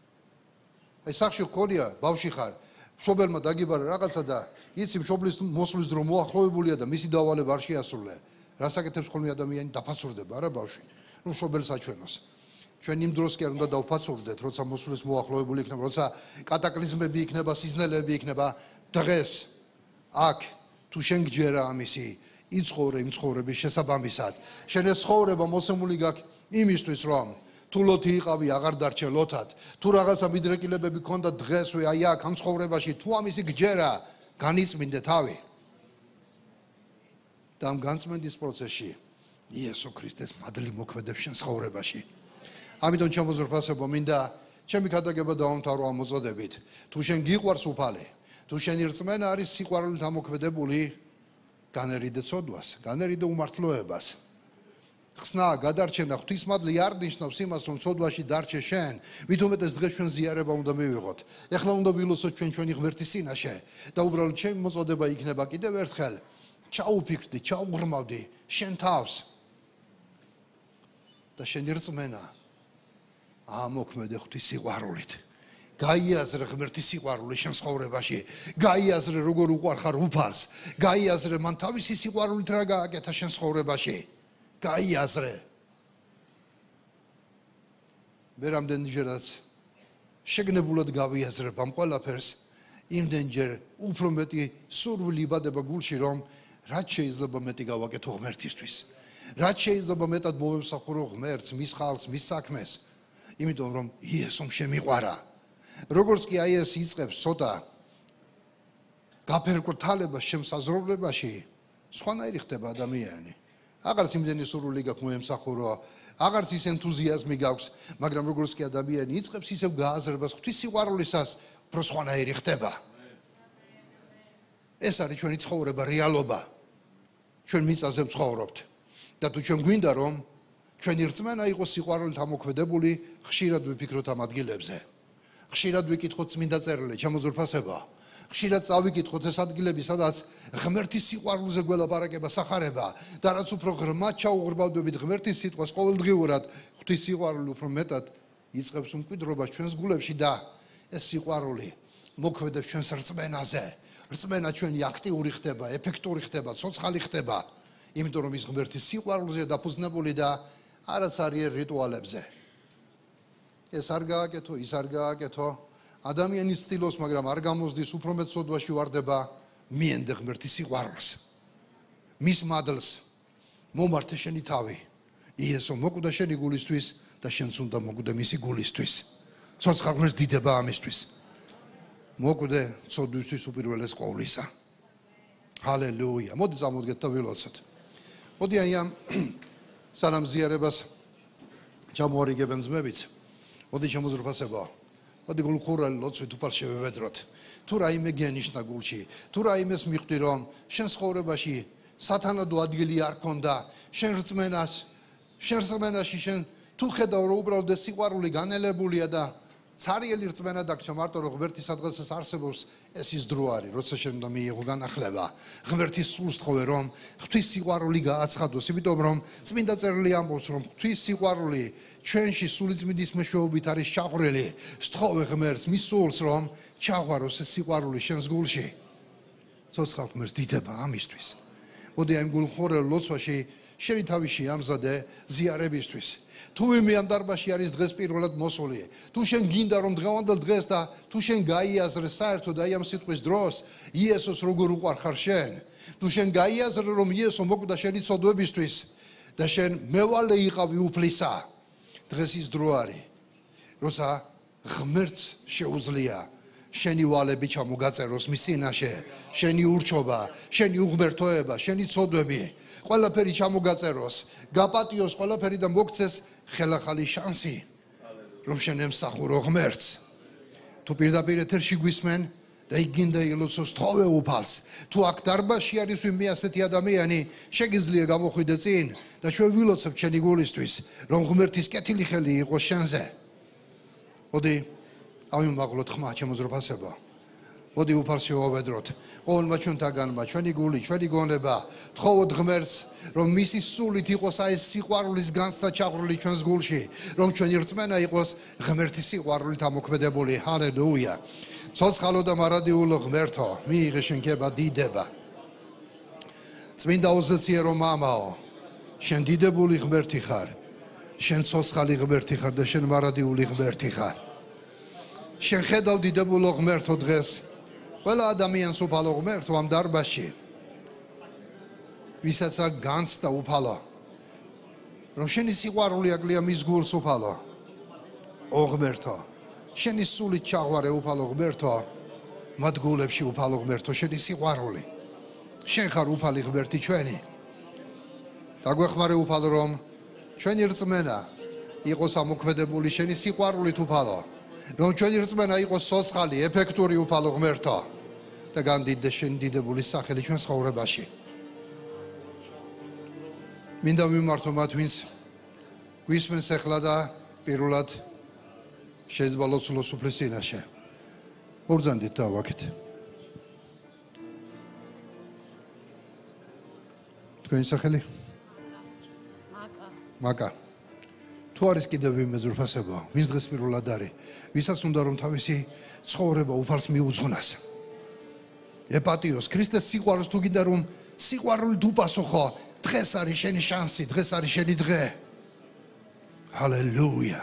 აი სახში ყოლია, ბავში ხარ, მშობელმა დაგიბარა რაღაცა და იცი მშობლის მოსვლის დრო მოახლოებულია და მისი დავალება არ შეასრულე. რას აკეთებს ხოლმე ადამიანი დაფაცურდება არა ბავშვი, რომ მშობელს აჩვენოს. ჩვენ იმ დროს კი არ უნდა დავფაცურდეთ, როცა მოსვლის მოახლოებული იქნება, როცა კატაკლიზმები იქნება, სიზნელები იქნება, დღეს აქ თუ შენ გჯერა ამისი, იცხოვრე იმ ცხოვრების შესაბამისად. შენ ეს ცხოვრება მოსემული გაქვს იმისთვის, რომ თუ ლოთი იყავი, აღარ დარჩე ლოთად. თუ რაღაცა მიდრეკილებები ქონდა დღესვე, აი აქ ამ ცხოვრებაში, თუ ამისი გჯერა, განიწმინდე თავი. და ამ განწმენდის პროცესში იესო ქრისტეს მადლი მოქმედებს შენ ცხოვრებაში. ამიტომ ჩემო ძვირფასებო, მინდა ჩემი ქადაგება დავამთავრო ამ მოწოდებით. თუ შენ გიყვარს უფალი, თუ შენი რწმენა არის სიყვარულით ამოქმედებული, განერიდე ცოდვას, განერიდე უმართლოებას. ხსნა, გადარჩენა, ღვთისმადლი არ ნიშნავს იმას, რომ ცოდვაში დარჩე შენ, მით უმეტეს დღეს ჩვენ ზიარება უნდა მივიღოთ. ეხლა უნდა ვილოცოთ ჩვენ ჩვენი ღმერთის წინაშე და უბრალოდ ჩემი მოწოდება იქნება კიდევ ერთხელ, ჩაუფიქრდი, ჩაუღრმავდი შენ თავს და შენი რწმენა ამოქმედე ღვთის სიყვარულით. გაიაზრე ღმერთის სიყვარული შენ ცხოვრებაში, გაიაზრე როგორ უყვარხარ უფალს, გაიაზრე მან თავისი სიყვარულით რა გააკეთა შენ ცხოვრებაში. გაიაზრე. მე რამდენჯერაც შეგნებულად გავიაზრებ ამ ყველაფერს, იმდენჯერ უფრო მეტი სურვილი იბადება გულში, რომ რაც შეიძლება მეტი გავაკეთო ღმერთისთვის. რაც შეიძლება მეტად მოვემსახურო ღმერთს, მის ხალხს, მის საქმეს. იმიტომ რომ იესომ შემიყვარა. როგორც კი აი ეს იწყებს ცოტა გაფერკვთალებას ჩემ საზროვლებაში, სხვანაირი ხდება ადამიანი. აღარც იმდენი სურვილი გაქვს მოემსახურო, აღარც ის ენთუზიაზმი გაქვს, მაგრამ როგორც კი ადამიანი იწყებს ისევ გააზრებას ღვთის სიყვარულისას, უფრო სხვანაირი ხდება. ეს არის ჩვენი ცხოვრება, რეალობა. ჩვენ მიწაზე ვცხოვრობთ და თუ ჩვენ გვინდა რომ ჩვენი რწმენა იყოს სიყვარულით ამოქმედებული, ხშირად ვიფიქროთ ამ ადგილებზე. ხშირად ვიკითხოთ წმინდა წერილი, ჩემო ძვირფასებო. ხშირად წავიკითხოთ ეს ადგილები, სადაც ღმერთის სიყვარულზე გველაპარაკება, სახარება და რაც უფრო ღრმად ჩაუღრმავდებით ღმერთის სიტყვას ყოველდღიურად, ღვთის სიყვარული უფრო მეტად იწყებს უმკვიდრობას ჩვენს გულებში და ეს სიყვარული მოქმედებს ჩვენს რწმენაზე. რწმენა ჩვენი აქტიური ხდება, ეფექტური ხდება, ცოცხალი ხდება, იმიტომ რომ ის ღმერთის სიყვარულზეა დაფუძნებული და არაც არის რიტუალებზე. ეს არ გააკეთო, ის არ გააკეთო. ადამიანის ცდილობს, მაგრამ არ გამოსდის, უფრო მეტ ცოდვაში ვარდება, მიენდე ღმერთის სიყვარულს. მის მადლს მომართე შენი თავი. იესო მოკვდა შენი გულისთვის და შენც უნდა მოკვდე მისი გულისთვის. ცოცხალ ღმერთს დიდება ამისთვის. მოკვდე ცოდვისთვის უპირველეს ყოვლისა. ჰალელუია. მოდი წამოდგეთ და ვილოცოთ. მოდი აი ამ სანამ ზიარებას ჩამოარიგებენ ძმებიც, მოდი შემოძრფასება. მოდი გულხურალი ლოცვით უფალ შევევედროთ. თუ რაიმე გენიშნა გულში, თუ რაიმეს მიხვდი რომ შენ ცხოვრებაში სათანადო ადგილი არ ქონდა, შენ რწმენას, შენ რწმენაში შენ თუ ხედავ რომ უბრალოდ ეს სიყვარული განელებულია და ცარიელი რწმენა დაგჭა მარტო რომ ღმერთის სადღაცას არსებობს, ეს ის დრო არის, როცა შენ უნდა მიიღო განახლება. ღმერთის სულს თხოვე რომ ღვთის სიყვარული გააცხადოს, იმიტომ რომ წმინდა წერილი ამბობს რომ ღვთის სიყვარული ჩვენში სულიწმინდის მეშვეობით არის ჩაყრილი. სთხოვე ღმერთს მის სულს რომ ჩაღვაროს ეს სიყვარული შენს გულში. ცოცხალ ღმერთს დიდება ამისთვის. მოდი ამ გულხორელ ლოცვაში შენი თავი შეამზადე ზიარებისთვის. თუ ვინმე ამ დარბაზში არის დღეს პირველად მოსული, თუ შენ გინდა რომ დღევანდელ დღეს და თუ შენ გაიაზრე საერთოდ აი ამ სიტყვის დროს იესოს როგორ უყვარხარ შენ, თუ შენ გაიაზრე რომ იესო მოკვდა შენი ცოდვებისთვის და შენ მევალე იყავი უფლისა, დღეს ის დრო არის, როცა ღმერთს შეუძლია შენი ვალები ჩამოგაწეროს მის წინაშე, შენი ურჩობა, შენი უღმერთოება, შენი ცოდვები, ყველაფერი ჩამოგაწეროს, გაპატიოს ყველაფერი და მოგცეს ხელახალი შანსი, რომ შენ ემსახურო ღმერთს. თუ პირდაპირ ეთერში გვისმენ და იქ გინდა ილოცოს თხოვე უფალს, თუ აქ დარბაზში არის ვინმე ასეთი ადამიანი, შეგიძლია გამოხვიდე წინ და ჩვენ ვილოცებთ შენი გულისთვის, რომ ღმერთის კეთილი ხელი იყოს შენზე. მოდი ავიმაღლოთ ხმა შემოძრფასება. მოდი უფალს შევავედროთ. ყოველმა ჩვენთაგანმა, ჩვენი გული, ჩვენი გონება, თხოვოთ ღმერთს, რომ მისი სულით იყოს აი ეს სიყვარულის განცდა ჩაყრილი ჩვენს გულში, რომ ჩვენი რწმენა იყოს ღმერთის სიყვარულით ამოქმედებული. ჰალელუია. ცოცხალო და მარადიულო ღმერთო, მიიღე შენქება დიდება. წმინდა ოზეციერო მამაო, შენ დიდებული ღმერთი ხარ, შენ ცოცხალი ღმერთი ხარ და შენ მარადიული ღმერთი ხარ. შენ ხედავ დიდებულო ღმერთო დღეს ყველა ადამიანს უფალო ღმერთო ამ დარბაზში, ვისაც აქვს განცდა უფალო, რომ შენი სიყვარული აკლია მის გულს უფალო. ო ღმერთო, შენი სულით ჩაღვარე უფალო ღმერთო, მათ გულებში უფალო ღმერთო, შენი სიყვარული. შენ ხარ უფალი ღმერთი ჩვენი. დაგვეხმარე უფალო რომ ჩვენი რწმენა იყოს ამოქმედებული შენი სიყვარულით უფალო. რომ ჩვენი რწმენა იყოს სოცხალი, ეფექტური უფალო ღმერთო და გამდიდე შენი დიდებული სახელი ჩვენ ცხოვრებაში. მინდა მიმართო მათ, ვინც გვისმენს ახლა და პირველად შეიძლება ლოცულოს უფლის წინაშე. მობრძანდით და ვაკეთ. თქვენი სახელი? მაკა. მაკა. თუ არის კიდევ ვინმე ზრფასება, ვინც დღეს პირველად არის, ვისაც უნდა რომ თავისი ცხოვრება უფალს მიუძღვნას. ეპატიოს, ქრისტეს სიყვარულს თუ გინდა რომ სიყვარულით უპასუხო, დღეს არის შენი შანსი, დღეს არის შენი დღე. ჰალელუია.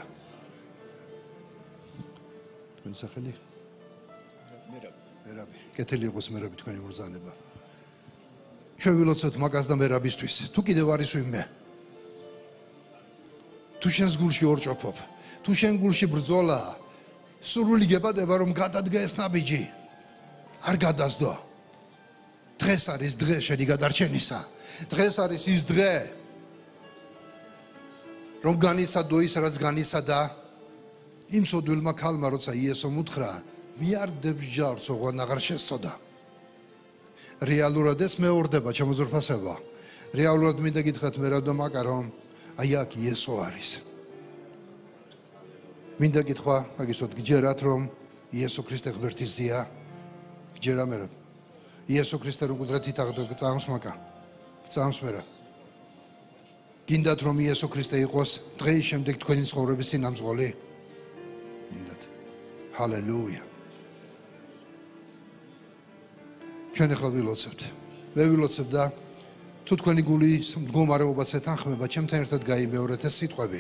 თქვენი სახელი? მერაბი. მერაბი. კეთილი იყოს მერაბი თქვენი მობრძანება. ჩვენ ვილოცავთ მაგას და მერაბისთვის. თუ კიდევ არის ვინმე თუ შენს გულში ორჭოფობ, თუ შენ გულში ბრძოლა, სურვილი გებადება რომ გადადგა ეს ნაბიჯი, არ გადასდო. დღეს არის დღე შენი გადარჩენისა. დღეს არის ის დღე, რომ განიცადო ის, რაც განიცადა იმ სოდვილმა ქალმა, როცა იესომ უთხრა, მიარდებს ჯარს, ოღონ აღარ შესწოდა. რეალურად ეს მეორდება, შემოძრფასება. რეალურად მინდა გითხრათ მერაბ და მაკა, რომ აი აქ იესო არის. მინდა გითხრა, მაგისოდ გჯერათ რომ იესო ქრისტე ღმერთის ზია. გჯერა მერაბ. იესო ქრისტე რომ კუდრეთით აღდგა წამს მაკა. წამს მერაბ. გინდათ რომ იესო ქრისტე იყოს დღეის შემდეგ თქვენი ცხოვრების სინამძღოლი? გინდათ. ჰალელუია. ჩვენ ახლა ვილოცებთ. მე ვილოცებ და თუ თქვენი გულის მდგომარეობაც ეთანხმება, ჩემთან ერთად გაიმეორეთ ეს სიტყვები.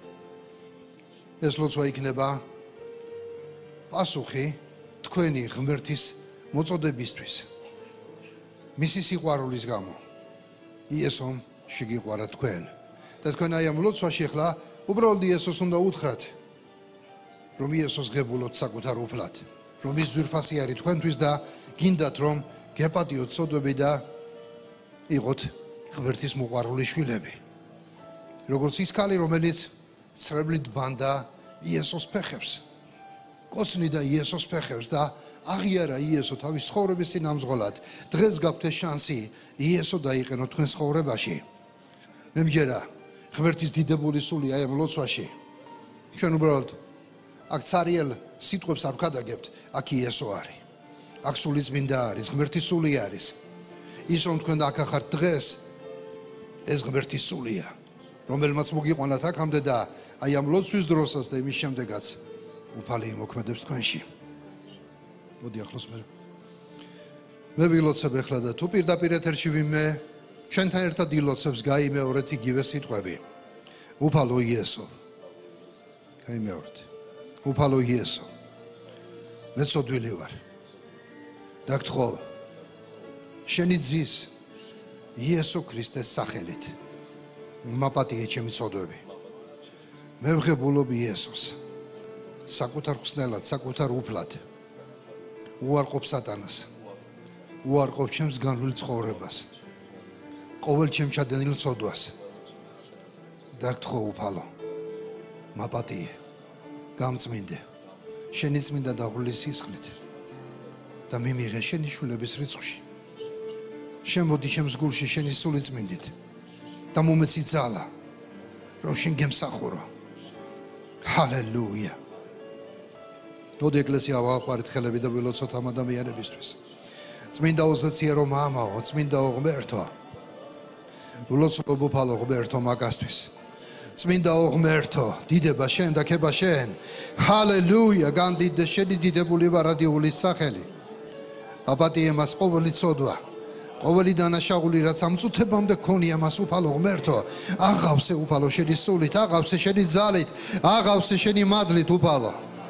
ეს ლოცვა იქნება პასუხი თქვენი ღმერთის მოწოდებისთვის. მისი სიყვარულის გამო. იესომ შეგიყვარა თქვენ. და თქვენ აი ამ ლოცვაში ახლა უბრალოდ იესოს უნდა უთხრათ, რომ იესოს ღებულოთ საკუთარ უფლად, რომ ის ძვირფასი არის თქვენთვის და გინდათ რომ გეპატიოთ ცოდვები და იყოთ ღმერთის მოყვარული შვილები. როგორც ის ქალი, რომელიც ცრებლით ბანდა იესოს ფეხებს. კოცნიდა იესოს ფეხებს და აღიარა იესო თავის ცხოვრების წინამძღოლად. დღეს გაქვთ ეს შანსი იესო დაიყენოთ თქვენ ცხოვრებაში. მე მჯერა ღმერთის დიდებული სული აი ამ ლოცვაში. ჩვენ უბრალოდ აქ цариელ სიტყვებს არ ვქადაგებთ, აქ იესო არის. აქ სული წმინდა არის, ღმერთის სული არის. ის რომ თქვენ აქ ახართ დღეს, ეს ღმერთის სულია, რომელმაც მოგიყვანათ აქამდე და აი ამ ლოცვის დროსაც და იმის შემდეგაც უფალი იმოქმედებს თქვენში. მოდი ახლოს მე. მე ვილოცებ ახლა და თუ პირდაპირ ეთერში ვიმე, ჩვენთან ერთად ილოცებს გაიმეორეთ იგივე სიტყვები. უფალო იესო. გაიმეორეთ. უფალო იესო. მე ცოდვილი ვარ. და გთხოვ შენი ძის იესო ქრისტეს სახელით მაპატიე ჩემი ცოდვები. მე ვღებულობ იესოს საკუთარ ხსნელად, საკუთარ უფლად. უარყოფ სატანას. უარყოფ ჩემს განვლილ ცხოვრებას. ყოველ ჩემ ჩადენილ ცოდვას. და გთხოვ უფალო მაპატიე გამწმინდე შენი წმინდა დაღვრილი სისხლით და მიმიღე შენი შვილების რიცხვში. შემოდი ჩემს გულში შენი სული წმინდით და მომეცი ძალა რომ შენ გემსახურო. ჰალელუია. მოდი ეკლესია ვაყარეთ ხელები და ვილოცოთ ამ ადამიანებისთვის. წმინდა ოზეციერო მამაო, წმინდა ღმერთო, ვილოცობ უფალო ღმერთო მაგასთვის. წმინდა ღმერთო, დიდება შენ და ქება შენ. ჰალელუია. განდიდე შენი დიდებული ვარადიული სახელი. აპატიე მას ყოველი ცოდვა, ყოველი დანაშაული რაც ამ წუთებამდე ქონია მას უფალო ღმერთო, აღავსე უფალო შენი სულით, აღავსე შენი ძალით, აღავსე შენი მადლით უფალო.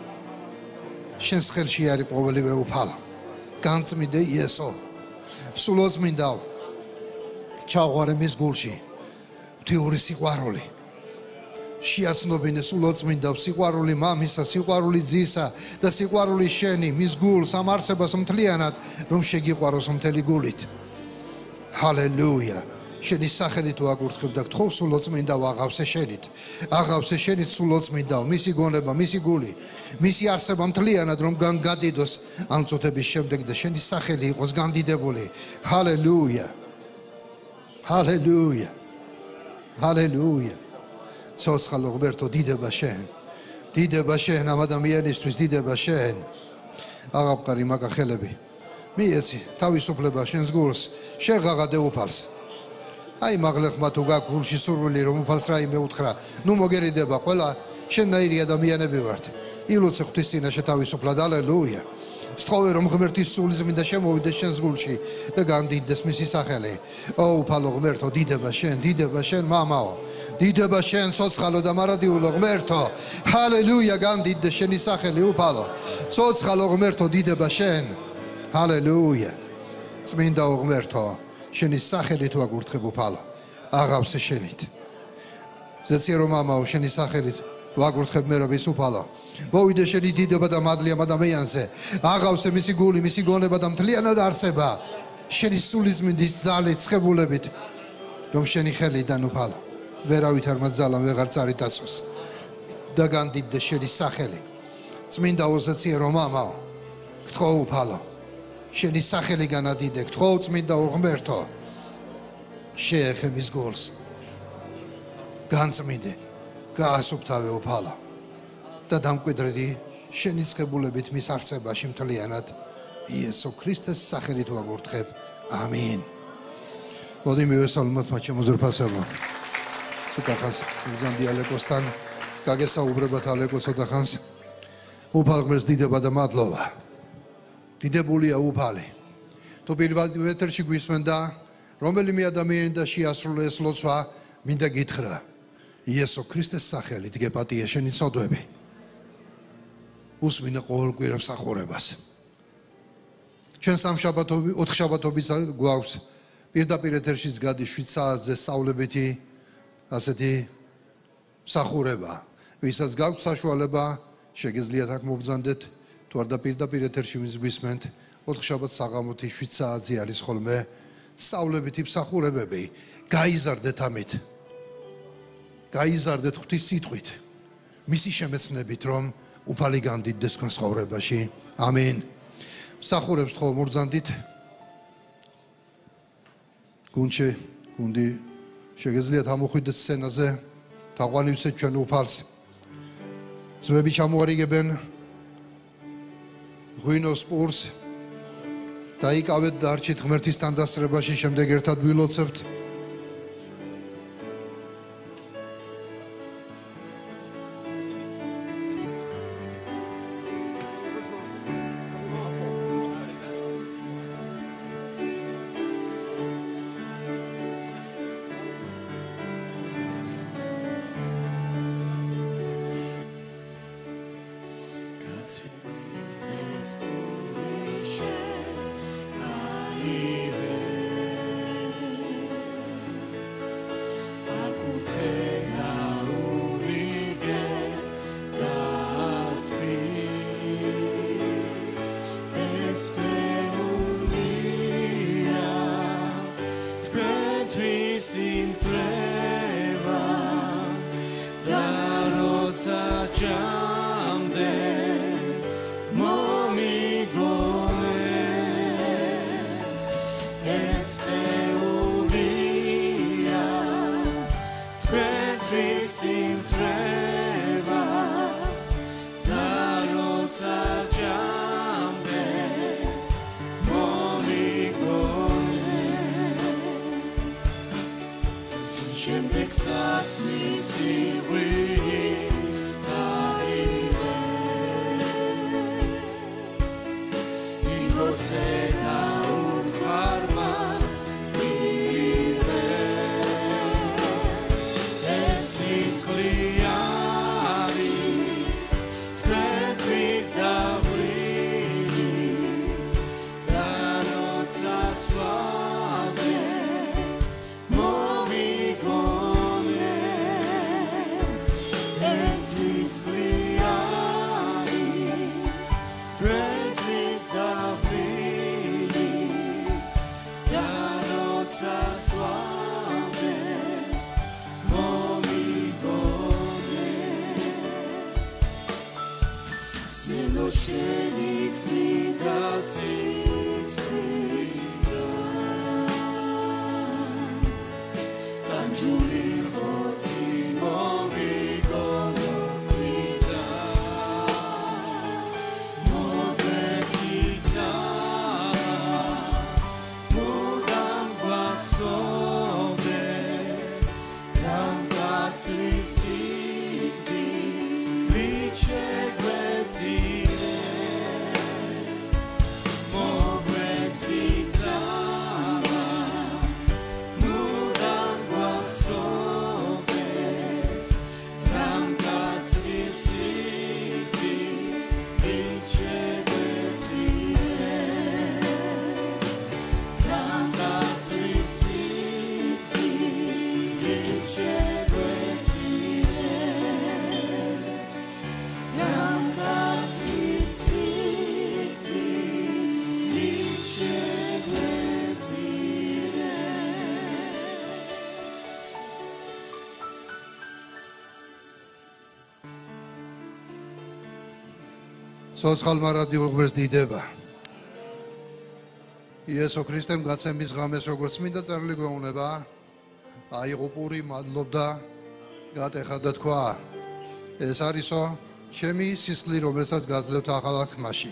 შენს ხელში არის ყოველივე უფალო. განწმინდე იესო, სულოწმინდაო, ჩაღვარე მის გულში მთიური სიყვარული. შეაცნობინე სულოწმინდაო სიყვარული მამისა, სიყვარული ძისა და სიყვარული შენი მის გულს ამ არსებას მთლიანად, რომ შეგიყვაროს მთელი გულით. ჰალელუია. შენი სახელით ვაგურთხებ და გთხოვ სულოწმინდაო აღავსე შენით. აღავსე შენით სულოწმინდაო, მისი გონება, მისი გული, მისი არსება მთლიანად რომ განგადიდოს ამ წუთების შემდეგ და შენი სახელი იყოს განდიდებული. ჰალელუია. ჰალელუია. ჰალელუია. ცოცხალო ღმერთო, დიდება შენ. დიდება შენ ამ ადამიანისთვის, დიდება შენ. აღაპყარი მაგა ხელები. მიეცი თავისუფლება შენს გულს, შენ ღაღადე უფალს. აი მაღლეხმა თუ გაქვს გულში სურვილი რომ უფალს რაიმე უთხრა, ნუ მოგერიდება ყველა შენნაირი ადამიანები ვართ. ილოცე ღვთის წინაშე თავისუფლად. ჰალელუია. სთხოვე რომ ღმერთის სული წმინდა შემოვიდეს შენს გულში და განდიდდეს მისი სახელი. ო უფალო ღმერთო, დიდება შენ, დიდება შენ მამაო. დიდება შენ ცოცხალო და მარადიულო ღმერთო. ჰალელუია. განდიდდეს შენი სახელი უფალო. ცოცხალო ღმერთო, დიდება შენ. ჰალელუია. წმინდა ღმერთო, შენი სახელით ვაგურთხებ უფალო. აღავსე შენით. ზეციერო მამაო, შენი სახელით ვაგურთხებ მე რობის უფალო. მოვიდე შენი დიდება და მადლი ამ ადამიანზე. აღავსე მისი გული, მისი გონება და მთლიანად არსება შენი სული წმინდის ძალით, ცხებულებით, რომ შენი ხელიდან უფალო ვერავით არ მაძალან ვეღარ წარიტაცოს და განდიდე შენი სახელი. წმინდა ოზეციერო მამაო, გთხოვ უფალო შენი სახელი განადიდე. გთხოვ წმინდა ღმერთო, შეეხე მის გულს, განწმინდე, გაასუფთავე უფალო და დამკვიდრდი შენი ცხებულებით მის არსებაში მთლიანად. იესო ქრისტეს სახელით ვაგურთხებ. ამინ. მოდი მივესალმოთ მათ შემოძრფასებმა. ცოტა ხანს ბრძანდი ალეკოსთან, გაგესაუბრებათ ალეკო ცოტა ხანს. უფალ ღმერთს დიდება და მადლობა. დიდებულია უფალი. თუ პირველ ეთერში გვისმენდა რომელიმე ადამიანი და შეასრულა ეს ლოცვა, მინდა გითხრა იესო ქრისტეს სახელით გეპატიე შენი ცოდვები. უსმინე ყოველ კვირა მსახურებას. ჩვენ სამშაბათობი, ოთხშაბათობის გვაქვს პირდაპირ ეთერშიც გადის შვიდ საათზე სწავლებითი ასეთი მსახურება. ვისაც გაქვთ საშუალება, შეგეძლიათ აქ მობრძანდეთ. თუ არ და პირდაპირ ეთერში გვისმენთ, ოთხშაბათს საღამოთი შვიდ საათზე არის ხოლმე სწავლებითი მსახურებები. გაიზარდეთ ამით. გაიზარდეთ ღვთის სიტყვით, მისი შემეცნებით, რომ უფალი განდიდდეს თქვენ ცხოვრებაში. ამინ. მსახურებს თქო მობრძანდით. გუნჩი, გუნდი შეგეძლიათ ამოხვიდეთ სცენაზე, თაყვანივსეთ ჩვენ უფალს. ძმები ჩამოარიგებენ ღვინოს პურს. დაიკავეთ და არჩით ღმერთისთან დასწრებაში, შემდეგ ერთად ვილოცებთ. ცოცხალმა რადიო ღმერთს დიდება. იესო ქრისტემ გაცემის ღამეს როგორც მინდა წერილი გვეუბნება, აიღო პური, მადლობდა, გატეხა და თქვა, ეს არისო ჩემი სისხლი, რომელსაც გაძლევთ ახალ აღთქმაში.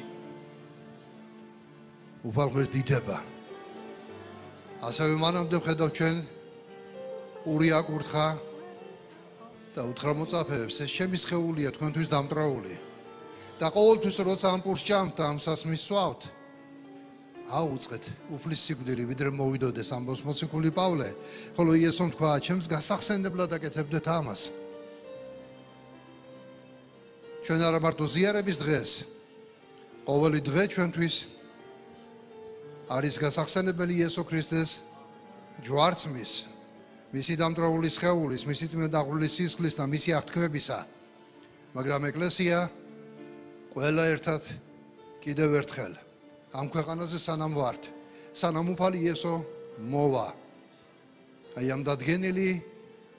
უფალ ღმერთს დიდება. ასევე მანამდე ვხედავ ჩვენ პური აკურთხა და უთხრა მოწაფეებს, ეს ჩემი სხეულია თქვენთვის დამტვრეული. და ყოველთვის როცა ამ პურს ჭამთ და ამ სასმის სვავთ, აუწყეთ უფლის სიკვდილი, ვიდრე მოვიდოდეს, ამბობს მოციქული პავლე, ხოლო იესომ თქვა, ჩემს გასახსენებლად აკეთებდეთ ამას. ჩვენ არა მარტო ზიარების დღეს, ყოველი დღე ჩვენთვის არის გასახსენებელი იესო ქრისტეს ჯვარცმის, მისი დამტვრეული სხეულის, მისი წმინდაღვრული სისხლის და მისი აღთქმებისა. მაგრამ ეკლესია ყველა ერთად კიდევ ერთხელ ამ ქვეყანაზე სანამ ვართ, სანამ უფალი იესო მოვა. აი ამ დადგენილი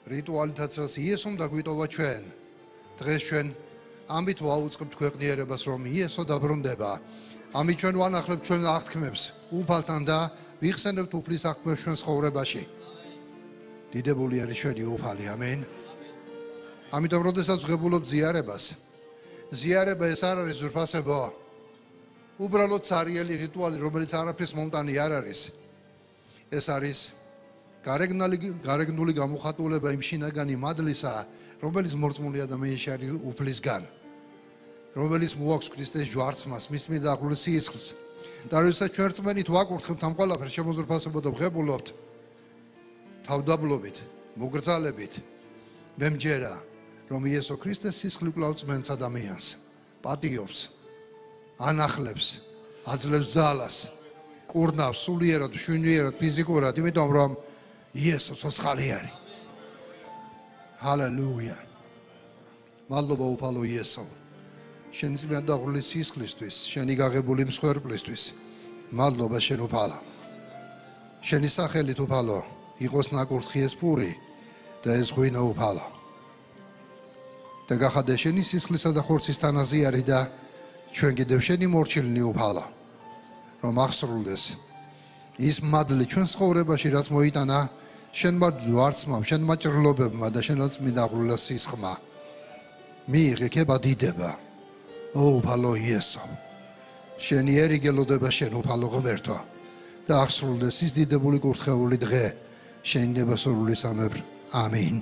რიტუალითაც რაც იესომ დაგვიტოვა ჩვენ დღეს ჩვენ ამით ვაუწყებთ ქვეყნიერებას რომ იესო დაბრუნდება ამით ჩვენ ვანახლებთ ჩვენ აღთქმებს უფალთან და ვიხსენებთ უფლის აღთქმებს ჩვენ ცხოვრებაში დიდებული არის ჩვენი უფალი ამენ ამიტომ როდესაც ვღებულობ ზიარებას ზიარება ეს არ არის ზურფასებო უბრალოდ სარიელი რიტუალი რომელიც არაფრის მომტანი არ არის ეს არის გარეგნული გარეგნული გამოხატულება იმ შინაგანი მადლისა რომელიც მორწმული ადამიანში არის უფლისგან რომელიც მოაქვს ქრისტეს ჯვარცმას მის მი დაღლულ სიცხეს და როდესაც ჩვენ რწმენით ვაკურთხებთ ამ ყველაფერს შემოზრფასებო და ვღებულობთ თავდაბლობით მოგრძალებით მე მჯერა რომ იესო ქრისტეს სისხლი კვლავ წმენს ადამიანს პატიობს ანახლებს აძლევს ძალას კურნავს სულიერად მშვენიერად ფიზიკურად იმიტომ რომ იესო ცოცხალი არის ჰალელუია მადლობა უფალო იესო შენი წმინდა დაღლული სისხლისთვის შენი გაღებული მსხვერპლისთვის მადლობა შენ უფალა შენი სახელით უფალო იყოს ნაკურთხი ეს პური და ეს ღვინო უფალა და გახადე შენი სისხლისა და ხორცის თანაზიარი და ჩვენ კიდევ შენი მორჩილნი უფალა რომ აღსრულდეს ის მადლი ჩვენ ცხოვრებაში რაც მოიტანა შენმა ჯვარცმამ შენმა ჭრილობებმა და შენმა წმინდა ღრულა სისხლმა მიიღე ქებადიდება ო უფალო იესო შენი ერიგელოდება შენ უფალო ღმერთო და აღსრულდეს ის დიდებული კურთხეული დღე შენი ნებასურული სამებრ ამინ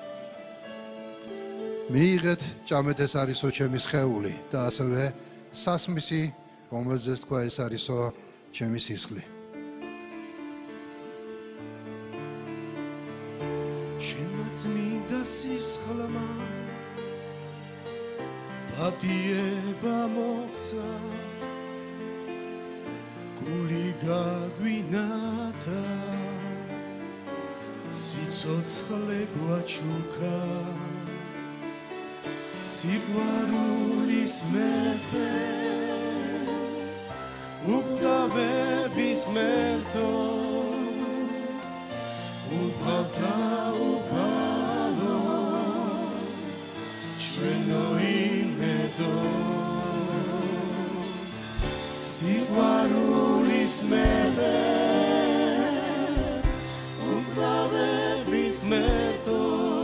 მიიღეთ ჭამეთ ეს არისო ჩემი სხეული და ასევე სასმისი რომელზეც თქვა ეს არისო ჩემი სისხლი შენმა წმინდა სისხლმა პატიება მოხდა გული გაგვინათა სიცოცხლე გვაჩუქა სიყვარულის მეფე უგდავების მერტო უფალთა უფალო ჩვენო იმედო სიყვარულის მეფე უგდავების მერტო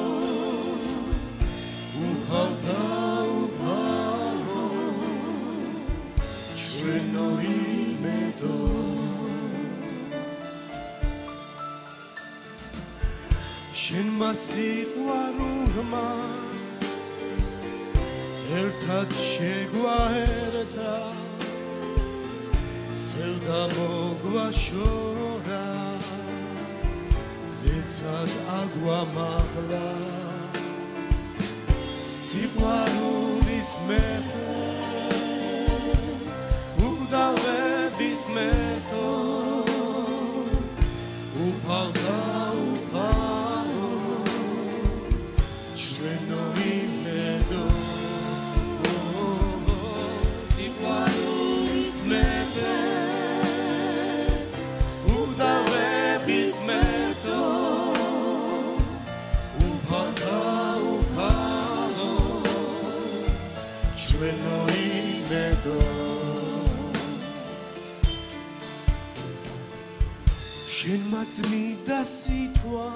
უფალთა უფალო ჩვენო იმედო შენმა სიყვარულმა ერთად შეგვაერთა ზევდა მოგვაშორა ზეცად აგვამაღლა სიყვარულის მეფე უგდავების მერტო უფალთა უფალო ჩვენო იმედო სიყვარულის მეფე უგდავების მერტო უფალთა უფალო ჩვენო იმედო შენმა წმინდა სიტყვა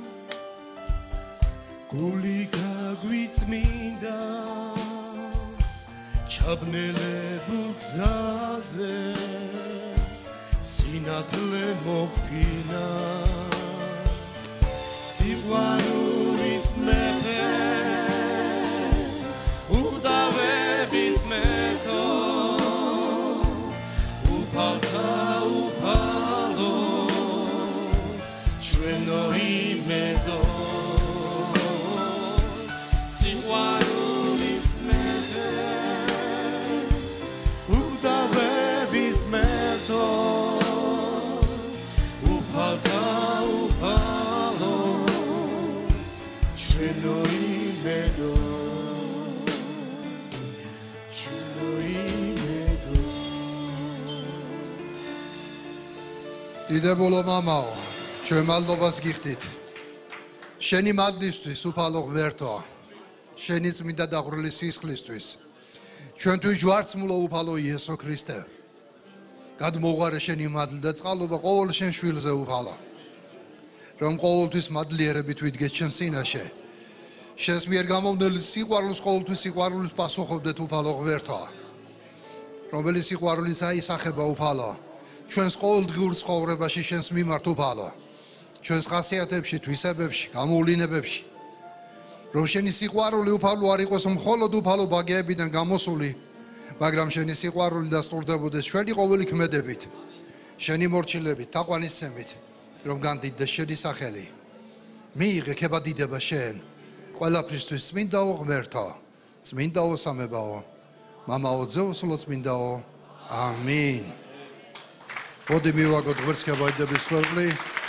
გული გაგვიწმინდა ჩაბნელებულ გზაზე სინათლე მოგფინა სიყვარულის მეფე უგდავების მერტო უფალთა უფალო ჩვენო იმედო სიყვარულის მეფე უგდავების მერტო უფალთა უფალო ჩვენო იმედო ჩვენო იმედო დიდებულო მამაო ჩვენ მადლობას გიხდით შენი მადლისთვის უფალო ღმერთო შენი წმინდა დაღვრილი სისხლისთვის ჩვენთვის ჯვარცმულო უფალო იესო ქრისტე გადმოუღარე შენი მადლი და წყალობა ყოველ შენ შვილზე უფალო რომ ყოველთვის მადლიერებით ვიდგეთ შენ წინაშე შენს მიერ გამომდელი სიყვარულს ყოველთვის სიყვარულით პასუხობდეთ უფალო ღმერთო რომელიც სიყვარულიც აისახება უფალო ჩვენს ყოველდღიურ ცხოვრებაში შენს მიმართ უფალო ჩვენს ხასიათებში თვისებებში გამოვლინებებში რომ შენი სიყვარული უფალო არ იყოს მხოლოდ უფალო ბაგეებიდან გამოსული მაგრამ შენი სიყვარული დასტურდებოდეს ჩვენი ყოველი ქმედებით შენი მორჩილებით თაყვანისცემით რომ განდიდდეს შენი სახელი მიიღე ქებადიდება შენ ყველაფრისთვის წმინდაო ღმერთო წმინდაო სამებაო მამაო ძეოსლო წმინდაო ამინ მოდი მივაგოთ ღმერთს ქებადიდების სვერდლი